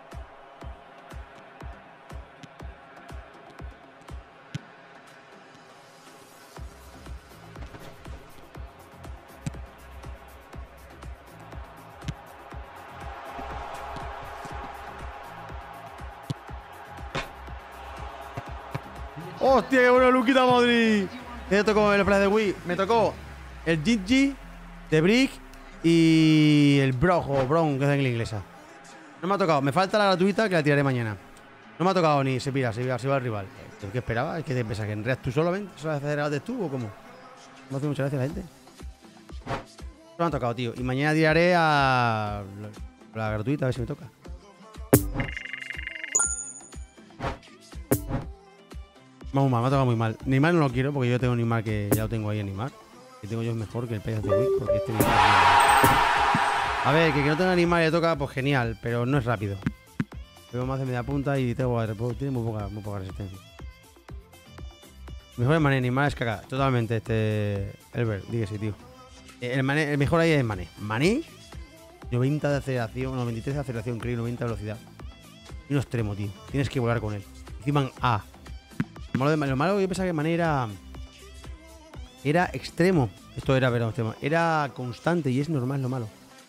¡Hostia, qué bueno, Luquita Modric! Me tocó el play de Wii. Me tocó el Gigi, de Brick y el Brog o Brown, que es en la inglesa. No me ha tocado. Me falta la gratuita que la tiraré mañana. No me ha tocado ni se va el rival. ¿Qué esperaba? ¿Es que te pensas que en React tú solamente? ¿Solo haces regates tú o cómo? Me hace muchas gracias la gente. No me ha tocado, tío. Y mañana tiraré a la gratuita a ver si me toca. Vamos mal, me ha tocado muy mal. Neymar no lo quiero porque yo tengo Neymar que ya lo tengo ahí en Neymar. Que tengo yo es mejor que el PS de Wii porque este Neymar es a ver, que no tenga Neymar y le toca, pues genial, pero no es rápido. Veo más de media punta y tiene muy poca resistencia. Mejor es Mané, Neymar es caca. Totalmente, Elber, dígase, tío. El mejor ahí es Mané. Mané, 90 de aceleración, 93 de aceleración, creo, 90 de velocidad. Y un extremo, tío. Tienes que volar con él. Encima en A. Lo malo que yo pensaba que Mané era extremo. Esto era, perdón, extremo. Era constante y es normal lo malo.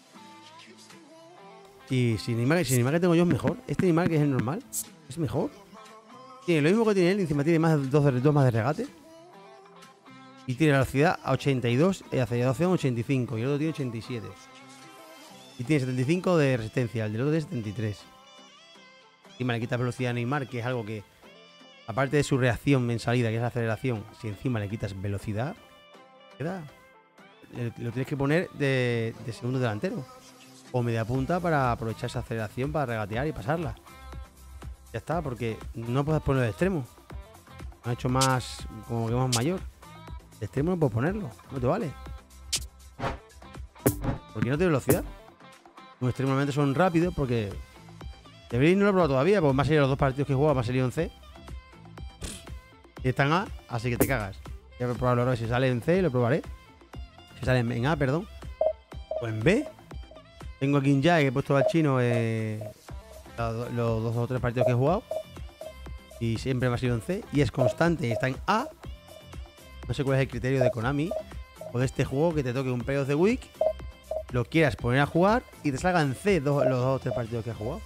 Y si Neymar que tengo yo es mejor. Este Neymar que es el normal es mejor. Tiene lo mismo que tiene él. Encima tiene más de dos más de regate. Y tiene la velocidad a 82 y aceleración a 85. Y el otro tiene 87. Y tiene 75 de resistencia. El del otro tiene 73. Encima le quitas velocidad a Neymar, que es algo que, aparte de su reacción en salida, que es la aceleración, si encima le quitas velocidad, queda. Lo tienes que poner de segundo delantero. O media punta para aprovechar esa aceleración para regatear y pasarla. Ya está, porque no puedes ponerlo de extremo. Lo han hecho más, como que más mayor. De extremo no puedes ponerlo, no te vale. ¿Por qué no tiene velocidad? Los extremos normalmente son rápidos porque... De Blitz no lo he probado todavía, porque me han salido los 2 partidos que he jugado, me ha salido en C. Y está en A, así que te cagas. Voy a probarlo ahora, si sale en C lo probaré. Si sale en A, perdón. O en B. Tengo aquí en Jae, que he puesto al chino los 2 o 3 partidos que he jugado. Y siempre me ha salido en C. Y es constante y está en A. No sé cuál es el criterio de Konami o de este juego, que te toque un Play of the Week, lo quieras poner a jugar y te salga en C los 2 o 3 partidos que has jugado.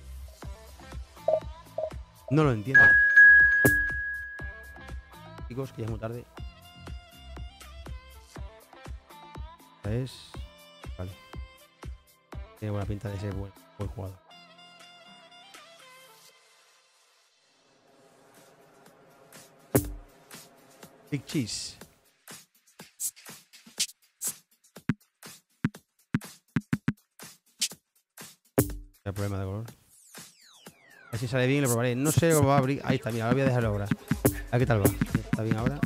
No lo entiendo. Chicos, que ya es muy tarde. Vale. Tiene buena pinta de ser buen jugador. Big Cheese. El problema de color. A ver si sale bien y lo probaré. No sé cómo va a abrir. Ahí está, mira, ahora voy a dejarlo ahora. A ver qué tal va. Está bien ahora.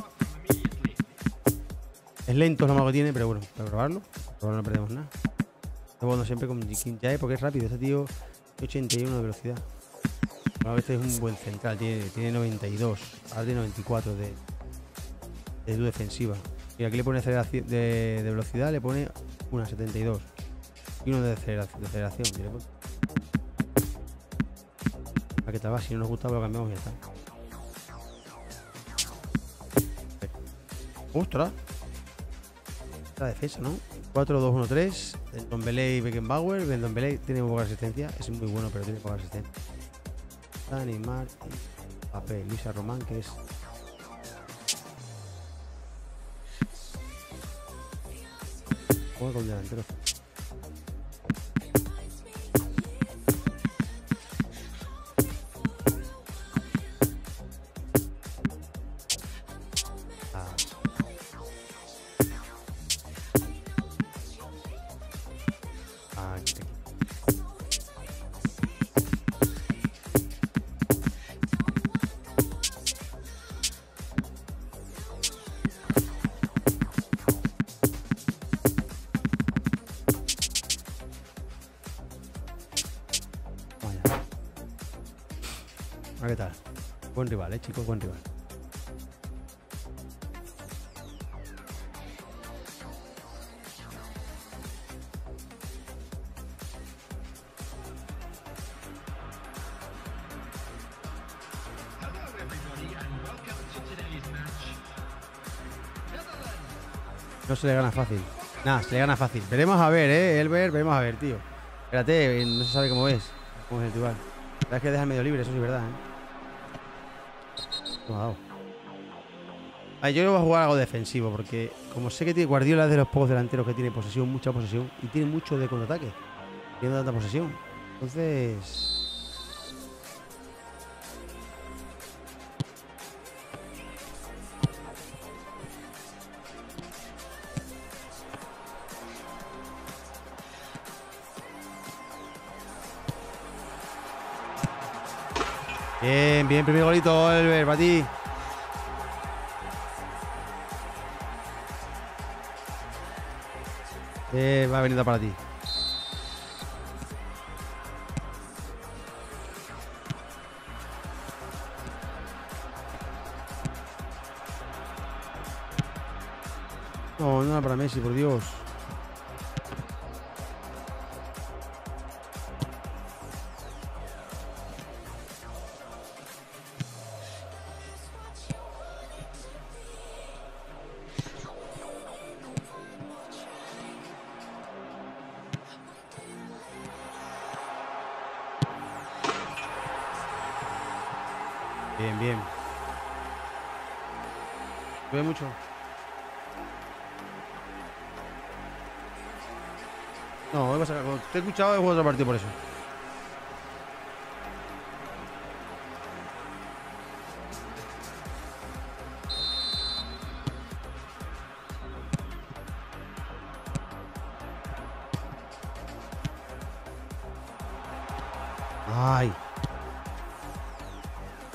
Es lento, es lo malo que tiene, pero bueno, para probarlo no perdemos nada. Estoy jugando siempre con King Jae porque es rápido. Este tío tiene 81 de velocidad. Bueno, este es un buen central, tiene 92. Ahora tiene 94 de tu defensiva. Y aquí le pone aceleración de velocidad, le pone una 72. Y uno de aceleración. ¿A qué tal va? Si no nos gusta, lo cambiamos y ya está. ¡Ostras! La defensa, ¿no? 4-2-1-3. El Ndombele y Beckenbauer. El Ndombele tiene poca resistencia. Es muy bueno, pero tiene poca resistencia. Dani Martín. Papel. Luisa Román, que es... Juega con delantero. A ver qué tal. Buen rival, chicos, buen rival. No se le gana fácil. Nada, se le gana fácil. Veremos a ver, Elber, veremos a ver, tío. Espérate, no se sabe cómo es. Cómo es el rival. La verdad es que deja medio libre, eso sí es verdad, Wow. Yo voy a jugar algo defensivo, porque como sé que tiene Guardiola es de los pocos delanteros que tiene posesión, mucha posesión, y tiene mucho de contraataque. Tiene tanta posesión. Entonces... Bien, bien, primer golito, Elber, para ti. Va veniendo para ti. No, no era para Messi, por Dios. Bien, bien. ¿Ve mucho? No, voy a pasar. Cuando te he escuchado, he jugado otro partido por eso.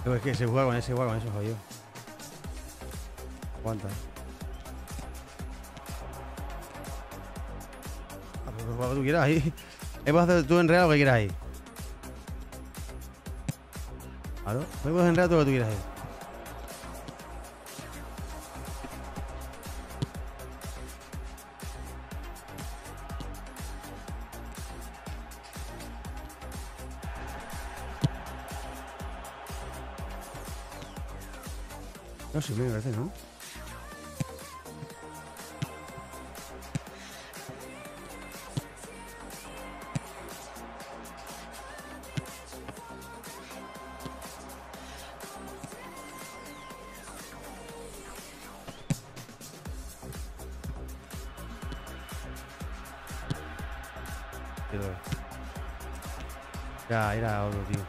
Es que se juega con ese, juega con eso, jodido. Aguanta. Pues juega lo que tú quieras ahí. Puedes hacer tú en real lo que quieras ahí. Claro, puedes en real todo lo que tú quieras ahí. No, sí, me parece, ¿no? Ya, era otro, tío.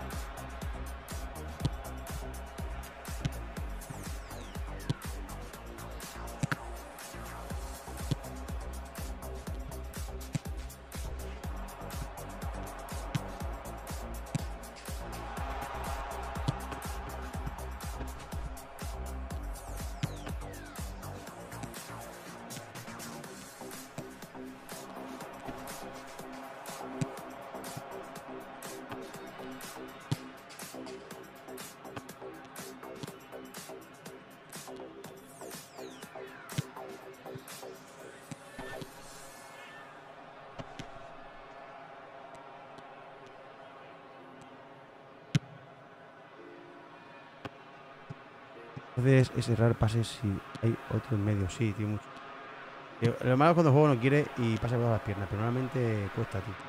Entonces es errar pases si hay otro en medio. Sí, tío, mucho. Lo malo es cuando el juego no quiere y pasa por las piernas, pero normalmente cuesta, tío.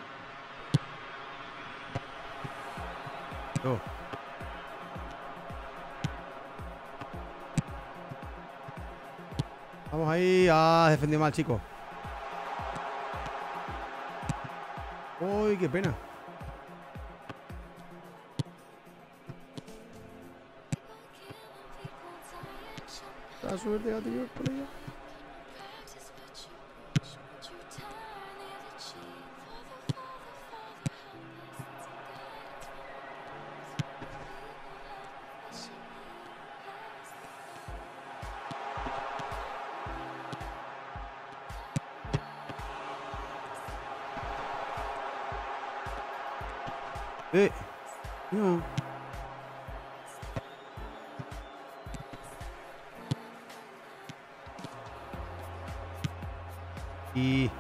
Oh. Vamos ahí. Ah, defendió mal, chico. Uy, qué pena. La suerte que tío, por ella. No. Y...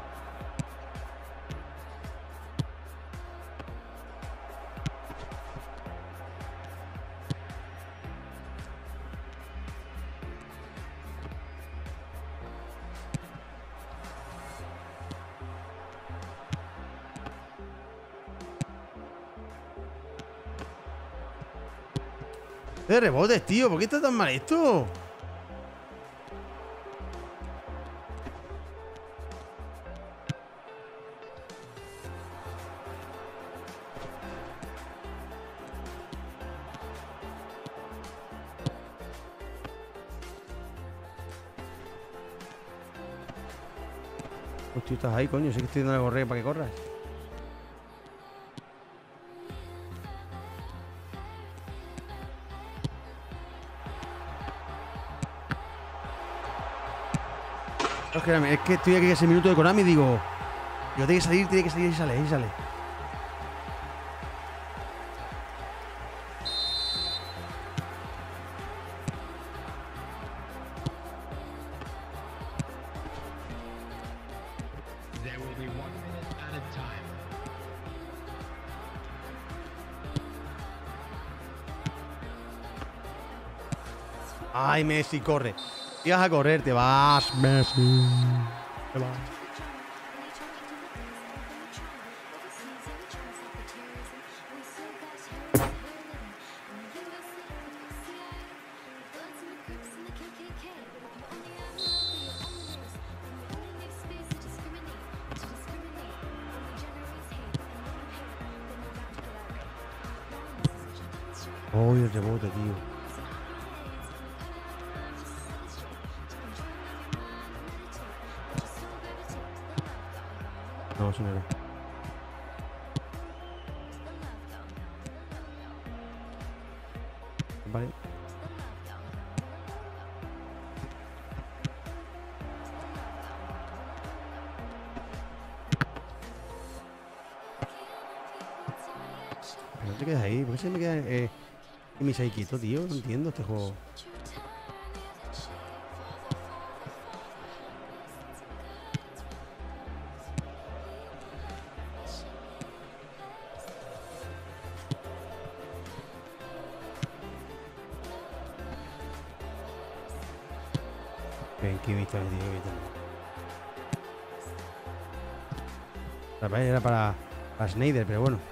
de rebotes, tío. ¿Por qué está tan mal esto? Pues tú estás ahí, coño. Sí que estoy dando a correr para que corras. Es que estoy aquí ese minuto de Konami y digo, yo tiene que salir y sale, y sale. There will be 1 minute at a time. Ay, Messi, corre. Ibas a correr, te vas, Messi. Te vas. Uy, el rebote, tío. No, eso no era. Vale. ¿Pero no te quedas ahí? ¿Por qué se me queda en mi saiquito, tío? No entiendo este juego. Ven, qué visto, tío, qué visto. Era para Snyder, pero bueno.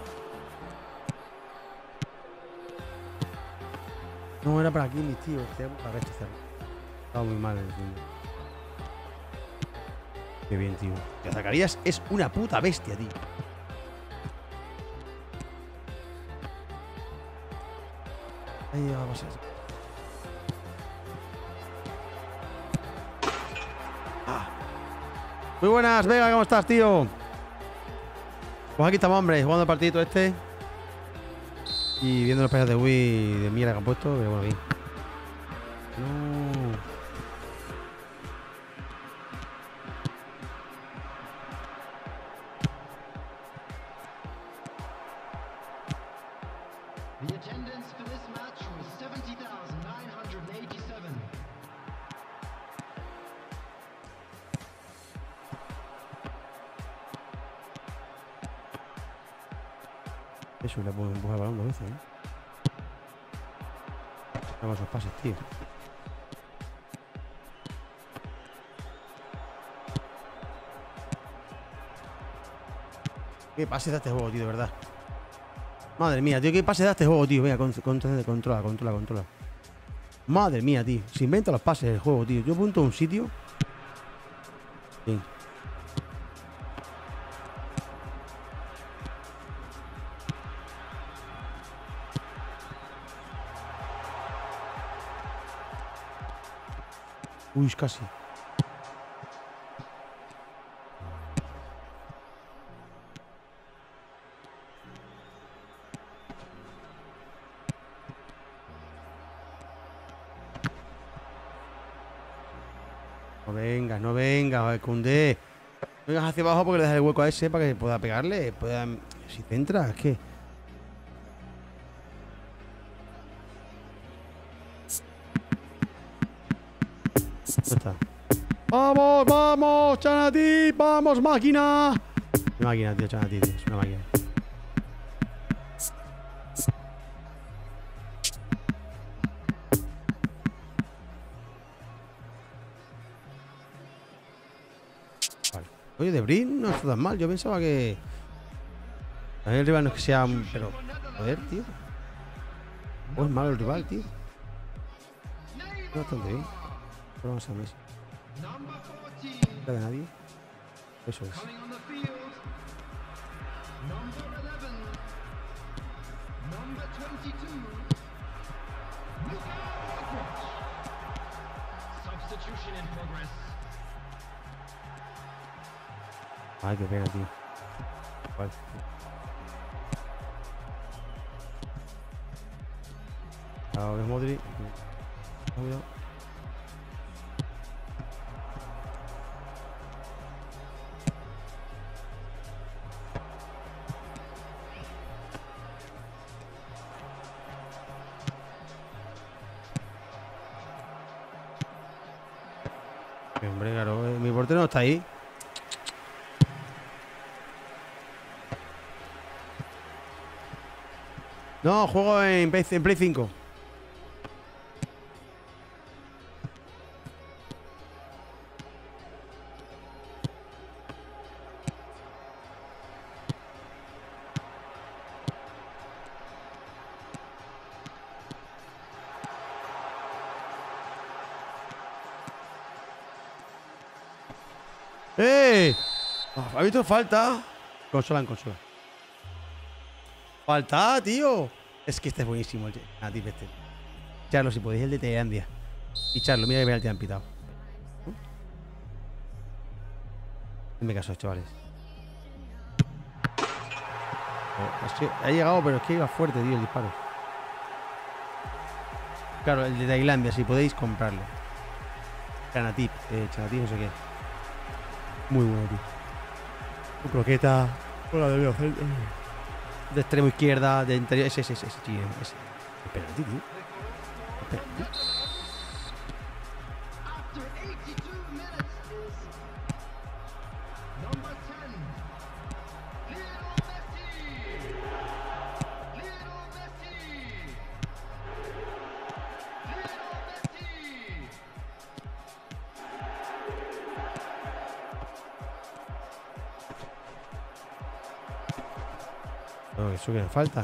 No, era para Kimmich, tío. Para rechazar. Estaba muy mal el fin. Qué bien, tío. Que Zacarías es una puta bestia, tío. Ahí va a pasar. Muy buenas, Vega, ¿cómo estás, tío? Pues aquí estamos, hombre, jugando el partidito este. Y viendo los peleas de Wii de mierda que han puesto, pero bueno, bien. No. The attendance for this match was 70,987. Eso, le puedo empujar el balón dos veces, ¿eh? Vamos esos pases, tío. Qué pase da este juego, tío, de verdad. Madre mía, tío, qué pase da este juego, tío. Venga, controla. Madre mía, tío. Se inventa los pases del juego, tío. Yo apunto a un sitio. Sí. Uy, casi. No venga, Koundé. No vengas hacia abajo porque le das el hueco a ese para que pueda pegarle. Si centra, es que. ¿Dónde está? ¡Vamos, vamos, Chanati! ¡Vamos, máquina! Qué máquina, tío, Chanati, tío. Es una máquina. Vale. Oye, De Bruyne no está tan mal. Yo pensaba que. También el rival no es que sea. Pero. Joder, tío. O es malo el rival, tío. Está bastante bien. Pero vamos a Messi. ¿No de nadie? Eso es. Substitution in progress. Ay, qué pena, tío. Vale. Ahora es Modric. Cuidado. Hombre, claro, mi portero no está ahí. No, juego en Play 5. ¡Eh! ¿Ha visto falta? Consola. ¡Falta, tío! Es que este es buenísimo el Natip este. Charlo, si podéis, el de Tailandia. Y Charlo, mira que penalti han pitado. Hazme caso, chavales. Es que ha llegado, pero es que iba fuerte, tío, el disparo. Claro, el de Tailandia, si podéis comprarlo. Chanatip, Chanatip no sé qué. Muy bueno, tío. Un croqueta. Hola, de hacer. De extremo izquierda, de interior. Ese, tío. Ese. Espérate, tío. Espérate. After 82 minutes is number 10, Lionel Messi. Lionel Messi. Lionel Messi. No, eso que me falta.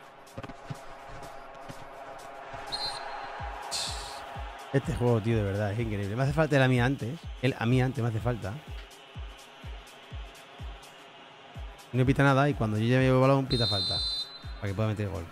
Este juego, tío, de verdad, es increíble. Me hace falta el a mí antes. A mí antes me hace falta. No pita nada y cuando yo ya me llevo el balón, pita falta. Para que pueda meter gol.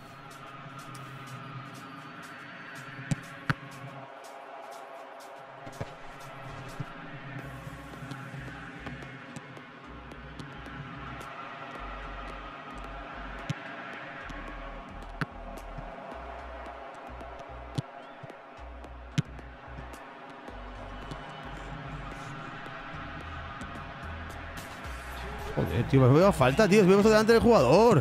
Joder, tío, me veo falta, tío. Me he puesto delante del jugador.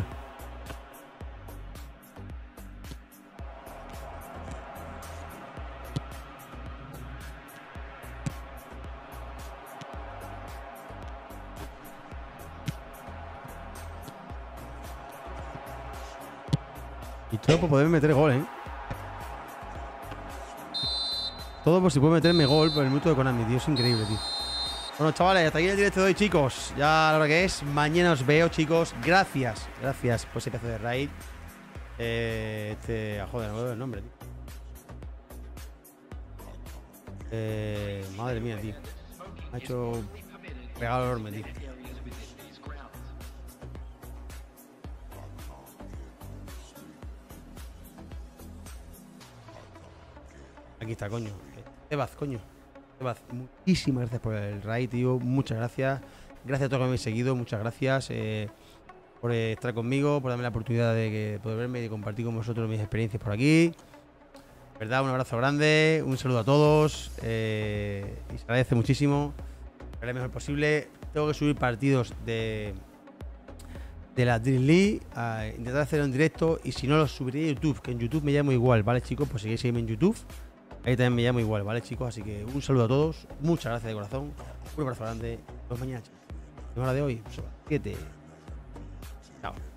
Y todo por poder meter gol, ¿eh? Todo por si puedo meterme gol por el minuto de Konami, tío. Es increíble, tío. Bueno, chavales, hasta aquí el directo de hoy, chicos. Ya la hora que es. Mañana os veo, chicos. Gracias por ese pedazo de raid. Joder, no me veo el nombre, tío. Madre mía, tío. Me ha hecho un regalo enorme, tío. areas within these grounds. Aquí está, coño. Tebas, coño. Tebas, muchísimas gracias por el raid, tío. Muchas gracias. Gracias a todos los que me habéis seguido. Muchas gracias por estar conmigo, por darme la oportunidad de poder verme y de compartir con vosotros mis experiencias por aquí. ¿Verdad? Un abrazo grande. Un saludo a todos. Y se agradece muchísimo. Haré lo mejor posible. Tengo que subir partidos de la Dream League. A intentar hacerlo en directo. Y si no, los subiré a YouTube. Que en YouTube me llamo igual, ¿vale, chicos? Pues seguís seguirme en YouTube. Ahí también me llamo igual, ¿vale, chicos? Así que un saludo a todos. Muchas gracias de corazón. Un abrazo grande. Nos vemos mañana, chicos. En hora de hoy, 7. Chao.